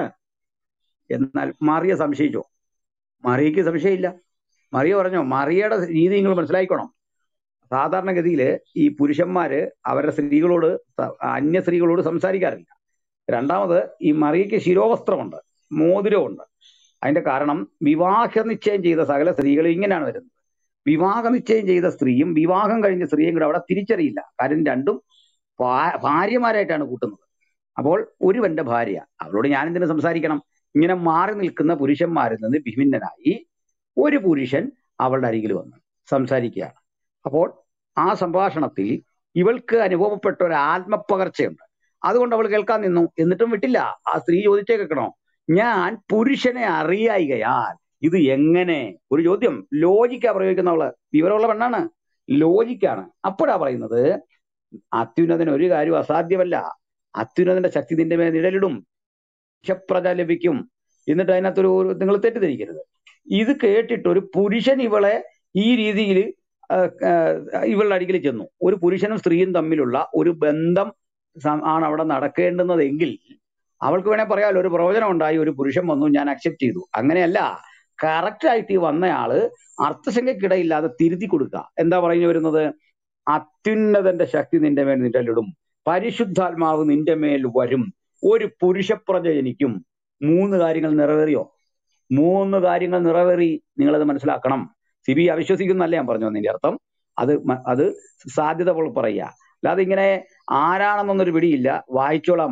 എന്നാൽ മറിയ സംശയിച്ചോ? മറിയയ്ക്ക് സംശയമില്ല. മറിയ പറഞ്ഞോ, മറിയയുടെ രീതി നിങ്ങൾ മനസ്സിലാക്കണം. സാധാരണഗതിയിൽ ഈ പുരുഷന്മാര് അവരുടെ സ്ത്രീകളോട് സ- അന്യ സ്ത്രീകളോട് സംസാരിക്കാറില്ല. രണ്ടാമത് ഈ മറിയയ്ക്ക് ശിരോവസ്ത്രമുണ്ട്, മോതിരമുണ്ട്. അതിന്റെ കാരണം വിവാഹ നിശ്ചയം ചെയ്ത സകല സ്ത്രീകളും ഇങ്ങനെയാണ് വരുന്നത്. വിവാഹ നിശ്ചയം ചെയ്ത സ്ത്രീയും വിവാഹം കഴിഞ്ഞ സ്ത്രീയും കൂടെ അവിടെ തിരിച്ചറിയില്ല. കാര്യം രണ്ടും ഭാ- ഭാര്യമാരായിട്ടാണ് കൂട്ടുന്നത്. അപ്പോൾ ഒരുവന്റെ ഭാര്യ, അവളോട് ഞാൻ എന്തിനു സംസാരിക്കണം? ഇങ്ങനെ മാറി നിൽക്കുന്ന പുരുഷന്മാരിൽ നിന്ന് വിഭിന്നനായി ഒരു പുരുഷൻ അവളുടെ അരികിൽ വന്ന് സംസാരിക്കുകയാണ്. അപ്പോൾ ആ സംഭാഷണത്തിൽ ഇവൾക്ക് അനുഭവപ്പെട്ട ഒരു ആത്മപകർച്ചയുണ്ട്. അതുകൊണ്ട് അവൾ കേൾക്കാൻ നിന്നു. എന്നിട്ടും വിട്ടില്ല. ആ സ്ത്രീ ചോദിച്ചേ കേൾക്കണോ, ഞാൻ പുരുഷനെ അറിയായികയാൽ ഇത് എങ്ങനെ? ഒരു ചോദ്യം. ലോജിക്കാ പ്രയോഗിക്കുന്നവള്, വിവരമുള്ള പെണ്ണാണ്, ലോജിക്കാണ്. അപ്പോഴാ പറയുന്നത് അത്യുന്നതന് ഒരു കാര്യം അസാധ്യമല്ല, അത്യുന്നതന്റെ ശക്തി നിന്റെ മേൽ നിഴലിടും, പ്രജ ലഭിക്കും. എന്നിട്ട് അതിനകത്തൊരു നിങ്ങൾ തെറ്റിദ്ധരിക്കരുത്. ഇത് കേട്ടിട്ട് ഒരു പുരുഷൻ ഇവളെ ഈ രീതിയിൽ ഇവളുടെ അരികിൽ ചെന്നു. ഒരു പുരുഷനും സ്ത്രീയും തമ്മിലുള്ള ഒരു ബന്ധം സം- ആണ് അവിടെ നടക്കേണ്ടുന്നതെങ്കിൽ അവൾക്ക് വേണേൽ പറയാമല്ലോ, ഒരു പ്രവചനം ഉണ്ടായി, ഒരു പുരുഷൻ വന്നു, ഞാൻ അക്സെപ്റ്റ് ചെയ്തു. അങ്ങനെയല്ല, കറക്റ്റ് ആയിട്ട് ഈ വന്നയാള് അർത്ഥശങ്കയ്ക്കിടയില്ലാതെ തിരുത്തി കൊടുക്കുക. എന്താ പറഞ്ഞു വരുന്നത്? അത്യുന്നതന്റെ ശക്തി നിന്റെ മേൽ നിഴലിടും, പരിശുദ്ധാത്മാവ് നിന്റെ മേൽ വരും, ഒരു പുരുഷപ്രജ ജനിക്കും. മൂന്ന് കാര്യങ്ങൾ നിറവേറിയോ? മൂന്ന് കാര്യങ്ങൾ നിറവേറി. നിങ്ങളത് മനസ്സിലാക്കണം. സിബി അവിശ്വസിക്കുന്നല്ല ഞാൻ പറഞ്ഞു വന്നതിന്റെ അർത്ഥം. അത് മ- അത് സാധ്യത പോലെ പറയുക, അല്ലാതെ ഇങ്ങനെ ആരാണെന്നൊന്നൊരു പിടിയില്ല, വായിച്ചോളാൻ പറഞ്ഞു.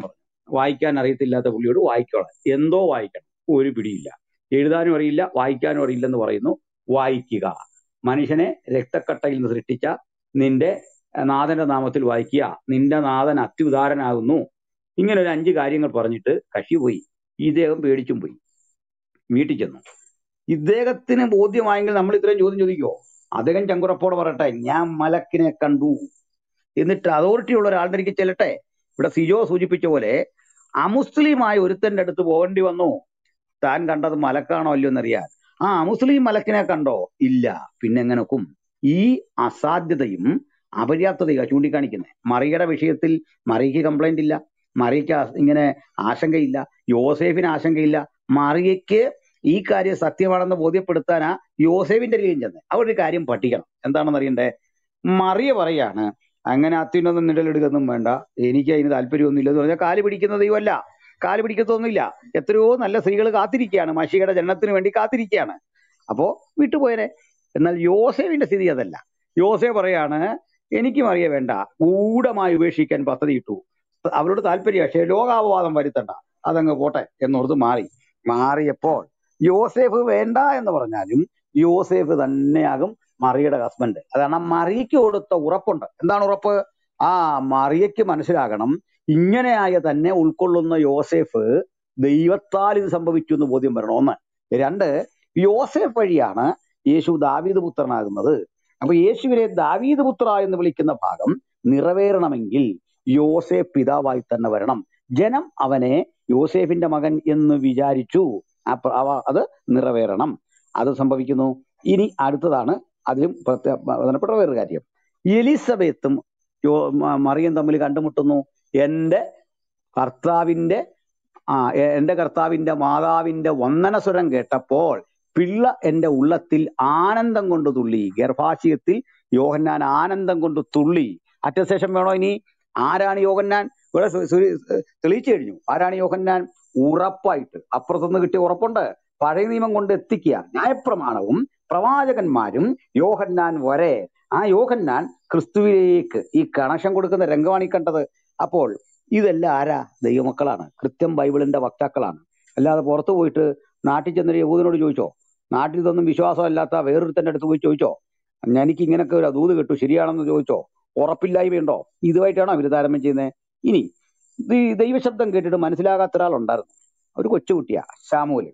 വായിക്കാൻ അറിയത്തില്ലാത്ത പുള്ളിയോട് വായിക്കണം, എന്തോ വായിക്കണം, ഒരു പിടിയില്ല, എഴുതാനും അറിയില്ല വായിക്കാനും അറിയില്ലെന്ന് പറയുന്നു. വായിക്കുക, മനുഷ്യനെ രക്തക്കട്ടയിൽ നിന്ന് സൃഷ്ടിച്ച നിന്റെ അഹ് നാഥന്റെ നാമത്തിൽ വായിക്കുക, നിന്റെ നാഥൻ അത്യുദാരനാകുന്നു. ഇങ്ങനെ ഒരു അഞ്ച് കാര്യങ്ങൾ പറഞ്ഞിട്ട് കക്ഷി പോയി. ഇദ്ദേഹം പേടിച്ചും പോയി, വീട്ടിൽ ചെന്നു. ഇദ്ദേഹത്തിന് ബോധ്യമായെങ്കിൽ നമ്മൾ ഇത്രയും ചോദ്യം ചോദിക്കുമോ? അദ്ദേഹം ചങ്കുറപ്പോടെ പറയട്ടെ, ഞാൻ മലക്കിനെ കണ്ടു. എന്നിട്ട് അതോറിറ്റി ഉള്ള ഒരാളുടെ എനിക്ക് ചെല്ലട്ടെ. ഇവിടെ സിജോ സൂചിപ്പിച്ച പോലെ അമുസ്ലിമായ ഒരുത്തന്റെ അടുത്ത് പോകേണ്ടി വന്നു, താൻ കണ്ടത് മലക്കാണോ അല്ലയോ എന്നറിയാൻ. ആ മുസ്ലിം മലക്കിനെ കണ്ടോ? ഇല്ല. പിന്നെ എങ്ങനെ ഒക്കും? ഈ അസാധ്യതയും അപര്യാപ്തതയും ചൂണ്ടിക്കാണിക്കുന്നത്. മറിയയുടെ വിഷയത്തിൽ മറിയയ്ക്ക് കംപ്ലൈന്റ് ഇല്ല, മറിയയ്ക്ക് ആ- ഇങ്ങനെ ആശങ്കയില്ല, യോസേഫിന് ആശങ്കയില്ല. മറിയയ്ക്ക് ഈ കാര്യം സത്യമാണെന്ന് ബോധ്യപ്പെടുത്താനാ യോസേഫിന്റെ രീതിയിൽ ചെന്ന് അവരൊരു കാര്യം പഠിക്കണം. എന്താണെന്ന് അറിയണ്ടേ? മറിയ പറയാണ്, അങ്ങനെ അത്യുന്നതം നിഴലെടുക്കൊന്നും വേണ്ട, എനിക്ക് അതിന് താല്പര്യമൊന്നും ഇല്ലെന്ന് പറഞ്ഞാൽ കാല് പിടിക്കുന്ന ദൈവമല്ല, കാല് പിടിക്കത്തൊന്നുമില്ല. എത്രയോ നല്ല സ്ത്രീകൾ കാത്തിരിക്കുകയാണ്, മഷിയുടെ ജനനത്തിന് വേണ്ടി കാത്തിരിക്കുകയാണ്. അപ്പോ വിട്ടുപോയനെ. എന്നാൽ യോസേഫിന്റെ സ്ഥിതി അതല്ല. യോസേ പറയാണ്, എനിക്ക് മറിയ വേണ്ട, ഗൂഢമായി ഉപേക്ഷിക്കാൻ പദ്ധതി ഇട്ടു, അവരോട് താല്പര്യം, പക്ഷേ ലോകാപവാദം വരുത്തണ്ട, അതങ്ങ് പോട്ടെ എന്നോർത്ത് മാറി. മാറിയപ്പോൾ യോസേഫ് വേണ്ട എന്ന് പറഞ്ഞാലും യോസേഫ് തന്നെയാകും മറിയുടെ ഹസ്ബൻഡ്. അതാണ് മറിയയ്ക്ക് കൊടുത്ത ഉറപ്പുണ്ട്. എന്താണ് ഉറപ്പ്? ആ മറിയയ്ക്ക് മനസ്സിലാകണം, ഇങ്ങനെയായ തന്നെ ഉൾക്കൊള്ളുന്ന യോസേഫ് ദൈവത്താൽ ഇത് സംഭവിച്ചു എന്ന് ബോധ്യം വരണം. ഒന്ന്. രണ്ട്, യോസേഫ് വഴിയാണ് യേശു ദാവീദ് പുത്രനാകുന്നത്. അപ്പൊ യേശുവിനെ ദാവീദ് പുത്ര എന്ന് വിളിക്കുന്ന ഭാഗം നിറവേറണമെങ്കിൽ യോസേഫ് പിതാവായി തന്നെ വരണം. ജനം അവനെ യോസേഫിന്റെ മകൻ എന്ന് വിചാരിച്ചു. അപ്പൊ അവ- അത് നിറവേറണം. അത് സംഭവിക്കുന്നു. ഇനി അടുത്തതാണ് അതിലും പ്രത്യേക പ്രധാനപ്പെട്ട വേറൊരു കാര്യം. എലിസബത്തും യോ മ- മറിയം തമ്മിൽ കണ്ടുമുട്ടുന്നു. എന്റെ കർത്താവിന്റെ ആ എ- എന്റെ കർത്താവിന്റെ മാതാവിന്റെ വന്ദനസ്വരം കേട്ടപ്പോൾ പിള്ള എന്റെ ഉള്ളത്തിൽ ആനന്ദം കൊണ്ട് തുള്ളി. ഗർഭാശയത്തിൽ യോഹന്നാൻ ആനന്ദം കൊണ്ട് തുള്ളി. അറ്റസ്റ്റേഷൻ വേണോ ഇനി? ആരാണ് യോഹന്നാൻ? ഇവിടെ സു- സു- തെളിയിച്ചു കഴിഞ്ഞു. ആരാണ് യോഹന്നാൻ? ഉറപ്പായിട്ട് അപ്പുറത്തുനിന്ന് കിട്ടിയ ഉറപ്പുണ്ട്. പഴയ നിയമം കൊണ്ട് എത്തിക്കുക, ന്യായപ്രമാണവും പ്രവാചകന്മാരും യോഹന്നാൻ വരെ. ആ യോഹന്നാൻ ക്രിസ്തുവിലേക്ക് ഈ കണക്ഷൻ കൊടുക്കുന്ന രംഗമാണ് ഈ കണ്ടത്. അപ്പോൾ ഇതെല്ലാം ആരാ? ദൈവമക്കളാണ്, കൃത്യം ബൈബിളിന്റെ വക്താക്കളാണ്. അല്ലാതെ പുറത്തു പോയിട്ട് നാട്ടിൽ ചെന്നൊരു യഹൂദനോട് ചോദിച്ചോ? നാട്ടിൽ ഇതൊന്നും വിശ്വാസമല്ലാത്ത വേറൊരുത്തന്റെ അടുത്ത് പോയി ചോദിച്ചോ, എനിക്ക് ഇങ്ങനൊക്കെ ഒരു ദൂത് കിട്ടു ശരിയാണെന്ന് ചോദിച്ചോ? ഉറപ്പില്ലായ്മയുണ്ടോ? ഇതുമായിട്ടാണോ അവർ താരതമ്യം ചെയ്യുന്നത്? ഇനി ഈ ദൈവശബ്ദം കേട്ടിട്ട് മനസ്സിലാകാത്ത ഒരാളുണ്ടായിരുന്നു, ഒരു കൊച്ചുകുട്ടിയാ, ശാമൂല്.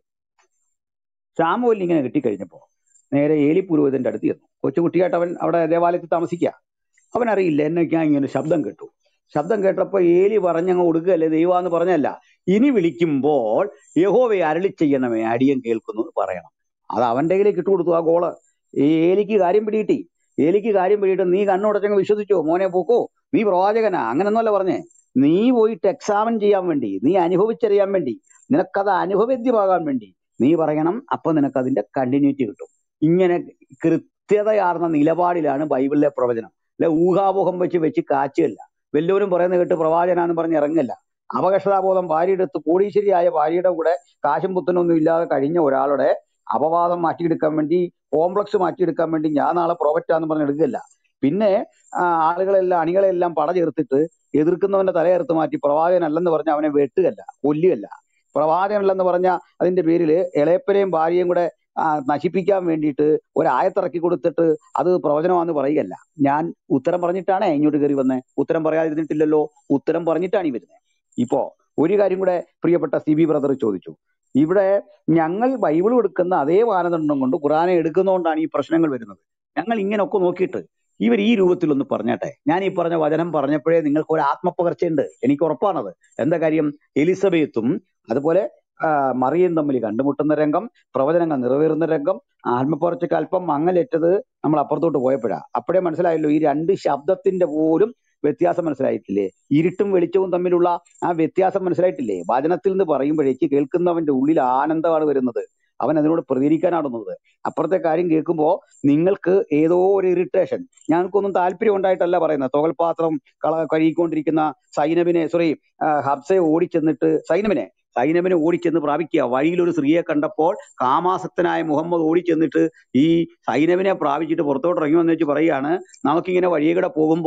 ശാമൂലിന് ഇങ്ങനെ കിട്ടിക്കഴിഞ്ഞപ്പോ നേരെ ഏലി പുരോഹിതന്റെ അടുത്ത് ചെന്നു. കൊച്ചുകുട്ടിയായിട്ട് അവൻ അവിടെ ദേവാലയത്തിൽ താമസിക്കുക. അവൻ അറിയില്ല, എന്നൊക്കെയാ ഇങ്ങനെ ശബ്ദം കേട്ടു. ശബ്ദം കേട്ടപ്പോ ഏലി പറഞ്ഞങ്ങ് കൊടുക്കുകയല്ലേ, ദൈവാന്ന് പറഞ്ഞല്ല, ഇനി വിളിക്കുമ്പോൾ യഹോവയെ അരുളി ചെയ്യണമേ, അടിയൻ കേൾക്കുന്നു എന്ന് പറയണം. അത് അവന്റെ കയ്യിലേക്ക് ഇട്ടുകൊടുത്തു ആ ഗോള്. ഈ ഏലിക്ക് കാര്യം പിടികിട്ടി. ഏലിക്ക് കാര്യം പിടിയിട്ട് നീ കണ്ണുടച്ചങ്ങ് വിശ്വസിച്ചോ, മോനെ പോക്കോ, നീ പ്രവാചകനാ, അങ്ങനെയൊന്നുമല്ല പറഞ്ഞേ. നീ പോയിട്ട് എക്സാമിൻ ചെയ്യാൻ വേണ്ടി, നീ അനുഭവിച്ചറിയാൻ വേണ്ടി, നിനക്കത് അനുഭവേദ്യമാകാൻ വേണ്ടി നീ പറയണം. അപ്പൊ നിനക്ക് അതിന്റെ കണ്ടിന്യൂറ്റി കിട്ടും. ഇങ്ങനെ കൃത്യതയാർന്ന നിലപാടിലാണ് ബൈബിളിലെ പ്രവചനം. അല്ലെ ഊഹാപോഹം വെച്ച് വെച്ച് കാച്ചുകയല്ല. വല്ലവരും പറയുന്നത് കേട്ട് പ്രവാചനാന്ന് പറഞ്ഞ് ഇറങ്ങല്ല. അപകർഷതാബോധം ഭാര്യയുടെ അടുത്ത്, കോടീശ്വരിയായ ഭാര്യയുടെ കൂടെ കാശും പുത്തനൊന്നും ഇല്ലാതെ കഴിഞ്ഞ ഒരാളുടെ അപവാദം മാറ്റിയെടുക്കാൻ വേണ്ടി, കോംപ്ലക്സ് മാറ്റിയെടുക്കാൻ വേണ്ടി ഞാൻ നാളെ പ്രോഫറ്റാന്ന് പറഞ്ഞ് എടുക്കുകയല്ല. പിന്നെ ആ, ആളുകളെല്ലാം അണികളെല്ലാം പട ചേർത്തിട്ട് എതിർക്കുന്നവന്റെ തലയേർത്ത് മാറ്റി പ്രവാചകനല്ലെന്ന് പറഞ്ഞ് അവനെ വെട്ടുകയല്ല, കൊല്ലുകയല്ല. പ്രവാചകനല്ലെന്ന് പറഞ്ഞ അതിന്റെ പേരിൽ ഇളയപ്പനെയും ഭാര്യയും കൂടെ ആ, നശിപ്പിക്കാൻ വേണ്ടിയിട്ട് ഒരായത്തിറക്കി കൊടുത്തിട്ട് അത് പ്രവചനമാണെന്ന് പറയുകയല്ല. ഞാൻ ഉത്തരം പറഞ്ഞിട്ടാണ് ഇങ്ങോട്ട് കയറി വന്നത്. ഉത്തരം പറയാതിരുന്നിട്ടില്ലല്ലോ, ഉത്തരം പറഞ്ഞിട്ടാണ് ഈ വരുന്നത്. ഇപ്പോ ഒരു കാര്യം കൂടെ പ്രിയപ്പെട്ട സി ബി ബ്രദർ ചോദിച്ചു. ഇവിടെ ഞങ്ങൾ ബൈബിൾ എടുക്കുന്ന അതേ മാനദണ്ഡം കൊണ്ട് ഖുറാനെ എടുക്കുന്നതുകൊണ്ടാണ് ഈ പ്രശ്നങ്ങൾ വരുന്നത്. ഞങ്ങൾ ഇങ്ങനെയൊക്കെ നോക്കിയിട്ട് ഇവർ ഈ രൂപത്തിലൊന്ന് പറഞ്ഞാട്ടെ. ഞാൻ ഈ പറഞ്ഞ വചനം പറഞ്ഞപ്പോഴേ നിങ്ങൾക്ക് ഒരു ആത്മപകർച്ചയുണ്ട്, എനിക്ക് ഉറപ്പാണത്. എന്താ കാര്യം? എലിസബത്തും അതുപോലെ ആ, മറിയയും തമ്മിൽ കണ്ടുമുട്ടുന്ന രംഗം, പ്രവചനങ്ങൾ നിറവേറുന്ന രംഗം, ആത്മപകർച്ചയ്ക്ക് അല്പം മങ്ങലേറ്റത് നമ്മൾ അപ്പുറത്തോട്ട് പോയപ്പോഴാ. അപ്പോഴേ മനസ്സിലായല്ലോ ഈ രണ്ട് ശബ്ദത്തിന്റെ പോലും വ്യത്യാസം മനസ്സിലായിട്ടില്ലേ? ഇരുട്ടും വെളിച്ചവും തമ്മിലുള്ള ആ വ്യത്യാസം മനസ്സിലായിട്ടില്ലേ? വചനത്തിൽ നിന്ന് പറയുമ്പോഴേക്ക് കേൾക്കുന്നവന്റെ ഉള്ളിൽ ആനന്ദമാണ് വരുന്നത്, അവൻ അതിനോട് പ്രതികരിക്കാനാടുന്നത്. അപ്പുറത്തെ കാര്യം കേൾക്കുമ്പോൾ നിങ്ങൾക്ക് ഏതോ ഒരു ഇറിറ്റേഷൻ. ഞങ്ങൾക്കൊന്നും താല്പര്യം ഉണ്ടായിട്ടല്ല പറയുന്നത്. തുകൽപാത്രം കള കഴുകിക്കൊണ്ടിരിക്കുന്ന സൈനബിനെ സോറി ഹബ്സയെ ഓടിച്ചെന്നിട്ട് സൈനബിനെ സൈനബിനെ ഓടിച്ചെന്ന് പ്രാപിക്കുക. വഴിയിലൊരു സ്ത്രീയെ കണ്ടപ്പോൾ കാമാസക്തനായ മുഹമ്മദ് ഓടിച്ചെന്നിട്ട് ഈ സൈനബിനെ പ്രാപിച്ചിട്ട് പുറത്തോട്ട് ഇറങ്ങി വന്നു വെച്ച് പറയുകയാണ്, നമുക്കിങ്ങനെ വഴിയെ കൂടെ പോകുമ്പോൾ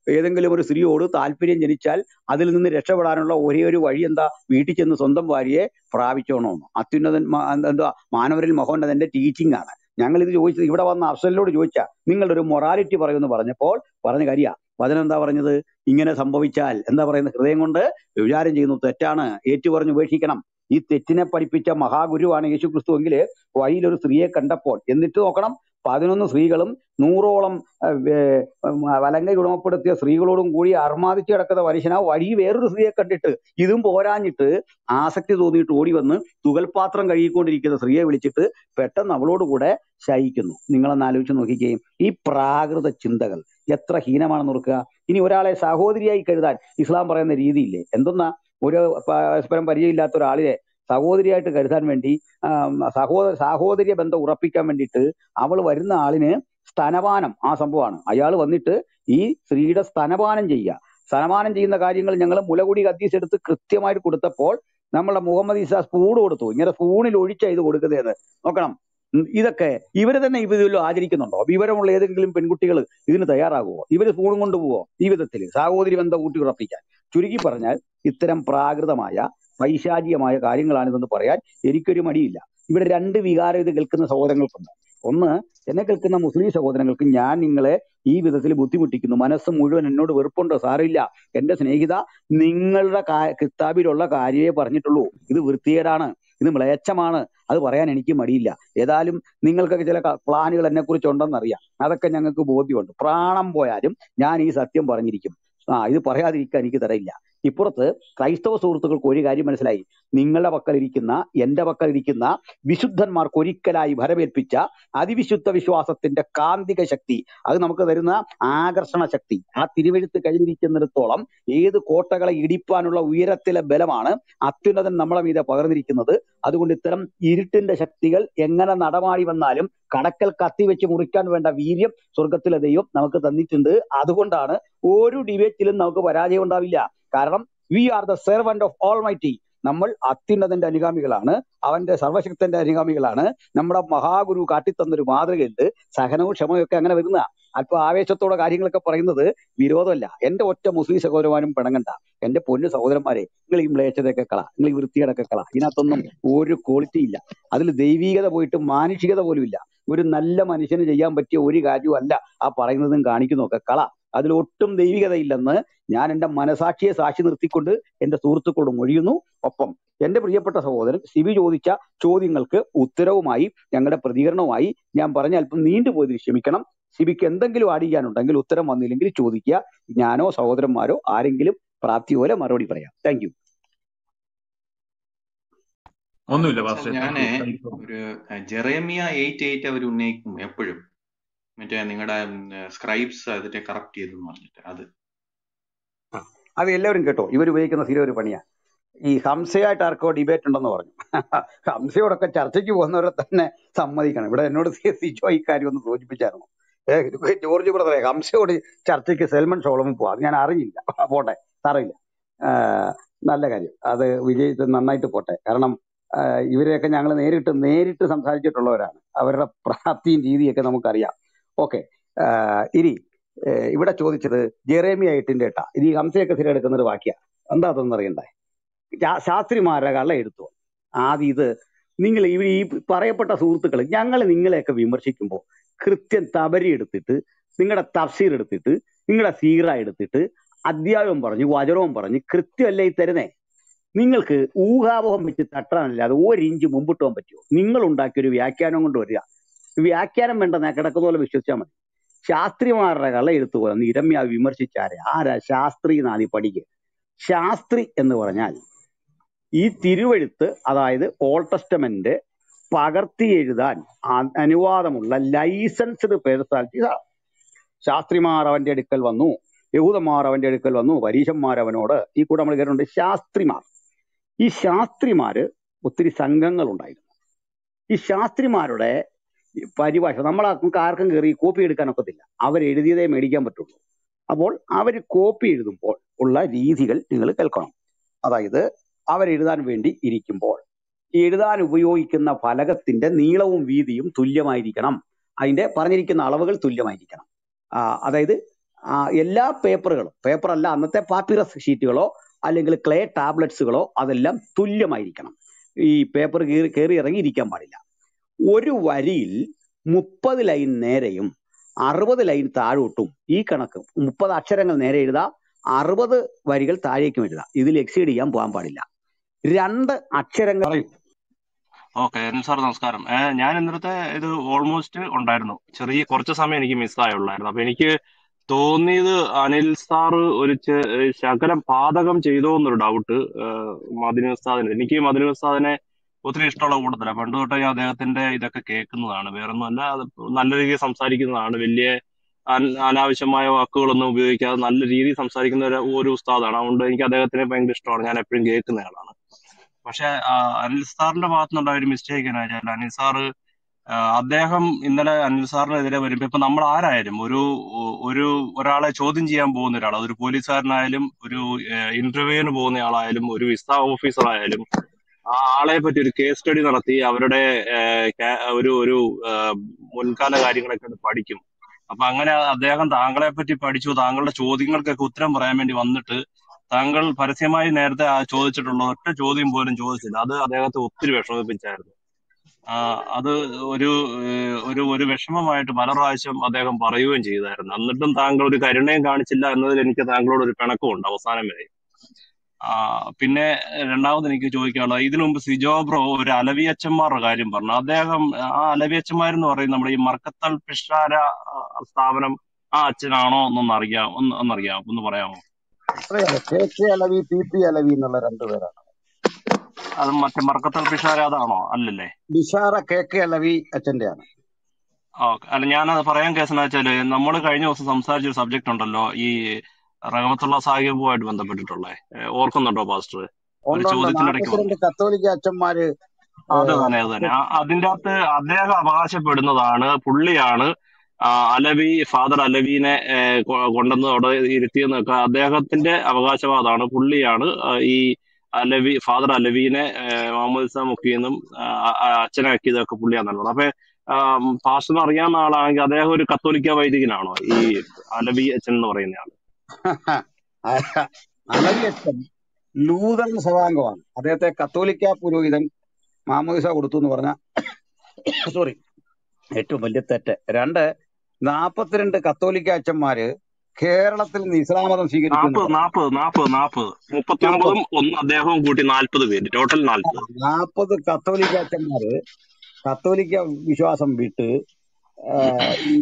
ഏതെങ്കിലും ഒരു സ്ത്രീയോട് താല്പര്യം ജനിച്ചാൽ അതിൽ നിന്ന് രക്ഷപ്പെടാനുള്ള ഒരേ ഒരു വഴി എന്താ? വീട്ടിൽ ചെന്ന് സ്വന്തം ഭാര്യയെ പ്രാപിച്ചോണമെന്ന്. അത്യുന്നതൻ മ- എന്താ മാനവരിൽ മഹോന്നതന്റെ ടീച്ചിങ് ആണ്. ഞങ്ങൾ ഇത് ചോദിച്ചത് ഇവിടെ വന്ന അഫ്സലിനോട് ചോദിച്ചാ നിങ്ങളുടെ ഒരു മൊറാലിറ്റി പറയുമെന്ന് പറഞ്ഞപ്പോൾ പറഞ്ഞ കാര്യ വചനം എന്താ പറഞ്ഞത്? ഇങ്ങനെ സംഭവിച്ചാൽ എന്താ പറയുന്നത്? ഹൃദയം കൊണ്ട് വിചാരം ചെയ്യുന്നു, തെറ്റാണ്, ഏറ്റുപറഞ്ഞ് ഉപേക്ഷിക്കണം. ഈ തെറ്റിനെ പഠിപ്പിച്ച മഹാഗുരുവാണ് യേശു ക്രിസ്തു എങ്കിൽ വഴിയിലൊരു സ്ത്രീയെ കണ്ടപ്പോൾ എന്നിട്ട് നോക്കണം, പതിനൊന്ന് സ്ത്രീകളും നൂറോളം അഹ് വേ- ഉം, വലങ്കൈ ഗുണപ്പെടുത്തിയ സ്ത്രീകളോടും കൂടി അർമാദിച്ച് കിടക്കുന്ന മനുഷ്യനാ വഴി വേറൊരു സ്ത്രീയെ കണ്ടിട്ട് ഇതും പോരാഞ്ഞിട്ട് ആസക്തി തോന്നിയിട്ട് ഓടി വന്ന് തുകൽപാത്രം കഴുകിക്കൊണ്ടിരിക്കുന്ന സ്ത്രീയെ വിളിച്ചിട്ട് പെട്ടെന്ന് അവളോട് കൂടെ ശയിക്കുന്നു. നിങ്ങളൊന്ന് ആലോചിച്ച് നോക്കിക്കേ, ഈ പ്രാകൃത ചിന്തകൾ എത്ര ഹീനമാണെന്ന് ഓർക്കുക. ഇനി ഒരാളെ സഹോദരിയായി കരുതാൻ ഇസ്ലാം പറയുന്ന രീതിയില്ലേ? എന്തെന്നാ, ഒരു പരസ്പരം പരിചയമില്ലാത്ത ഒരാളിനെ സഹോദരിയായിട്ട് കരുതാൻ വേണ്ടി ആം, സഹോദര സാഹോദര്യ ബന്ധം ഉറപ്പിക്കാൻ വേണ്ടിയിട്ട് അവൾ വരുന്ന ആളിന് സ്തനപാനം ആ സംഭവമാണ്. അയാൾ വന്നിട്ട് ഈ സ്ത്രീയുടെ സ്തനപാനം ചെയ്യുക. സ്തനപാനം ചെയ്യുന്ന കാര്യങ്ങൾ ഞങ്ങൾ മുലകുടി കത്തീസ് എടുത്ത് കൃത്യമായിട്ട് കൊടുത്തപ്പോൾ നമ്മളെ മുഹമ്മദ് ഈസ സ്പൂൺ കൊടുത്തു. ഇങ്ങനെ സ്പൂണിൽ ഒഴിച്ചാ ഇത് കൊടുക്കുന്നതെന്ന് നോക്കണം. ഉം, ഇതൊക്കെ ഇവര് തന്നെ ഇത് ഇതിലോ ആചരിക്കുന്നുണ്ടോ? വിവരമുള്ള ഏതെങ്കിലും പെൺകുട്ടികൾ ഇതിന് തയ്യാറാകുമോ? ഇവര് സ്പൂണും കൊണ്ടുപോവോ ഈ വിധത്തിൽ സാഹോദര്യ ബന്ധം കൂട്ടി ഉറപ്പിക്കാൻ? ചുരുക്കി പറഞ്ഞാൽ ഇത്തരം പ്രാകൃതമായ പൈശാചികമായ കാര്യങ്ങളാണിതെന്ന് പറയാൻ എനിക്കൊരു മടിയില്ല. ഇവിടെ രണ്ട് വികാരം ഇത് കേൾക്കുന്ന സഹോദരങ്ങൾക്കുണ്ട്. ഒന്ന്, എന്നെ കേൾക്കുന്ന മുസ്ലിം സഹോദരങ്ങൾക്ക് ഞാൻ നിങ്ങളെ ഈ വിധത്തിൽ ബുദ്ധിമുട്ടിക്കുന്നു, മനസ്സ് മുഴുവൻ എന്നോട് വെറുപ്പുണ്ടോ? സാറില്ല എന്റെ സ്നേഹിത, നിങ്ങളുടെ കാ- കിതാബിലുള്ള കാര്യമേ പറഞ്ഞിട്ടുള്ളൂ. ഇത് വൃത്തികേടാണ്, ഇത് മ്ലേച്ഛമാണ്, അത് പറയാൻ എനിക്ക് മടിയില്ല. ഏതായാലും നിങ്ങൾക്കൊക്കെ ചില ക- പ്ലാനുകൾ എന്നെ കുറിച്ച് ഉണ്ടെന്നറിയാം, അതൊക്കെ ഞങ്ങൾക്ക് ബോധ്യമുണ്ട്. പ്രാണം പോയാലും ഞാൻ ഈ സത്യം പറഞ്ഞിരിക്കും. ആ ഇത് പറയാതിരിക്കാൻ എനിക്ക് തരയില്ല. ഇപ്പുറത്ത് ക്രൈസ്തവ സുഹൃത്തുക്കൾക്ക് ഒരു കാര്യം മനസ്സിലായി. നിങ്ങളുടെ പക്കലിരിക്കുന്ന എന്റെ പക്കലിരിക്കുന്ന വിശുദ്ധന്മാർക്ക് ഒരിക്കലായി ഭരമേൽപ്പിച്ച അതിവിശുദ്ധ വിശ്വാസത്തിന്റെ കാന്തിക ശക്തി, അത് നമുക്ക് തരുന്ന ആകർഷണ ശക്തി, ആ തിരുവെഴുത്ത് കയ്യിലിരിക്കുന്നിടത്തോളം ഏത് കോട്ടകളെ ഇടിപ്പാനുള്ള ഉയരത്തിലെ ബലമാണ് അത്യുന്നതൻ നമ്മളെ മീതെ പകർന്നിരിക്കുന്നത്. അതുകൊണ്ട് ഇത്തരം ഇരുട്ടിന്റെ ശക്തികൾ എങ്ങനെ നടമാടി വന്നാലും കടക്കൽ കത്തി വെച്ച് മുറിക്കാൻ വേണ്ട വീര്യം സ്വർഗത്തിലെ ദൈവം നമുക്ക് തന്നിട്ടുണ്ട്. അതുകൊണ്ടാണ് ഒരു ഡിബേറ്റിലും നമുക്ക് പരാജയം ഉണ്ടാവില്ല. കാരണം we are the servant of Almighty. നമ്മൾ അത്യുന്നതന്റെ അനുഗാമികളാണ്, അവന്റെ സർവശക്തന്റെ അനുഗാമികളാണ്. നമ്മുടെ മഹാഗുരു കാട്ടിത്തന്നൊരു മാതൃകയുണ്ട്. സഹനവും ക്ഷമയും ഒക്കെ അങ്ങനെ വരുന്ന അല്പം ആവേശത്തോടെ കാര്യങ്ങളൊക്കെ പറയുന്നത് വിരോധമല്ല. എന്റെ ഒറ്റ മുസ്ലിം സഹോദരന്മാരും പിണങ്ങണ്ട. എന്റെ പൊന്നു സഹോദരന്മാരെ, നിങ്ങൾ ഈ മ്ലേച്ഛതയൊക്കെ കള, നിങ്ങൾ ഈ വൃത്തികേടൊക്കെ കള. ഇതിനകത്തൊന്നും ഒരു ക്വാളിറ്റി ഇല്ല. അതിൽ ദൈവീകത പോയിട്ട് മാനുഷികത പോലും ഇല്ല. ഒരു നല്ല മനുഷ്യന് ചെയ്യാൻ പറ്റിയ ഒരു കാര്യവും അല്ല ആ പറയുന്നതും കാണിക്കുന്നതൊക്കെ കള. അതിൽ ഒട്ടും ദൈവികതയില്ലെന്ന് ഞാൻ എന്റെ മനസാക്ഷിയെ സാക്ഷി നിർത്തിക്കൊണ്ട് എന്റെ സുഹൃത്തുക്കളോട് മൊഴിയുന്നു. ഒപ്പം എന്റെ പ്രിയപ്പെട്ട സഹോദരൻ സിബി ചോദിച്ച ചോദ്യങ്ങൾക്ക് ഉത്തരവുമായി ഞങ്ങളുടെ പ്രതികരണവുമായി ഞാൻ പറഞ്ഞ അല്പം നീണ്ടുപോയതിന് ക്ഷമിക്കണം. സിബിക്ക് എന്തെങ്കിലും ആഡ് ചെയ്യാനുണ്ടെങ്കിൽ ഉത്തരം വന്നില്ലെങ്കിൽ ചോദിക്കുക. ഞാനോ സഹോദരന്മാരോ ആരെങ്കിലും പ്രാപ്തി പോലെ മറുപടി പറയാം. Thank you. ഒന്നുമില്ല സാർ പാസ്റ്റർ, താങ്ക് ഞാനേ യു താങ്ക് യു. ഒരു അഹ്, ജെറേമിയ എയ്റ്റ് എയ്റ്റ് അവർ ഉന്നയിക്കും എപ്പോഴും, മറ്റേ നിങ്ങളുടെ സ്ക്രൈബ്സ് അതിന്റെ കറക്റ്റ് ചെയ്തെന്ന് പറഞ്ഞിട്ട് അത് ആ, അത് എല്ലാവരും കേട്ടോ, ഇവർ ഉപയോഗിക്കുന്ന സ്ഥിരം ഒരു പണിയാ. ഈ ഹംസയായിട്ട് ആർക്കോ ഡിബേറ്റ് ഉണ്ടെന്ന് പറഞ്ഞു. ഹംസയോടൊക്കെ ചർച്ചയ്ക്ക് പോകുന്നവരെ തന്നെ സമ്മതിക്കണം. ഇവിടെ എന്നോട് സിജോ ഈ കാര്യം ഒന്ന് സൂചിപ്പിച്ചായിരുന്നു. ഏ, ജോർജ് ബ്രദറെ, ഹംസയോട് ചർച്ചയ്ക്ക് സെൽമൺ ഷോളമും പോവാം, അത് ഞാൻ അറിഞ്ഞില്ല. പോട്ടെ, സാറില്ല. നല്ല കാര്യം, അത് വിജയിച്ച് നന്നായിട്ട് പോട്ടെ. കാരണം ആ, ഇവരെയൊക്കെ ഞങ്ങൾ നേരിട്ട് നേരിട്ട് സംസാരിച്ചിട്ടുള്ളവരാണ്. അവരുടെ പ്രാപ്തിയും രീതിയൊക്കെ നമുക്കറിയാം. ഓക്കെ, ഇനി ഏ, ഇവിടെ ചോദിച്ചത് ജെറേമിയ എട്ടിന്റെ എട്ടാ. ഇത് ഈ ഹംസയൊക്കെ സ്ഥിരം എടുക്കുന്ന ഒരു വാക്യ. എന്താ അതൊന്നും അറിയണ്ടേ? ശാ- ശാസ്ത്രിമാരുടെ കള്ള എടുത്തു ആദ്യം ഇത്. നിങ്ങൾ ഇവർ ഈ പറയപ്പെട്ട സുഹൃത്തുക്കൾ, ഞങ്ങൾ നിങ്ങളെയൊക്കെ വിമർശിക്കുമ്പോൾ കൃത്യം തബരി എടുത്തിട്ട്, നിങ്ങളുടെ തഫ്സീർ എടുത്തിട്ട്, നിങ്ങളുടെ സീറ എടുത്തിട്ട്, അധ്യായവും പറഞ്ഞ് വചനവും പറഞ്ഞ് കൃത്യമല്ലേ ഈ തരുന്നേ? നിങ്ങൾക്ക് ഊഹാപോഹം വെച്ച് തട്ടാനല്ലാതെ ഒരു ഇഞ്ച് മുമ്പിട്ട് പോകാൻ പറ്റുമോ? നിങ്ങൾ ഉണ്ടാക്കിയ ഒരു വ്യാഖ്യാനം കൊണ്ട് വരിക. വ്യാഖ്യാനം വേണ്ട, കിടക്കുന്ന പോലെ വിശ്വസിച്ചാൽ മതി. ശാസ്ത്രിമാരുടെ കള്ള എടുത്തു പോലെ നിരമ്യ വിമർശിച്ചാരെ? ആരാ ശാസ്ത്രി നാദി പഠിക്കുക? ശാസ്ത്രി എന്ന് പറഞ്ഞാൽ ഈ തിരുവെഴുത്ത്, അതായത് ഓൾഡ് ടെസ്റ്റമെന്റ് പകർത്തി എഴുതാൻ അ- അനുവാദമുള്ള ലൈസൻസ്ഡ് പേഴ്സണാലിറ്റി. ശാസ്ത്രിമാർ അവന്റെ അടുക്കൽ വന്നു, യഹൂദന്മാർ അവന്റെ അടുക്കൽ വന്നു, പരീശന്മാർ അവനോട്. ഈ കൂടെ നമ്മൾ കേട്ടിട്ടുണ്ട് ശാസ്ത്രിമാർ. ഈ ശാസ്ത്രിമാര് ഒത്തിരി സംഘങ്ങൾ ഉണ്ടായിരുന്നു. ഈ ശാസ്ത്രിമാരുടെ പരിഭാഷ നമ്മൾ നമുക്ക് ആർക്കും കയറി കോപ്പി എടുക്കാനൊക്കത്തില്ല. അവരെഴുതിയതേ മേടിക്കാൻ പറ്റുള്ളൂ. അപ്പോൾ അവർ കോപ്പി എഴുതുമ്പോൾ ഉള്ള രീതികൾ നിങ്ങൾ കേൾക്കണം. അതായത് അവരെഴുതാൻ വേണ്ടി ഇരിക്കുമ്പോൾ എഴുതാൻ ഉപയോഗിക്കുന്ന ഫലകത്തിന്റെ നീളവും വീതിയും തുല്യമായിരിക്കണം. അതിന്റെ പറഞ്ഞിരിക്കുന്ന അളവുകൾ തുല്യമായിരിക്കണം. ആ, അതായത് ആ, എല്ലാ പേപ്പറുകളും, പേപ്പറല്ല അന്നത്തെ പാപ്പിറസ് ഷീറ്റുകളോ അല്ലെങ്കിൽ ക്ലേ ടാബ്ലറ്റ്സുകളോ അതെല്ലാം തുല്യമായിരിക്കണം. ഈ പേപ്പർ കീറി കയറി ഇറങ്ങി ഇരിക്കാൻ പാടില്ല. ഒരു വരിയിൽ മുപ്പത് ലൈൻ നേരെയും അറുപത് ലൈൻ താഴോട്ടും ഈ കണക്ക് മുപ്പത് അക്ഷരങ്ങൾ നേരെ എഴുതാം, അറുപത് വരികൾ താഴേക്കും എഴുതാം. ഇതിൽ എക്സീഡ് ചെയ്യാൻ പോകാൻ പാടില്ല. രണ്ട് അക്ഷരങ്ങൾ പറയും. ഓക്കെ, സാർ നമസ്കാരം. ഏ, ഞാൻ ഇന്നലത്തെ ഇത് ഓൾമോസ്റ്റ് ഉണ്ടായിരുന്നു. ചെറിയ കുറച്ച് സമയം എനിക്ക് മിസ്സായുള്ളായിരുന്നു. അപ്പൊ എനിക്ക് തോന്നിയത് അനിൽ സാറ് ഒരു ചെ- ശകലം പാതകം ചെയ്തോ എന്നൊരു ഡൗട്ട് മദിനി ഉസ്താദിന്. എനിക്ക് മദിനി ഉസ്താദിനെ ഒത്തിരി ഇഷ്ടമുള്ള കൂട്ടത്തിലാണ്. പണ്ട് തൊട്ടേ ഞാൻ അദ്ദേഹത്തിന്റെ ഇതൊക്കെ കേൾക്കുന്നതാണ്. വേറൊന്നുമല്ല, അത് നല്ല രീതിയിൽ സംസാരിക്കുന്നതാണ്. വലിയ അന- അനാവശ്യമായ വാക്കുകളൊന്നും ഉപയോഗിക്കാതെ നല്ല രീതിയിൽ സംസാരിക്കുന്ന ഒരു ഒരു ഉസ്താദാണ്. അതുകൊണ്ട് എനിക്ക് അദ്ദേഹത്തിനെ ഭയങ്കര ഇഷ്ടമാണ്. ഞാൻ എപ്പോഴും കേൾക്കുന്ന ആളാണ്. പക്ഷെ അനിൽ സാറിന്റെ ഭാഗത്തുനിന്നുണ്ടായ ഒരു മിസ്റ്റേക്ക് എന്ന് വെച്ചാൽ അനിൽ സാറ് ആ, അദ്ദേഹം ഇന്നലെ അനിൽ സാറിനെതിരെ വരുമ്പോ ഇപ്പൊ നമ്മൾ ആരായാലും ഒരു ഒരു ഒരാളെ ചോദ്യം ചെയ്യാൻ പോകുന്ന ഒരാൾ, അതൊരു പോലീസുകാരനായാലും ഒരു ഇന്റർവ്യൂവിന് പോകുന്ന ആളായാലും ഒരു വിസ ഓഫീസർ ആയാലും ആ ആളെ പറ്റി ഒരു കേസ് സ്റ്റഡി നടത്തി അവരുടെ ആ, കാ- ഒരു ഒരു ആ, മുൻകാല കാര്യങ്ങളൊക്കെ ഒന്ന് പഠിക്കും. അപ്പൊ അങ്ങനെ അദ്ദേഹം താങ്കളെ പറ്റി പഠിച്ചു, താങ്കളുടെ ചോദ്യങ്ങൾക്കൊക്കെ ഉത്തരം പറയാൻ വേണ്ടി വന്നിട്ട് താങ്കൾ പരസ്യമായി നേരത്തെ ആ ചോദിച്ചിട്ടുള്ള ഒറ്റ ചോദ്യം പോലും ചോദിച്ചില്ല. അത് അദ്ദേഹത്തെ ഒത്തിരി വിഷമിപ്പിച്ചായിരുന്നു. ആ, അത് ഒരു ഏഹ്, ഒരു ഒരു വിഷമമായിട്ട് പല പ്രാവശ്യം അദ്ദേഹം പറയുകയും ചെയ്തായിരുന്നു. എന്നിട്ടും താങ്കൾ ഒരു കരുണയും കാണിച്ചില്ല എന്നതിൽ എനിക്ക് താങ്കളോട് ഒരു പിണക്കമുണ്ട് അവസാനം വരെ. ആ, പിന്നെ രണ്ടാമത് എനിക്ക് ചോദിക്കാനുള്ളത്, ഇതിനു മുമ്പ് സിജോ ബ്രോ ഒരു അലവി അച്ഛന്മാരുടെ കാര്യം പറഞ്ഞു. അദ്ദേഹം ആ അലവി അച്ഛന്മാരെന്ന് പറയുന്നത് നമ്മുടെ ഈ മർക്കത്തൽ പിഷാര ആ, സ്ഥാപനം ആ അച്ഛനാണോ എന്നൊന്ന് അറിയാം ഒന്ന് ഒന്നറിയാം ഒന്ന് പറയാമോ? അറിയാലോ, K K Alavi, P P Alavi എന്നുള്ള രണ്ടുപേരാണ്. അത് മറ്റേ മർക്കത്തൽ പിഷാര അതാണോ? അല്ലല്ലേ? ബിഷാറ കെ കെ അലവി അച്ഛന്റെയാണ്. ഓക്കെ, അല്ല ഞാനത് പറയാൻ കേസ് എന്ന് വെച്ചാല് നമ്മൾ കഴിഞ്ഞ ദിവസം സംസാരിച്ച ഒരു സബ്ജക്ട് ഉണ്ടല്ലോ, ഈ റഹമത്തുള്ള സാഹിബുമായിട്ട് ബന്ധപ്പെട്ടിട്ടുള്ളേ. ഏഹ് ഓർക്കുന്നുണ്ടോ പാസ്റ്റർ? ഒരു ഉണ്ടുണ്ട്. ചോദ്യത്തിന്റെ ഇടയ്ക്ക് വന്നു. നാൽപ്പത്തിരണ്ട് കത്തോലിക്ക അച്ഛന്മാര് അത് ഏഹ്, തന്നെ അത് തന്നെ ആ, അതിന്റെ അകത്ത് അദ്ദേഹം അവകാശപ്പെടുന്നതാണ് പുള്ളിയാണ് ആ, അലവി ഫാദർ അലവീനെ ഏഹ്, കൊ- കൊണ്ടുവന്ന് അവിടെ ഇരുത്തിയെന്നൊക്കെ അദ്ദേഹത്തിന്റെ അവകാശവാദമാണ്. പുള്ളിയാണ് ആ, ഈ അലവി ഫാദർ അലവീനെ ഏഹ്, മുഹമ്മദ് ഇസ്ലാം മുക്കിയെന്നും അച്ഛനാക്കിയതൊക്കെ പുള്ളിയാണെന്നുള്ളത്. അപ്പൊ പാസ്റ്ററിന് അറിയാവുന്ന ആളാണെങ്കിൽ അദ്ദേഹം ഒരു കത്തോലിക്ക വൈദികനാണോ ഈ അലവി അച്ഛൻ എന്ന് പറയുന്ന ആള്? അലവി അച്ഛൻ ലൂതറൻ സഭാംഗമാണ്. അദ്ദേഹത്തെ കത്തോലിക്ക പുരോഹിതൻ മാമോദിസ കൊടുത്തു എന്ന് പറഞ്ഞ സോറി ഏറ്റവും വലിയ തെറ്റ്. രണ്ട്, നാൽപ്പത്തിരണ്ട് കത്തോലിക്ക അച്ഛന്മാര് കേരളത്തിൽ നിന്ന് ഇസ്ലാം മതം സ്വീകരിച്ചു എന്ന് നാപ്പത് പറഞ്ഞു. നാപ്പത് നാപ്പത് നാപ്പത് മുപ്പത്തി നാൽപ്പത് ഒമ്പതും ഒന്ന് അദ്ദേഹവും കൂട്ടി നാൽപ്പത് പേര്, ടോട്ടൽ നാൽപ്പത്. നാൽപ്പത് കത്തോലിക്ക അച്ഛന്മാര് കത്തോലിക്ക വിശ്വാസം വിട്ട് ആഹ്, ഈ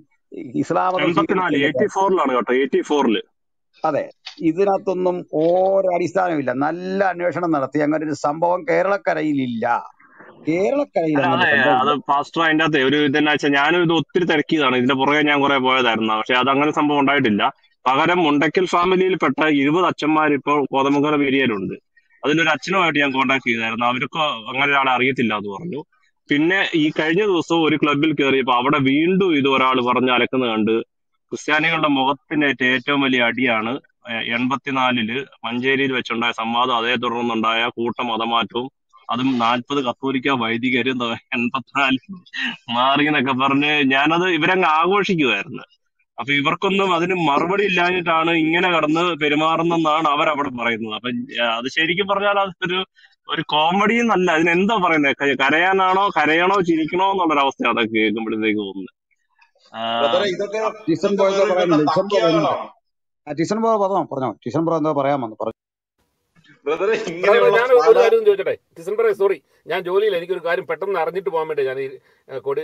ഇസ്ലാം മതം എൺപത്തിനാല് സ്വീകരിച്ചു. എയ്റ്റി ഫോറിലാണ് കേട്ടോ, എയ്റ്റി ഫോറില്. അതെ, ഇതിനകത്തൊന്നും ഓരോ അടിസ്ഥാനമില്ല. നല്ല അന്വേഷണം നടത്തി അങ്ങനെ ഒരു സംഭവം കേരളക്കരയിലില്ല. കേരളക്കരയിൽ അല്ല അങ്ങനെ അതെ, ഒരു അത് സംഭവമില്ല. പാസ്റ്റർ അതിന്റെ അകത്ത് ഒരു ഇതെന്നാ വെച്ചാൽ ഞാനും ഇത് ഒത്തിരി തിരക്കിയതാണ്. ഇതിന്റെ പുറകെ ഞാൻ കുറെ പോയതായിരുന്നു. പക്ഷെ അത് അങ്ങനെ സംഭവം ഉണ്ടായിട്ടില്ല. പകരം മുണ്ടക്കൽ ഫാമിലിയിൽപ്പെട്ട ഇരുപത് അച്ഛന്മാർ ഇപ്പോൾ കോതമംഗലം ഏരിയയിലുണ്ട്. അതിലൊരു അച്ഛനുമായിട്ട് ഞാൻ കോൺടാക്ട് ചെയ്തായിരുന്നു. അവർക്ക് അങ്ങനെ ഒരാളെ അറിയത്തില്ല എന്ന് പറഞ്ഞു. പിന്നെ ഈ കഴിഞ്ഞ ദിവസം ഒരു ക്ലബിൽ കയറിയപ്പോ അവിടെ വീണ്ടും ഇത് ഒരാൾ പറഞ്ഞ് അലക്കുന്നത് കണ്ട് ക്രിസ്ത്യാനികളുടെ മുഖത്തിനേറ്റ ഏറ്റവും വലിയ അടിയാണ് ഏഹ് എൺപത്തിനാലില് മഞ്ചേരിയിൽ വെച്ചുണ്ടായ സംവാദം, അതേ തുടർന്നുണ്ടായ കൂട്ട മതമാറ്റവും, അതും നാൽപ്പത് കത്തോലിക്ക വൈദികരും ത- എൺപത്തിനാല് മാറി എന്നൊക്കെ പറഞ്ഞ് ഞാനത് ഇവരങ്ങ് ആഘോഷിക്കുമായിരുന്നു. അപ്പൊ ഇവർക്കൊന്നും അതിന് മറുപടി ഇല്ലാഞ്ഞിട്ടാണ് ഇങ്ങനെ കടന്ന് പെരുമാറുന്നെന്നാണ് അവരവിടെ പറയുന്നത്. അപ്പൊ ഏഹ് അത് ശരിക്കും പറഞ്ഞാൽ അതൊരു ഒരു കോമഡി എന്നല്ല, അതിനെന്താ പറയുന്നത്, ക- കരയാനാണോ കരയണോ ചിരിക്കണോ എന്നുള്ളൊരവസ്ഥ അതൊക്കെ കേൾക്കുമ്പോഴത്തേക്ക് തോന്നുന്നത്. ബ്രദറെ ആഹ് ഇതൊക്കെ ടിസൺ ഇതൊക്കെ ബ്രോ എന്തോ വേറെ പറയാനുണ്ട്. ടിസൺ ബ്രോ വരുന്നുണ്ട്. തക്കിയാളാണോ ആ, ടിസൺ ബ്രോ പറഞ്ഞോ പറഞ്ഞോ ടിസൺ ബ്രോ എന്തോ പറയാമെന്ന് പറഞ്ഞു. ബ്രദറെ? ബ്രദറെ ഇങ്ങനെയുള്ള ഞാൻ ഒരു പല കാര്യം ഒന്ന് ചോദിച്ചോട്ടെ ടിസൺ ബ്രദറെ, സോറി ഞാൻ ജോലിയിൽ എനിക്കൊരു കാര്യം പെട്ടെന്ന് അറിഞ്ഞിട്ട് പോകാൻ വേണ്ടി ഞാൻ ഈ ഏഹ്, കൊടി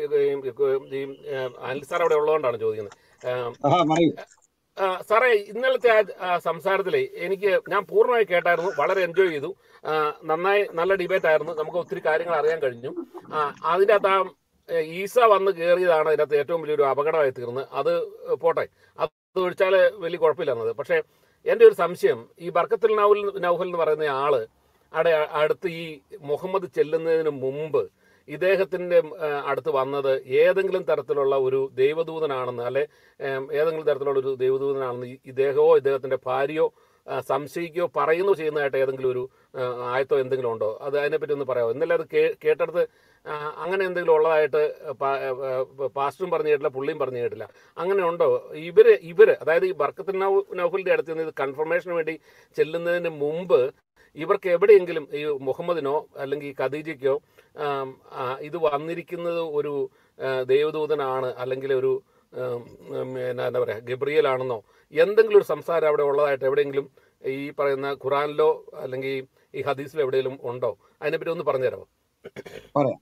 ഈ ഈ, ഏഹ്, അനിൽ സാർ അവിടെ ഉള്ളതുകൊണ്ടാണ് ചോദിക്കുന്നത്. ഏഹ്, ആഹാ പറയൂ. ആ, സാറേ ഇന്നലത്തെ ആ ആ സംസാരത്തിലെ എനിക്ക് ഞാൻ പൂർണ്ണമായി കേട്ടായിരുന്നു, വളരെ എൻജോയ് ചെയ്തു. ആ, നന്നായി നല്ല ഡിബേറ്റ് ആയിരുന്നു, നമുക്ക് ഒത്തിരി കാര്യങ്ങൾ അറിയാൻ കഴിഞ്ഞു. ആ, അതിൻ്റെ അകത്ത് ആ ഏ, ഈസ വന്ന് കയറിയതാണ് അതിനകത്ത് ഏറ്റവും വലിയൊരു അപകടമായി തീർന്നത്. അത് പോട്ടെ, അത് ഒഴിച്ചാൽ വലിയ കുഴപ്പമില്ലെന്നത്. പക്ഷേ എൻ്റെ ഒരു സംശയം, ഈ ബർക്കത്തുൽ നൗൽ നൗഫൽ എന്ന് പറയുന്ന ആള് അവിടെ അടുത്ത് ഈ മുഹമ്മദ് ചെല്ലുന്നതിന് മുമ്പ് ഇദ്ദേഹത്തിൻ്റെ അടുത്ത് വന്നത് ഏതെങ്കിലും തരത്തിലുള്ള ഒരു ദൈവദൂതനാണെന്ന്, അല്ലെ ഏം, ഏതെങ്കിലും തരത്തിലുള്ള ഒരു ദൈവദൂതനാണെന്ന് ഈ- ഇദ്ദേഹമോ ഇദ്ദേഹത്തിൻ്റെ ഭാര്യയോ ആ, സംശയിക്കുകയോ പറയുകയോ ചെയ്യുന്നതായിട്ട് ഏതെങ്കിലും ഒരു ആ, ആയത്തോ എന്തെങ്കിലും ഉണ്ടോ? അത് അതിനെപ്പറ്റി ഒന്ന് പറയാമോ? ഇന്നലെ അത് കേ കേട്ടെടുത്ത് ആ, അങ്ങനെ എന്തെങ്കിലും ഉള്ളതായിട്ട് പാ- ആ, പാസ്റ്ററും പറഞ്ഞു കേട്ടില്ല, പുള്ളിയും പറഞ്ഞു കേട്ടില്ല. അങ്ങനെ ഉണ്ടോ? ഇവര് ഇവര് അതായത് ഈ ബർക്കത്ത് നൗ- നൗഫലിന്റെ അടുത്ത് നിന്ന് ഇത് കൺഫർമേഷന് വേണ്ടി ചെല്ലുന്നതിന് മുമ്പ് ഇവർക്ക് എവിടെയെങ്കിലും ഈ മുഹമ്മദിനോ അല്ലെങ്കിൽ ഈ ഖദീജയ്ക്കോ ആം, ആ, ഇത് വന്നിരിക്കുന്നത് ഒരു ആ, ദൈവദൂതനാണ് അല്ലെങ്കിൽ ഒരു ആം, ഉം, പിന്നെ എന്താ പറയുക ഗബ്രിയേൽ ആണെന്നോ എന്തെങ്കിലും ഒരു സംസാരം അവിടെ ഉള്ളതായിട്ട് എവിടെയെങ്കിലും ഈ പറയുന്ന ഖുറാനിലോ അല്ലെങ്കിൽ ഈ ഹദീസിലോ എവിടെയെങ്കിലും ഉണ്ടോ? അതിനെപ്പറ്റി ഒന്ന് പറഞ്ഞുതരാമോ? പറയാം.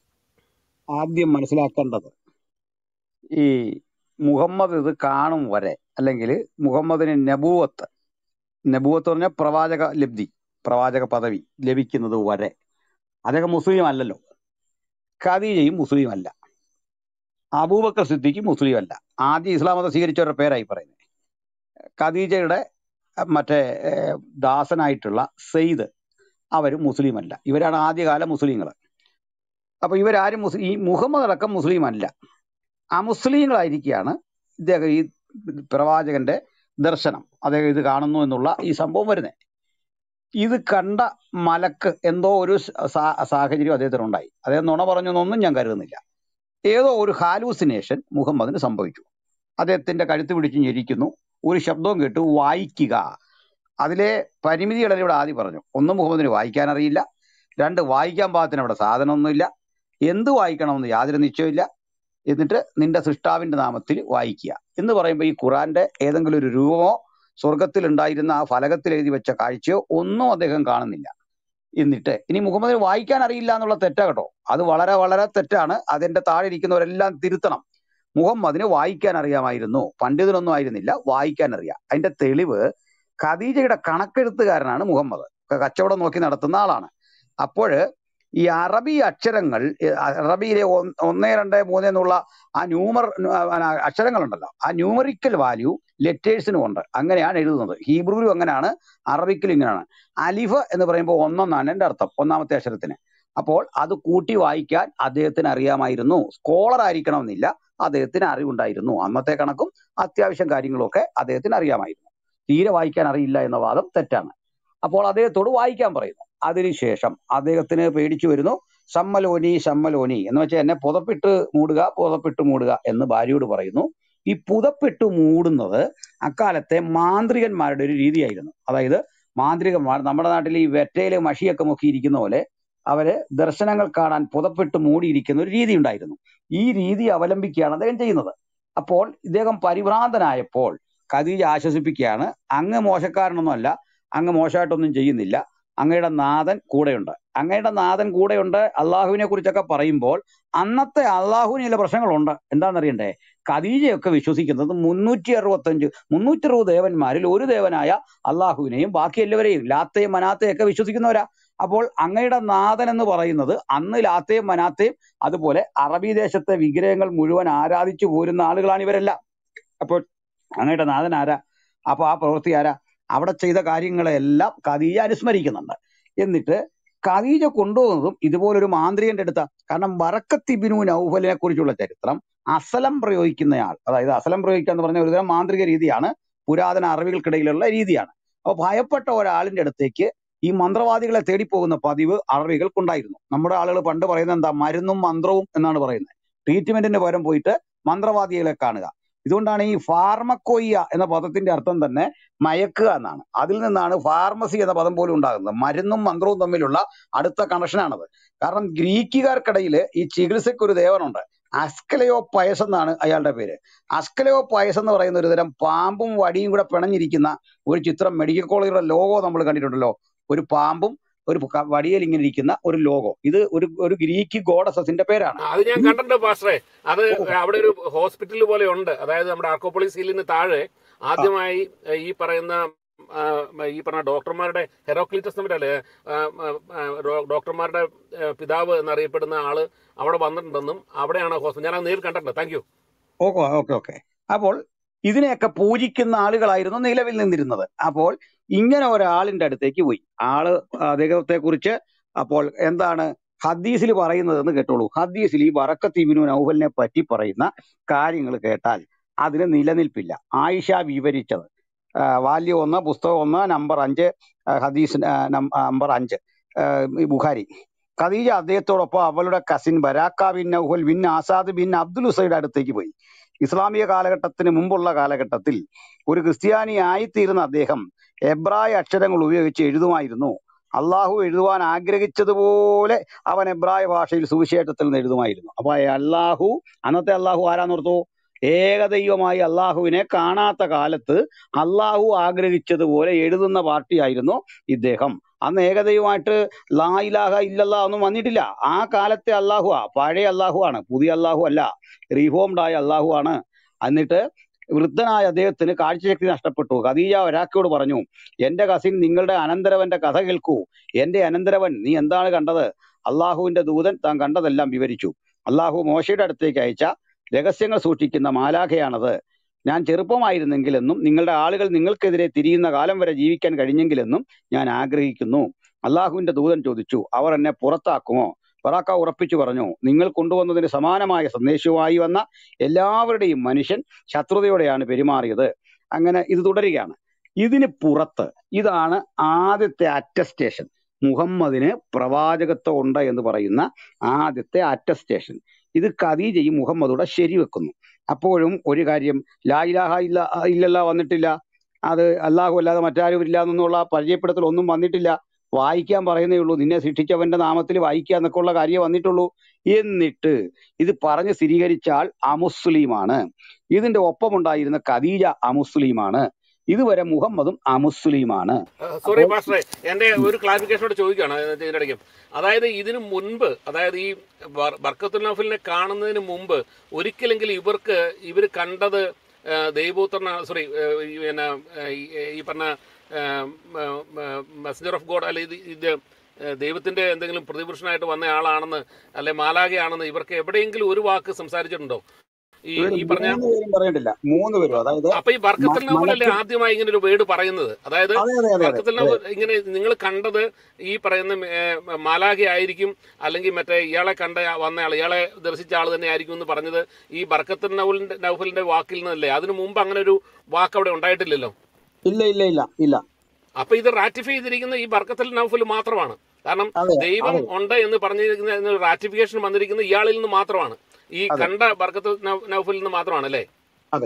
ആദ്യം മനസ്സിലാക്കേണ്ടത് ഈ മുഹമ്മദ് ഇത് കാണും വരെ, അല്ലെങ്കിൽ മുഹമ്മദിന് നബൂവത്ത് നബൂവത്ത് പറഞ്ഞ പ്രവാചക ലബ്ധി, പ്രവാചക പദവി ലഭിക്കുന്നത് വരെ അദ്ദേഹം മുസ്ലിം അല്ലല്ലോ. ഖദീജയും മുസ്ലിം അല്ല, അബൂബക്കർ സിദ്ദീഖ് മുസ്ലിം അല്ല. ആദ്യം ഇസ്ലാം മതം സ്വീകരിച്ചവരുടെ പേരായി പറയുന്നത്. ഖദീജയുടെ അഹ് മറ്റേ ഏഹ്, ദാസനായിട്ടുള്ള സെയ്ദ് അവർ മുസ്ലിം അല്ല. ഇവരാണ് ആദ്യകാല മുസ്ലിങ്ങൾ. അപ്പൊ ഇവരാരും മുസ്ലിം, ഈ മുഹമ്മദ് അടക്കം മുസ്ലിം അല്ല, അമുസ്ലിങ്ങളായിരിക്കുകയാണ് ഇദ്ദേഹം ഈ പ്രവാചകന്റെ ദർശനം, അദ്ദേഹം ഇത് കാണുന്നു എന്നുള്ള ഈ സംഭവം വരുന്നത്. ഇത് കണ്ട മലക്ക് എന്തോ ഒരു സാ- സാഹചര്യം അദ്ദേഹത്തിന് ഉണ്ടായി. അദ്ദേഹം നുണ പറഞ്ഞൊന്നും ഞാൻ കരുതുന്നില്ല. ഏതോ ഒരു ഹാലൂസിനേഷൻ മുഹമ്മദിന് സംഭവിച്ചു. അദ്ദേഹത്തിന്റെ കഴുത്ത് പിടിച്ച് ഞെരിക്കുന്നു, ഒരു ശബ്ദവും കേട്ടു വായിക്കുക. അതിലെ പരിമിതികളെ ഇവിടെ ആദ്യം പറഞ്ഞു. ഒന്ന്, മുഹമ്മദിന് വായിക്കാൻ അറിയില്ല. രണ്ട്, വായിക്കാൻ പാകത്തിന് അവിടെ സാധനമൊന്നുമില്ല. എന്ത് വായിക്കണമെന്ന് യാതൊരു നിശ്ചയമില്ല. എന്നിട്ട് നിന്റെ സൃഷ്ടാവിന്റെ നാമത്തിൽ വായിക്കുക എന്ന് പറയുമ്പോൾ ഈ ഖുറാന്റെ ഏതെങ്കിലും ഒരു രൂപമോ സ്വർഗത്തിൽ ഉണ്ടായിരുന്ന ആ ഫലകത്തിൽ എഴുതി വെച്ച കാഴ്ചയോ ഒന്നും അദ്ദേഹം കാണുന്നില്ല. എന്നിട്ട് ഇനി മുഹമ്മദിന് വായിക്കാൻ അറിയില്ല എന്നുള്ള തെറ്റാ കേട്ടോ, അത് വളരെ വളരെ തെറ്റാണ്. അതിന്റെ താഴെ ഇരിക്കുന്നവരെല്ലാം തിരുത്തണം. മുഹമ്മദിന് വായിക്കാൻ അറിയാമായിരുന്നു, പണ്ഡിതനൊന്നും ആയിരുന്നില്ല, വായിക്കാൻ അറിയാം. അതിന്റെ തെളിവ് ഖദീജയുടെ കണക്കെഴുത്തുകാരനാണ് മുഹമ്മദ്, ക- കച്ചവടം നോക്കി നടത്തുന്ന ആളാണ്. അപ്പോഴ് ഈ അറബി അക്ഷരങ്ങൾ, ഏ, അറബിയിലെ ഒന്ന് ഒന്ന് രണ്ട് മൂന്ന് എന്നുള്ള ആ ന്യൂമർ അക്ഷരങ്ങളുണ്ടല്ലോ, ആ ന്യൂമറിക്കൽ വാല്യൂ ലെറ്റേഴ്സിനും ഉണ്ട്. അങ്ങനെയാണ് എഴുതുന്നത്. ഹീബ്രുവിലും അങ്ങനെയാണ്, അറബിക്കിലും ഇങ്ങനെയാണ്. അലിഫ് എന്ന് പറയുമ്പോൾ ഒന്നെന്നാണ് എൻ്റെ അർത്ഥം, ഒന്നാമത്തെ അക്ഷരത്തിന്. അപ്പോൾ അത് കൂട്ടി വായിക്കാൻ അദ്ദേഹത്തിന് അറിയാമായിരുന്നു. സ്കോളർ ആയിരിക്കണമെന്നില്ല, അദ്ദേഹത്തിന് അറിവുണ്ടായിരുന്നു. അന്നത്തെ കണക്കും അത്യാവശ്യം കാര്യങ്ങളും ഒക്കെ അദ്ദേഹത്തിന് അറിയാമായിരുന്നു. തീരെ വായിക്കാൻ അറിയില്ല എന്ന വാദം തെറ്റാണ്. അപ്പോൾ അദ്ദേഹത്തോട് വായിക്കാൻ പറയുന്നു. അതിനുശേഷം അദ്ദേഹത്തിന് പേടിച്ചു വരുന്നു. സമ്മലോനി സമ്മലോനി എന്ന് വെച്ചാൽ എന്നെ പുതപ്പിട്ട് മൂടുക, പുതപ്പിട്ട് മൂടുക എന്ന് ഭാര്യയോട് പറയുന്നു. ഈ പുതപ്പിട്ട് മൂടുന്നത് അക്കാലത്തെ മാന്ത്രികന്മാരുടെ ഒരു രീതിയായിരുന്നു. അതായത് മാന്ത്രികന്മാർ നമ്മുടെ നാട്ടിൽ ഈ വെറ്റയില് മഷിയൊക്കെ മുക്കിയിരിക്കുന്ന പോലെ അവര് ദർശനങ്ങൾ കാണാൻ പുതപ്പിട്ട് മൂടിയിരിക്കുന്ന ഒരു രീതി ഉണ്ടായിരുന്നു. ഈ രീതി അവലംബിക്കുകയാണ് അദ്ദേഹം ചെയ്യുന്നത്. അപ്പോൾ ഇദ്ദേഹം പരിഭ്രാന്തനായപ്പോൾ ഖദീജ ആശ്വസിപ്പിക്കുകയാണ്, അങ്ങ് മോശക്കാരനൊന്നും അല്ല, അങ്ങ് മോശമായിട്ടൊന്നും ചെയ്യുന്നില്ല, അങ്ങയുടെ നാഥൻ കൂടെയുണ്ട്. അങ്ങയുടെ നാഥൻ കൂടെയുണ്ട് അള്ളാഹുവിനെ കുറിച്ചൊക്കെ പറയുമ്പോൾ അന്നത്തെ അള്ളാഹുവിന് ചില പ്രശ്നങ്ങളുണ്ട്. എന്താണെന്നറിയണ്ടേ? ഖദീജയൊക്കെ വിശ്വസിക്കുന്നത് മുന്നൂറ്റി അറുപത്തഞ്ച് മുന്നൂറ്റി അറുപത് ദേവന്മാരിൽ ഒരു ദേവനായ അള്ളാഹുവിനെയും ബാക്കി എല്ലാവരെയും ലാത്തയും മനാത്തയും ഒക്കെ വിശ്വസിക്കുന്നവരാ. അപ്പോൾ അങ്ങയുടെ നാഥൻ എന്ന് പറയുന്നത് അന്ന് ലാത്തയും മനാത്തയും അതുപോലെ അറബി ദേശത്തെ വിഗ്രഹങ്ങൾ മുഴുവൻ ആരാധിച്ചു പോരുന്ന ആളുകളാണ് ഇവരെല്ലാം. അപ്പോൾ അങ്ങയുടെ നാഥൻ ആരാ? അപ്പൊ ആ പ്രവൃത്തി ആരാ? അവിടെ ചെയ്ത കാര്യങ്ങളെല്ലാം ഖദീജ അനുസ്മരിക്കുന്നുണ്ട്. എന്നിട്ട് ഖദീജ കൊണ്ടുപോകുന്നതും ഇതുപോലൊരു മാന്ത്രികന്റെ അടുത്താ. കാരണം ബറക്കത്ത് ഇബ്നു നൗഫലിനെ കുറിച്ചുള്ള ചരിത്രം അസലം പ്രയോഗിക്കുന്നയാൾ, അതായത് അസലം പ്രയോഗിക്കുക എന്ന് പറഞ്ഞ ഒരുതരം മാന്ത്രിക രീതിയാണ്, പുരാതന അറബികൾക്കിടയിലുള്ള രീതിയാണ്. അപ്പൊ ഭയപ്പെട്ട ഒരാളിന്റെ അടുത്തേക്ക് ഈ മന്ത്രവാദികളെ തേടിപ്പോകുന്ന പതിവ് അറബികൾക്കുണ്ടായിരുന്നു. നമ്മുടെ ആളുകൾ പണ്ട് പറയുന്നത് എന്താ? മരുന്നും മന്ത്രവും എന്നാണ് പറയുന്നത്. ട്രീറ്റ്മെന്റിന് പകരം പോയിട്ട് മന്ത്രവാദികളെ കാണുക. ഇതുകൊണ്ടാണ് ഈ ഫാർമക്കോയ്യ എന്ന പദത്തിന്റെ അർത്ഥം തന്നെ മയക്കുക എന്നാണ്. അതിൽ നിന്നാണ് ഫാർമസി എന്ന പദം പോലും ഉണ്ടാകുന്നത്. മരുന്നും മന്ത്രവും തമ്മിലുള്ള അടുത്ത കണക്ഷനാണത്. കാരണം ഗ്രീക്കുകാർക്കിടയിൽ ഈ ചികിത്സയ്ക്ക് ഒരു ദേവനുണ്ട്, അസ്കലയോ പയസ് എന്നാണ് അയാളുടെ പേര്. അസ്കലയോ പയസ് എന്ന് പറയുന്ന ഒരു തരം പാമ്പും വടിയും കൂടെ പിണഞ്ഞിരിക്കുന്ന ഒരു ചിത്രം മെഡിക്കൽ കോളേജുടെ ലോഗോ നമ്മൾ കണ്ടിട്ടുണ്ടല്ലോ. ഒരു പാമ്പും ഒരു ക- വടിയിൽ ഇങ്ങനെ ഇരിക്കുന്ന ഒരു ലോഗോ. ഇത് ഒരു ഒരു ഗ്രീക്ക് ഗോഡസസിന്റെ പേരാണ്. അത് ഞാൻ ഈ കണ്ടിട്ടുണ്ട് പാസ്റ്ററെ. അത് ഓ, അവിടെ ഒരു ഹോസ്പിറ്റൽ പോലെ ഉണ്ട്. അതായത് നമ്മുടെ ആർക്കോപോളിസ് ഹില്ലിന് താഴെ ആ, ആദ്യമായി ഏഹ്, ഈ പറയുന്ന ആ, ഈ പറഞ്ഞ ഡോക്ടർമാരുടെ ഹെറോക്ലിറ്റസ് എന്നല്ലേ ഡോക്ടർമാരുടെ ഏഹ്, പിതാവ് എന്നറിയപ്പെടുന്ന ആള് അവിടെ വന്നിട്ടുണ്ടെന്നും അവിടെയാണ് ഹോസ്പിറ്റൽ. ഞാൻ അത് നേരിൽ കണ്ടിട്ടുണ്ട്. Thank you. Okay okay okay അപ്പോൾ ഇതിനെയൊക്കെ പൂജിക്കുന്ന ആളുകളായിരുന്നു നിലവിൽ നിന്നിരുന്നത്. അപ്പോൾ ഇങ്ങനെ ഒരാളിന്റെ അടുത്തേക്ക് പോയി. ആള് അദ്ദേഹത്തെ കുറിച്ച് അപ്പോൾ എന്താണ് ഹദീസിൽ പറയുന്നതെന്ന് കേട്ടോളൂ. ഹദീസിൽ ഈ ബറക്കത്ത് ഇബ്നു നൗഫലിനെ പറ്റി പറയുന്ന കാര്യങ്ങൾ കേട്ടാൽ അതിന് നിലനിൽപ്പില്ല. ആയിഷ വിവരിച്ചത് ആ, വാല്യം ഒന്ന് പുസ്തകം ഒന്ന് നമ്പർ അഞ്ച്, ആ, ഹദീസ് ആ, നം- നമ്പർ അഞ്ച്, ആ, ഈ ബുഖാരി. ഖദീജ അദ്ദേഹത്തോടൊപ്പം അവളുടെ cousin Baraka bin Naufal bin Asad bin Abdul Usaid അടുത്തേക്ക് പോയി. ഇസ്ലാമിക കാലഘട്ടത്തിന് മുമ്പുള്ള കാലഘട്ടത്തിൽ ഒരു ക്രിസ്ത്യാനി ആയിത്തീരുന്ന അദ്ദേഹം എബ്രായ അക്ഷരങ്ങൾ ഉപയോഗിച്ച് എഴുതുമായിരുന്നു. അള്ളാഹു എഴുതുവാൻ ആഗ്രഹിച്ചതുപോലെ അവൻ എബ്രായ ഭാഷയിൽ സുവിശേഷത്തിൽ നിന്ന് എഴുതുമായിരുന്നു. അപ്പൊ അള്ളാഹു, അന്നത്തെ അള്ളാഹു ആരാന്നോർത്തു? ഏകദൈവമായി അള്ളാഹുവിനെ കാണാത്ത കാലത്ത് അള്ളാഹു ആഗ്രഹിച്ചതുപോലെ എഴുതുന്ന പാർട്ടിയായിരുന്നു ഇദ്ദേഹം. അന്ന് ഏകദൈവമായിട്ട് ലാ ഇലാഹ ഇല്ലല്ലാ ഒന്നും വന്നിട്ടില്ല. ആ കാലത്തെ അള്ളാഹുവാ, പഴയ അള്ളാഹു ആണ്, പുതിയ അള്ളാഹു അല്ല, റീഫോംഡ് ആയ അള്ളാഹു ആണ്. എന്നിട്ട് വൃദ്ധനായ അദ്ദേഹത്തിന് കാഴ്ചശക്തി നഷ്ടപ്പെട്ടു. ഖദീജ ഒരാക്കോട് പറഞ്ഞു, എന്റെ കസിൻ നിങ്ങളുടെ അനന്തരവന്റെ കഥ കേൾക്കൂ. എന്റെ അനന്തരവൻ, നീ എന്താണ് കണ്ടത്? അള്ളാഹുവിന്റെ ദൂതൻ താൻ കണ്ടതെല്ലാം വിവരിച്ചു. അള്ളാഹു മോശയുടെ അടുത്തേക്ക് അയച്ച രഹസ്യങ്ങൾ സൂക്ഷിക്കുന്ന മാലാഖയാണത്. ഞാൻ ചെറുപ്പമായിരുന്നെങ്കിലെന്നും നിങ്ങളുടെ ആളുകൾ നിങ്ങൾക്കെതിരെ തിരിയുന്ന കാലം വരെ ജീവിക്കാൻ കഴിഞ്ഞെങ്കിലെന്നും ഞാൻ ആഗ്രഹിക്കുന്നു. അള്ളാഹുവിന്റെ ദൂതൻ ചോദിച്ചു, അവർ എന്നെ പുറത്താക്കുമോ? ബറാക്ക ഉറപ്പിച്ചു പറഞ്ഞു, നിങ്ങൾ കൊണ്ടുവന്നതിന് സമാനമായ സന്ദേശവുമായി വന്ന എല്ലാവരുടെയും മനുഷ്യൻ ശത്രുതയോടെയാണ് പെരുമാറിയത്. അങ്ങനെ ഇത് തുടരുകയാണ്. ഇതിന് പുറത്ത് ഇതാണ് ആദ്യത്തെ അറ്റസ്റ്റേഷൻ. മുഹമ്മദിന് പ്രവാചകത്വം ഉണ്ട് എന്ന് പറയുന്ന ആദ്യത്തെ അറ്റസ്റ്റേഷൻ. ഇത് ഖദീജയും മുഹമ്മദൂടെ ശരിവെക്കുന്നു. അപ്പോഴും ഒരു കാര്യം, ലാ ഇലാഹ ഇല്ല ഇല്ലല്ല വന്നിട്ടില്ല, അത് അല്ലാഹു അല്ലാതെ മറ്റാരും ഇല്ല എന്നുള്ള പരിചയപ്പെടുത്തൽ ഒന്നും വന്നിട്ടില്ല. വായിക്കാൻ പറയുന്നേ ഉള്ളൂ, നിന്നെ സൃഷ്ടിച്ചവന്റെ നാമത്തിൽ വായിക്കുക എന്നൊക്കെ ഉള്ള കാര്യം വന്നിട്ടുള്ളൂ. എന്നിട്ട് ഇത് പറഞ്ഞ് സ്ഥിരീകരിച്ചാൽ അമുസ്ലിമാണ്. ഇതിന്റെ ഒപ്പമുണ്ടായിരുന്ന ഖദീജ അമുസ്ലിമാണ്. ഇതുവരെ മുഹമ്മദും അമുസ്ലിമാണ്. സോറി അപ്പോൾ പാസ്റ്ററെ, എന്റെ ഒരു ക്ലാരിഫിക്കേഷനോട് ചോദിക്കുകയാണ് ഇതിനിടയ്ക്ക്. അതായത് ഇതിനു മുൻപ്, അതായത് ഈ ബർ- ബർക്കത്തുൽ നൗഫലിനെ കാണുന്നതിന് മുമ്പ് ഒരിക്കലെങ്കിലും ഇവർക്ക് ഇവർ കണ്ടത് ദൈവപുത്രന സോറി പിന്നെ ആ, ഈ ഈ പറഞ്ഞ മെസ്സഞ്ചർ ഓഫ് ഗോഡ്, അല്ലെ ഇത് ഇത് ആ, ദൈവത്തിന്റെ എന്തെങ്കിലും പ്രതിപുരുഷനായിട്ട് വന്ന ആളാണെന്ന്, അല്ലെ മാലാഖയാണെന്ന് ഇവർക്ക് എവിടെയെങ്കിലും ഒരു വാക്ക് സംസാരിച്ചിട്ടുണ്ടോ? ഈ ഇവര് ഈ പറഞ്ഞ മൂന്ന് പേരും പറയണ്ടില്ല, മൂന്ന് പേരും. അതായത് അപ്പൊ ഈ ബർക്കത്തുൽ മ- നൗഫലല്ലേ മലക്ക് ആദ്യമായി ഇങ്ങനെ ഒരു വേർഡ് പറയുന്നത്? അതായത് അതെ അതെ അതെ അതെ ബർക്കത്തുൽ അതെ നൗഫൽ ഇങ്ങനെ നിങ്ങൾ കണ്ടത് ഈ പറയുന്ന മാലാഖ ആയിരിക്കും, അല്ലെങ്കിൽ മറ്റേ ഇയാളെ കണ്ട വന്നയാൾ, ഇയാളെ ദർശിച്ച ആൾ തന്നെ ആയിരിക്കും എന്ന് പറഞ്ഞത് ഈ ബർക്കത്തുൽ നൗഫലിന്റെ നൗഫലിന്റെ വാക്കിൽ നിന്നല്ലേ? അതിനു മുമ്പ് അങ്ങനെ ഒരു വാക്ക് അവിടെ ഉണ്ടായിട്ടില്ലല്ലോ. ഇല്ല ഇല്ല ഇല്ല ഇല്ല. അപ്പൊ ഇത് റാറ്റിഫൈ ചെയ്തിരിക്കുന്ന ഈ ബർക്കത്തുൽ നൗഫൽ മാത്രമാണ്. കാരണം അതെ ദൈവം അതെ ഉണ്ട് എന്ന് പറഞ്ഞിരിക്കുന്ന റാറ്റിഫിക്കേഷൻ വന്നിരിക്കുന്നത് ഇയാളിൽ നിന്ന് മാത്രമാണ്, ഈ അതെ കണ്ട ബർക്കത്തുൽ നൗ- നൗഫലിൽ നിന്ന് മാത്രമാണ് അല്ലേ? അതെ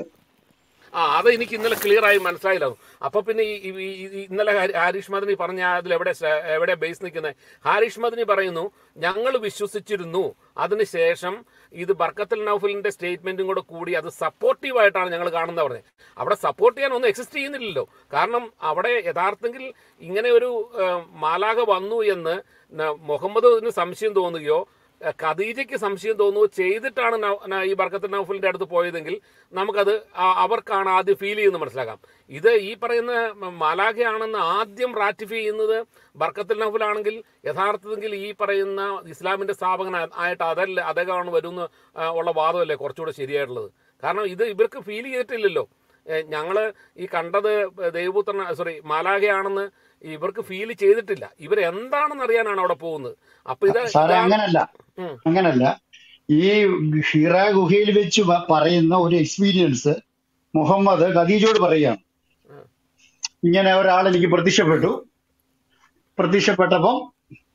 ആ, അത് എനിക്ക് ഇന്നലെ ക്ലിയർ ആയി മനസ്സിലായില്ല. അപ്പൊ പിന്നെ ഈ ഈ- ഈ- ഈ ഇന്നലെ ഹാരി- ഹാരിഷ് മദനി പറഞ്ഞ അതിൽ എവിടെ സ- എവിടെ ബേസ് നിൽക്കുന്നത്? ഹാരിഷ് മദനി പറയുന്നു, ഞങ്ങൾ വിശ്വസിച്ചിരുന്നു, അതിനുശേഷം ഇത് ബർക്കത്തുൽ നൗഫലിന്റെ സ്റ്റേറ്റ്മെന്റും കൂടെ കൂടി അത് സപ്പോർട്ടീവ് ആയിട്ടാണ് ഞങ്ങൾ കാണുന്നത് പറഞ്ഞത്. അവിടെ സപ്പോർട്ട് ചെയ്യാൻ ഒന്നും എക്സിസ്റ്റ് ചെയ്യുന്നില്ലല്ലോ. കാരണം അവിടെ യഥാർത്ഥത്തിൽ ഇങ്ങനെ ഒരു ഏഹ്, മാലാഖ വന്നു എന്ന് ന- മുഹമ്മദിന് സംശയം തോന്നുകയോ ഏഹ്, ഖദീജയ്ക്ക് സംശയം തോന്നുകയോ ചെയ്തിട്ടാണ് നൗ- ന- ഈ ബർക്കത്തുൽ നൗഫലിന്റെ അടുത്ത് പോയതെങ്കിൽ നമുക്കത് ആ- അവർക്കാണ് ആദ്യം ഫീൽ ചെയ്യുന്നത് മനസ്സിലാക്കാം. ഇത് ഈ പറയുന്ന മ- മാലാഖയാണെന്ന് ആദ്യം റാറ്റിഫൈ ചെയ്യുന്നത് ബർക്കത്തുൽ നൗഫലാണെങ്കിൽ യഥാർത്ഥത്തിൽ ഈ പറയുന്ന ഇസ്ലാമിന്റെ സ്ഥാപകൻ ആയിട്ട് അതല്ല അദ്ദേഹമാണ് വരുന്ന ആ, ഉള്ള വാദമല്ലേ കുറച്ചുകൂടെ ശരിയായിട്ടുള്ളത്? കാരണം ഇത് ഇവർക്ക് ഫീൽ ചെയ്തിട്ടില്ലല്ലോ. ഞങ്ങൾ ഈ കണ്ടത് ദൈവപുത്രൻ സോറി മാലാഖയാണെന്ന് ഇവർക്ക് ഫീൽ ചെയ്തിട്ടില്ല. ഇവർ എന്താണെന്ന് അറിയാനാണ് അവിടെ പോകുന്നത്. അപ്പൊ ഇത് സാറേ ഇതാണ്. അങ്ങനല്ല, ഉം. അങ്ങനല്ല. ഈ ഹിറാ ഗുഹയിൽ വെച്ച് വ- പറയുന്ന ഒരു എക്സ്പീരിയൻസ് മുഹമ്മദ് ഖദീജയോട് പറയുകയാണ്. ഉം. ഇങ്ങനെ ഒരാൾ എനിക്ക് പ്രത്യക്ഷപ്പെട്ടു, പ്രത്യക്ഷപ്പെട്ടപ്പം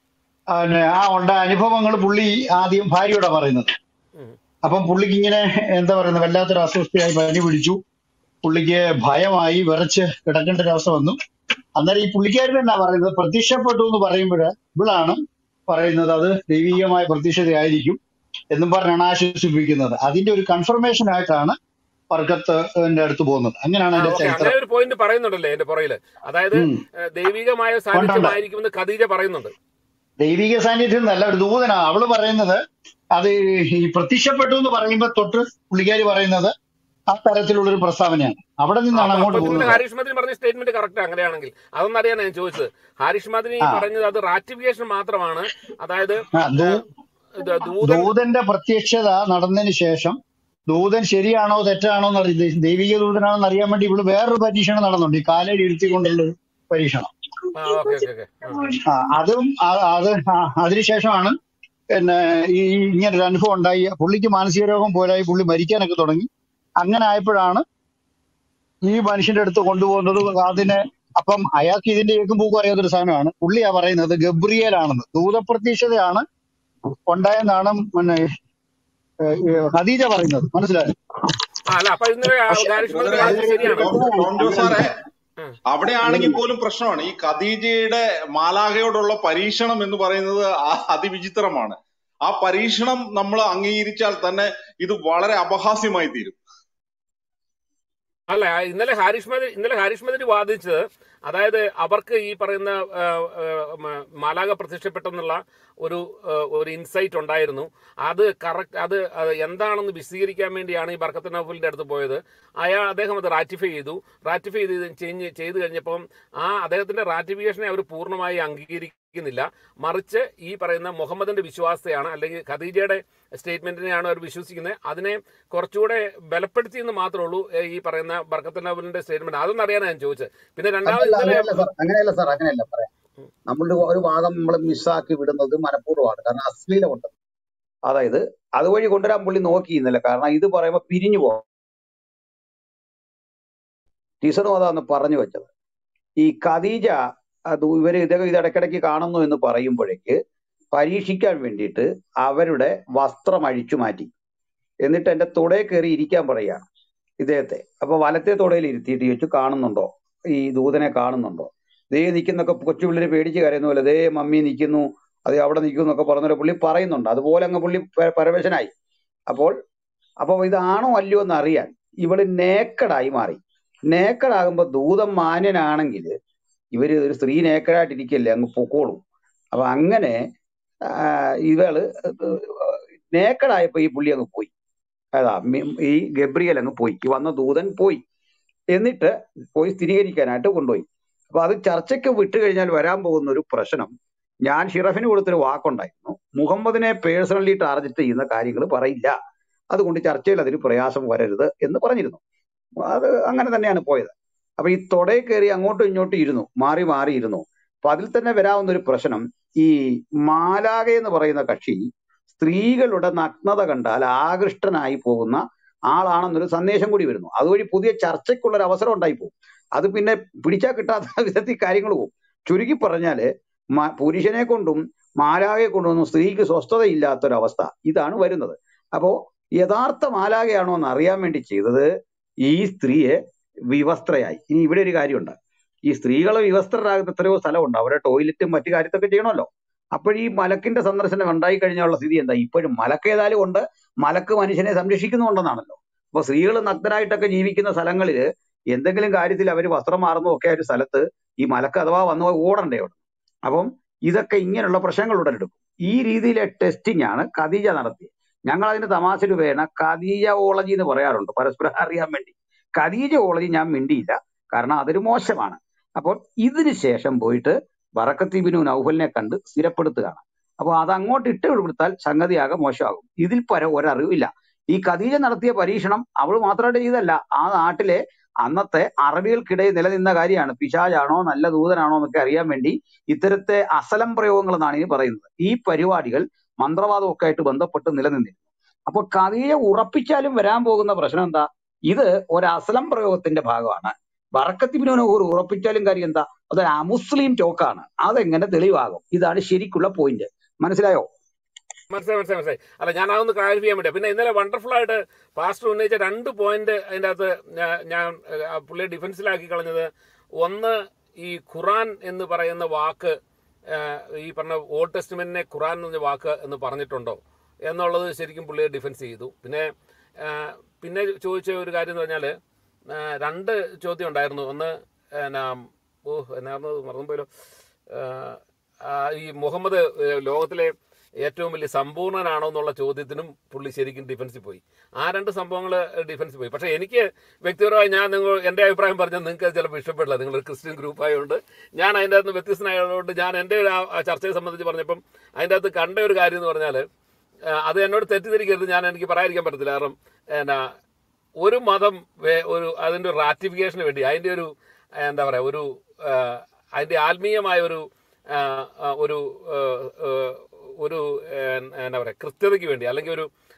പിന്നെ ആ ഉണ്ടായ അനുഭവങ്ങൾ പുള്ളി ആദ്യം ഭാര്യയോടാ പറയുന്നത്. ഉം. അപ്പം പുള്ളിക്ക് ഇങ്ങനെ എന്താ പറയുന്നത്, വല്ലാത്തൊരു അസ്വസ്ഥയായി, പനി പിടിച്ചു, പുള്ളിക്ക് ഭയമായി, വിറച്ച് കിടക്കേണ്ട ഒരു അവസ്ഥ വന്നു. അന്നേരം ഈ പുള്ളിക്കാരൻ എന്നാ പറയുന്നത്, പ്രത്യക്ഷപ്പെട്ടു എന്ന് പറയുമ്പോൾ ഇവളാണ് പറയുന്നത് അത് ദൈവികമായ പ്രത്യക്ഷതയായിരിക്കും എന്നും പറഞ്ഞാണ് ആശ്വസിപ്പിക്കുന്നത്. അതിന്റെ ഒരു കൺഫർമേഷൻ ആയിട്ടാണ് ബർക്കത്തിന്റെ അടുത്ത് പോകുന്നത്. അങ്ങനെയാണ് ആ അതിന്റെ ഓക്കെ, അങ്ങനെ ചരിത്രം. ഒരു പോയിന്റ് പറയുന്നുണ്ടല്ലേ എന്റെ പുറയില്. അതായത് ഉം ഏഹ്, ദൈവികമായ ഉണ്ട് ഉണ്ട്. സാന്നിധ്യമായിരിക്കുമെന്ന് ഖദീജ പറയുന്നുണ്ട്. ദൈവിക സാന്നിധ്യം എന്നല്ല, ഒരു ദൂതനാ അവള് പറയുന്നത്. അത് ഈ പ്രത്യക്ഷപ്പെട്ടു എന്ന് പറയുമ്പോ തൊട്ട് പുള്ളിക്കാരി പറയുന്നത് ആ തരത്തിലുള്ളൊരു പ്രസ്താവനയാണ്. അവിടെ ആ, നിന്നാണ് അപ്പൊ അങ്ങോട്ട് അപ്പൊ നിങ്ങൾ പോകുന്നത്. ഹാരിഷ് മദനി പറഞ്ഞ സ്റ്റേറ്റ്മെന്റ് കറക്റ്റ് അങ്ങനെയാണെങ്കിൽ അതൊന്നറിയാനാണ് ഞാൻ ചോദിച്ചത്. ഹാരിഷ് മദനി ആ പറഞ്ഞത് അത് റാറ്റിഫിക്കേഷൻ മാത്രമാണ്. അതായത് ആ ദൂ ഏഹ്, ഇത് ദൂതൻ ദൂതന്റെ പ്രത്യക്ഷത നടന്നതിന് ശേഷം ദൂതൻ ശരിയാണോ തെറ്റാണോ എന്ന് ദൈവിക ദൂതനാണോ എന്ന് അറിയാൻ വേണ്ടി ഇവിടെ വേറൊരു പരീക്ഷണം നടന്നുണ്ട്, ഈ കാലയിൽ ഇരുത്തിക്കൊണ്ടുള്ള ഒരു പരീക്ഷണം. ആ ഓക്കെ ഓക്കെ ഓക്കെ ആ അതും ആ- അത് ആ അതിനുശേഷമാണ് പിന്നെ ഈ ഇങ്ങനൊരു അനുഭവം ഉണ്ടായി. പുള്ളിക്ക് മാനസിക രോഗം പോലായി, പുള്ളി മരിക്കാനൊക്കെ തുടങ്ങി. അങ്ങനെ ആയപ്പോഴാണ് ഈ മനുഷ്യന്റെ അടുത്ത് കൊണ്ടുപോകുന്നത് അതിനെ. അപ്പം അയാൾക്ക് ഇതിന്റെ ഏക്കും പൂക്കും അറിയാത്തൊരു സാധനമാണ്. പുള്ളിയാ പറയുന്നത് ഗബ്രിയേലാണെന്ന്, ദൂതപ്രതീക്ഷതയാണ് ഉണ്ടായെന്നാണ് പിന്നെ ഏഹ്, ഏഹ്, ഖദീജ പറയുന്നത്. മനസ്സിലായോ? ആ അല്ല അപ്പൊ ഇന്നലെ പക്ഷെ ഹാരിഷ് മദനി ബ്രദറെ വാദിച്ചത് ശരിയാണ്. ടോം ടോം ജോസ് അങ്ങനല്ല സാറേ ആ. അവിടെയാണെങ്കിൽ അങ്ങനല്ല പോലും പ്രശ്നമാണ്. ഈ ഖദീജയുടെ മാലാഖയോടുള്ള പരീക്ഷണം എന്ന് പറയുന്നത് ആ- അതിവിചിത്രമാണ്. ആ പരീക്ഷണം നമ്മൾ അംഗീകരിച്ചാൽ തന്നെ ഇത് വളരെ അപഹാസ്യമായി തീരും. അല്ല ഇന്നലെ ഹാരിഷ് മദനി ഇന്നലെ ഹാരിഷ് മദനി വാദിച്ചത് അതായത് അവർക്ക് ഈ പറയുന്ന ആ, ആ, മ- മാലാഖ പ്രത്യക്ഷപ്പെട്ടെന്നുള്ള ഒരു ആ, ഒരു ഇൻസൈറ്റ് ഉണ്ടായിരുന്നു. അത് കറക്റ്റ് അത് അത് എന്താണെന്ന് വിശദീകരിക്കാൻ വേണ്ടിയാണ് ഈ ബർക്കത്ത് നൗഫലിന്റെ അടുത്ത് പോയത്. അയാൾ അദ്ദേഹം അത് റാറ്റിഫൈ ചെയ്തു. റാറ്റിഫൈ ചെയ്ത് ചെയ്ഞ്ഞ് ചെയ്ത് കഴിഞ്ഞപ്പം ആ അദ്ദേഹത്തിന്റെ റാറ്റിഫിക്കേഷനെ അവർ പൂർണ്ണമായി അംഗീകരിക്കുന്നില്ല. മറിച്ച് ഈ പറയുന്ന മുഹമ്മദിന്റെ വിശ്വാസത്തെയാണ് അല്ലെങ്കിൽ ഖദീജയുടെ സ്റ്റേറ്റ്മെന്റിനെയാണ് അവർ വിശ്വസിക്കുന്നത്. അതിനെ കുറച്ചുകൂടെ ബലപ്പെടുത്തി എന്ന് മാത്രമേ ഉള്ളൂ ഏ, ഈ പറയുന്ന ബർക്കത്ത് നൗഫലിന്റെ സ്റ്റേറ്റ്മെന്റ്. അതൊന്നും അറിയാനാണ് ഞാൻ ചോദിച്ചത്. പിന്നെ രണ്ടാമത് അല്ലല്ല ഇന്നലെ അങ്ങനെയല്ല സാർ, അങ്ങനെയല്ല സാർ, അങ്ങനെയല്ല പറയാം. നമ്മളുടെ ഒരു ഭാഗം നമ്മൾ മിസ്സാക്കി വിടുന്നത് മനഃപൂർവ്വമാണ്. കാരണം അശ്ലീലമുണ്ട്. അതായത് അതുവഴി കൊണ്ടുവരാൻ പുള്ളി നോക്കി ഇന്നലെ. കാരണം ഇത് പറയുമ്പോൾ പിരിഞ്ഞു പോകും. ടീച്ചറും അതാന്ന് പറഞ്ഞു വെച്ചത്. ഈ ഖദീജ അത് ഇവര് ഇതൊക്കെ ഇത് ഇടയ്ക്കിടയ്ക്ക് കാണുന്നു എന്ന് പറയുമ്പോഴേക്ക് പരീക്ഷിക്കാൻ വേണ്ടിയിട്ട് അവരുടെ വസ്ത്രം അഴിച്ചു മാറ്റി. എന്നിട്ട് എന്റെ തുടയെ കയറി ഇരിക്കാൻ പറയുകയാണ് ഇദ്ദേഹത്തെ. അപ്പൊ വലത്തെ തുടയിൽ ഇരുത്തിയിട്ട് ചോദിച്ചു, കാണുന്നുണ്ടോ, ഈ ദൂതനെ കാണുന്നുണ്ടോ? ദേ നിൽക്കുന്നൊക്കെ കൊച്ചു പിള്ളേര് പേടിച്ച് കരയുന്ന പോലെ ദേ മമ്മി നിൽക്കുന്നു, അത് അവിടെ നിൽക്കുന്നു എന്നൊക്കെ പറഞ്ഞ പുള്ളി പറയുന്നുണ്ട്. അതുപോലെ അങ്ങ് പുള്ളി പ- പരവശനായി. അപ്പോൾ അപ്പൊ ഇതാണോ അല്ലയോ എന്ന് അറിയാൻ ഇവള് നേക്കഡായി മാറി. നേക്കഡാകുമ്പോ ദൂതം മാന്യനാണെങ്കിൽ ഇവര് ഒരു സ്ത്രീ നേക്കഡായിട്ടിരിക്കല്ലേ, അങ്ങ് പൊക്കോളും. അപ്പൊ അങ്ങനെ ആ, ഇവള് നേക്കഡായപ്പോ ഈ പുള്ളി അങ്ങ് പോയി. അതാ മി- ഈ ഗബ്രിയേൽ അങ്ങ് പോയി, ഈ വന്ന ദൂതൻ പോയി. എന്നിട്ട് പോയി സ്ഥിരീകരിക്കാനായിട്ട് കൊണ്ടുപോയി. അപ്പൊ അത് ചർച്ചയ്ക്ക് വിട്ടു കഴിഞ്ഞാൽ വരാൻ പോകുന്ന ഒരു പ്രശ്നം, ഞാൻ ഷിറഫിന് കൊടുത്തൊരു വാക്കുണ്ടായിരുന്നു, മുഹമ്മദിനെ പേഴ്സണലി ടാർഗറ്റ് ചെയ്യുന്ന കാര്യങ്ങൾ പറയില്ല, അതുകൊണ്ട് ചർച്ചയിൽ അതിന് പ്രയാസം വരരുത് എന്ന് പറഞ്ഞിരുന്നു. അത് അങ്ങനെ തന്നെയാണ് പോയത്. അപ്പൊ ഈ തൊടയിൽ കയറി അങ്ങോട്ടും ഇങ്ങോട്ടും ഇരുന്നു, മാറി മാറി ഇരുന്നു. അപ്പൊ അതിൽ തന്നെ വരാവുന്ന ഒരു പ്രശ്നം, ഈ മാലാഖ എന്ന് പറയുന്ന കക്ഷി സ്ത്രീകളുടെ നഗ്നത കണ്ടാൽ ആകൃഷ്ടനായി പോകുന്ന ആളാണെന്നൊരു സന്ദേശം കൂടി വരുന്നു. അതുവഴി പുതിയ ചർച്ചയ്ക്കുള്ള ഒരു അവസരം ഉണ്ടായി പോകും. അത് പിന്നെ പിടിച്ചാൽ കിട്ടാത്ത വിധത്തിൽ കാര്യങ്ങൾ പോകും. ചുരുക്കി പറഞ്ഞാല് മ- പുരുഷനെ കൊണ്ടും മാലാഖയെ കൊണ്ടൊന്നും സ്ത്രീക്ക് സ്വസ്ഥതയില്ലാത്തൊരവസ്ഥ ഇതാണ് വരുന്നത്. അപ്പോ യഥാർത്ഥ മാലാഖയാണോ എന്ന് അറിയാൻ വേണ്ടി ചെയ്തത് ഈ സ്ത്രീയെ വിവസ്ത്രയായി. ഇനി ഇവിടെ ഒരു കാര്യമുണ്ട്, ഈ സ്ത്രീകളെ വിവസ്ത്രരാകുന്ന എത്രയോ സ്ഥലമുണ്ട്, അവരെ ടോയ്ലറ്റും മറ്റു കാര്യത്തൊക്കെ ചെയ്യണമല്ലോ. അപ്പോഴീ മലക്കിന്റെ സന്ദർശനം ഉണ്ടായി കഴിഞ്ഞുള്ള സ്ഥിതി എന്താ? ഇപ്പോഴും മലക്ക് ഏതായാലും ഉണ്ട്, മലക്ക് മനുഷ്യനെ സംരക്ഷിക്കുന്നുണ്ടെന്നാണല്ലോ. അപ്പൊ സ്ത്രീകൾ നഗ്നരായിട്ടൊക്കെ ജീവിക്കുന്ന സ്ഥലങ്ങളിൽ എന്തെങ്കിലും കാര്യത്തിൽ അവർ വസ്ത്രം മാറുന്നതും ഒക്കെ ആ ഒരു സ്ഥലത്ത് ഈ മലക്ക് അഥവാ വന്നു പോയി ഓടണ്ടേ അവിടെ. അപ്പം ഇതൊക്കെ ഇങ്ങനെയുള്ള പ്രശ്നങ്ങൾ ഉടലെടുക്കും. ഈ രീതിയിലെ ടെസ്റ്റിംഗ് ആണ് ഖദീജ നടത്തിയത്. ഞങ്ങൾ അതിന് തമാശ രൂപേണ ഖദീജ ഓളജി എന്ന് പറയാറുണ്ട്, പരസ്പരം അറിയാൻ വേണ്ടി. ഖദീജ ഓളജി ഞാൻ മിണ്ടിയില്ല, കാരണം അതൊരു മോശമാണ്. അപ്പോൾ ഇതിന് ശേഷം പോയിട്ട് ബറക്കത്ത് ഇബ്നു നൗഫലിനെ കണ്ട് സ്ഥിരപ്പെടുത്തുകയാണ്. അപ്പൊ അത് അങ്ങോട്ട് ഇട്ട് കൊടുത്താൽ സംഗതിയാകെ മോശമാകും. ഇതിൽ പരം ഒരറിവില്ല. ഈ ഖദീജ നടത്തിയ പരീക്ഷണം അവൾ മാത്രമായിട്ട് ചെയ്തല്ല, ആ നാട്ടിലെ അന്നത്തെ അറബികൾക്കിടയിൽ നിലനിന്ന കാര്യമാണ്. പിശാചാണോ നല്ല ദൂതനാണോ എന്നൊക്കെ അറിയാൻ വേണ്ടി ഇത്തരത്തെ അസലം പ്രയോഗങ്ങൾ എന്നാണ് ഇനി പറയുന്നത്. ഈ പരിപാടികൾ മന്ത്രവാദവും ഒക്കെ ആയിട്ട് ബന്ധപ്പെട്ട് നിലനിന്നിരുന്നു. അപ്പൊ ഖദീജ ഉറപ്പിച്ചാലും വരാൻ പോകുന്ന പ്രശ്നം എന്താ? ഇത് ഒരു അസലം പ്രയോഗത്തിന്റെ ഭാഗമാണ്. ബറക്കത്ത് ഇബ്നു നൗഫൽ ഉറപ്പിച്ചാലും കാര്യം എന്താ? അതൊരു അമുസ്ലിം ടോക്കാണ്. അതെങ്ങനെ തെളിവാകും? ഇതാണ് ശരിക്കുള്ള പോയിന്റ്. മനസ്സിലായോ? മനസ്സിലായി മനസ്സിലായി മനസ്സിലായി. അല്ല ഞാൻ അതൊന്ന് ക്ലാരിഫൈ ചെയ്യാൻ വേണ്ടി. പിന്നെ ഇന്നലെ വണ്ടർഫുൾ ആയിട്ട് പാസ്റ്റർ ഉന്നയിച്ച രണ്ട് പോയിന്റ് അതിൻ്റെ അകത്ത് ഞാ- ഞാൻ ആ, പുള്ളിയെ ഡിഫൻസിലാക്കി കളഞ്ഞത്, ഒന്ന് ഈ ഖുറാൻ എന്ന് പറയുന്ന വാക്ക് ആ, ഈ പറഞ്ഞ ഓൾഡ് ടെസ്റ്റ്മെന്റിനെ ഖുറാൻ എന്ന വാക്ക് എന്ന് പറഞ്ഞിട്ടുണ്ടോ എന്നുള്ളത് ശരിക്കും പുള്ളിയെ ഡിഫൻസ് ചെയ്തു. പിന്നെ ആ, പിന്നെ ചോദിച്ച ഒരു കാര്യം എന്ന് പറഞ്ഞാൽ രണ്ട് ചോദ്യം ഉണ്ടായിരുന്നു. ഒന്ന് എന്നാ ഓ എന്നായിരുന്നു മറന്നുപോയല്ലോ. ആ, ആ, ഈ മുഹമ്മദ് ഏ, ലോകത്തിലെ ഏറ്റവും വലിയ സമ്പൂർണ്ണനാണോ എന്നുള്ള ചോദ്യത്തിനും പുള്ളി ശരിക്കും ഡിഫൻസിൽ പോയി. ആ രണ്ട് സംഭവങ്ങൾ ഡിഫൻസിൽ പോയി. പക്ഷേ എനിക്ക് വ്യക്തിപരമായി ഞാൻ നിങ്ങൾ എൻ്റെ അഭിപ്രായം പറഞ്ഞാൽ നിങ്ങൾക്ക് അത് ചിലപ്പോൾ ഇഷ്ടപ്പെടില്ല, നിങ്ങളൊരു ക്രിസ്ത്യൻ ഗ്രൂപ്പ് ആയതുകൊണ്ട്. ഞാൻ അതിൻ്റെ അകത്ത് വ്യത്യസ്തനായതുകൊണ്ട് ഞാൻ എൻ്റെ ഒരു ആ- ആ ചർച്ചയെ സംബന്ധിച്ച് പറഞ്ഞപ്പം അതിൻ്റെ അകത്ത് കണ്ട ഒരു കാര്യം എന്ന് പറഞ്ഞാൽ, അത് എന്നോട് തെറ്റിദ്ധരിക്കരുത്, ഞാൻ എനിക്ക് പറയാതിരിക്കാൻ പറ്റത്തില്ല. കാരണം എന്നാ ഒരു മതം വേ- ഒരു അതിൻ്റെ ഒരു റാറ്റിഫിക്കേഷന് വേണ്ടി അതിൻ്റെ ഒരു എന്താ പറയുക ഒരു ആ, അതിൻ്റെ ആത്മീയമായ ഒരു ആ, ആ, ഒരു ആ, ആ, ഒരു ഏ, എന്താ പറയുക കൃത്യതയ്ക്ക് വേണ്ടി അല്ലെങ്കിൽ ഒരു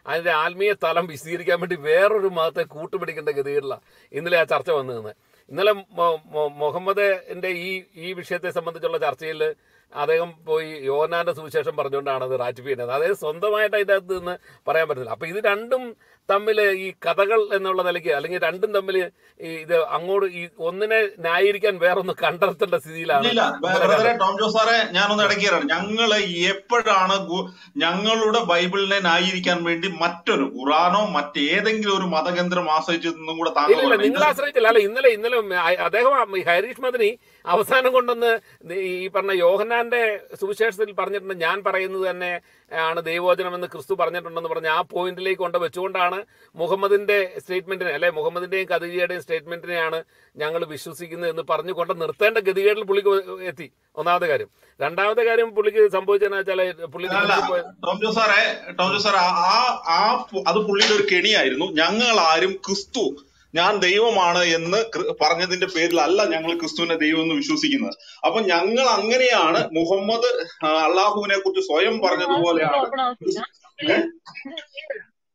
അതിന്റെ ആത്മീയ തലം വിശദീകരിക്കാൻ വേണ്ടി വേറൊരു മതത്തെ കൂട്ടുപിടിക്കേണ്ട ഗതികളിലാണ് ഇന്നലെ ആ ചർച്ച വന്നു നിന്ന്. ഇന്നലെ മുഹമ്മദിന്റെ ഈ ഈ വിഷയത്തെ സംബന്ധിച്ചുള്ള ചർച്ചയിൽ അദ്ദേഹം പോയി യോഹന്നാന്റെ സുവിശേഷം പറഞ്ഞുകൊണ്ടാണ് അത് റാറ്റിഫൈ ചെയ്യുന്നത്. അതായത് സ്വന്തമായിട്ട് അതിൻ്റെ അകത്ത് നിന്ന് പറയാൻ പറ്റുന്നില്ല. അപ്പൊ ഇത് രണ്ടും തമ്മിൽ ഈ കഥകൾ എന്നുള്ള നിലയ്ക്ക്, അല്ലെങ്കിൽ രണ്ടും തമ്മിൽ ഈ ഇത് അങ്ങോട്ട് ഈ ഒന്നിനെ ന്യായീകരിക്കാൻ വേറൊന്ന് കണ്ടെത്തേണ്ട സ്ഥിതിയിലാണ് ഇല്ല ബ്രദറെ ടോം ജോസ് സാറെ, ഞാനൊന്ന് ഇടയ്ക്ക് കയറാണ്. ഞങ്ങള് എപ്പോഴാണ് ഗു- ഞങ്ങളുടെ ബൈബിളിനെ ന്യായീകരിക്കാൻ വേണ്ടി മറ്റൊരു ഖുറാനോ മറ്റേതെങ്കിലും ഒരു മതകേന്ദ്രം ആശ്രയിച്ചതെന്നും കൂടെ താങ്കൾ ഇല്ലില്ല, പറയണം. നിങ്ങൾ ഇത് ആശ്രയിച്ചില്ല. അല്ല, ഇന്നലെ ഇന്നലെ അദ്ദേഹം ഈ ഹരീഷ് മദനി അവസാനം കൊണ്ടൊന്ന് ഈ പറഞ്ഞ യോഹന്നാന്റെ സുവിശേഷത്തിൽ പറഞ്ഞിട്ടുണ്ട്, ഞാൻ പറയുന്നത് തന്നെ ആണ് ദൈവവചനം എന്ന് ക്രിസ്തു പറഞ്ഞിട്ടുണ്ടെന്ന് പറഞ്ഞ ആ പോയിന്റിലേക്ക് കൊണ്ട് വെച്ചുകൊണ്ടാണ് മുഹമ്മദിന്റെ സ്റ്റേറ്റ്മെന്റിനെ, അല്ലെ മുഹമ്മദിന്റെയും ഖദീജയുടെയും സ്റ്റേറ്റ്മെന്റിനെയാണ് ഞങ്ങൾ വിശ്വസിക്കുന്നത് എന്ന് പറഞ്ഞുകൊണ്ട് നിർത്തേണ്ട ഗതികേടിൽ പുള്ളിക്ക് എത്തി. ഒന്നാമത്തെ കാര്യം. രണ്ടാമത്തെ കാര്യം പുള്ളിക്ക് സംഭവിച്ചതെന്ന് വെച്ചാൽ പുള്ളി അല്ല ദ്വീപിൽ പോയ ടോം ജോസ് സാറെ, ടോം ജോസ് സാറെ, ആ ആ പു- അത് പുള്ളിയുടെ ഒരു കെണിയായിരുന്നു. ഞങ്ങൾ ആരും ക്രിസ്തു ഞാൻ ദൈവമാണ് എന്ന് കൃ- പറഞ്ഞതിന്റെ പേരിലല്ല ഞങ്ങൾ ക്രിസ്തുവിനെ ദൈവം എന്ന് വിശ്വസിക്കുന്നത്. അപ്പൊ ഞങ്ങൾ അങ്ങനെയാണ് മുഹമ്മദ് ആ, അള്ളാഹുവിനെ കുറിച്ച് സ്വയം പറഞ്ഞതുപോലെയാണ് ക്രിസ്- ഏ?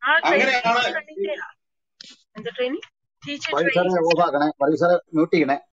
അങ്ങനെയാണ് വൈസാറെ ഓഫാക്കണേ, വൈസാറെ മ്യൂട്ട് ചെയ്യണേ.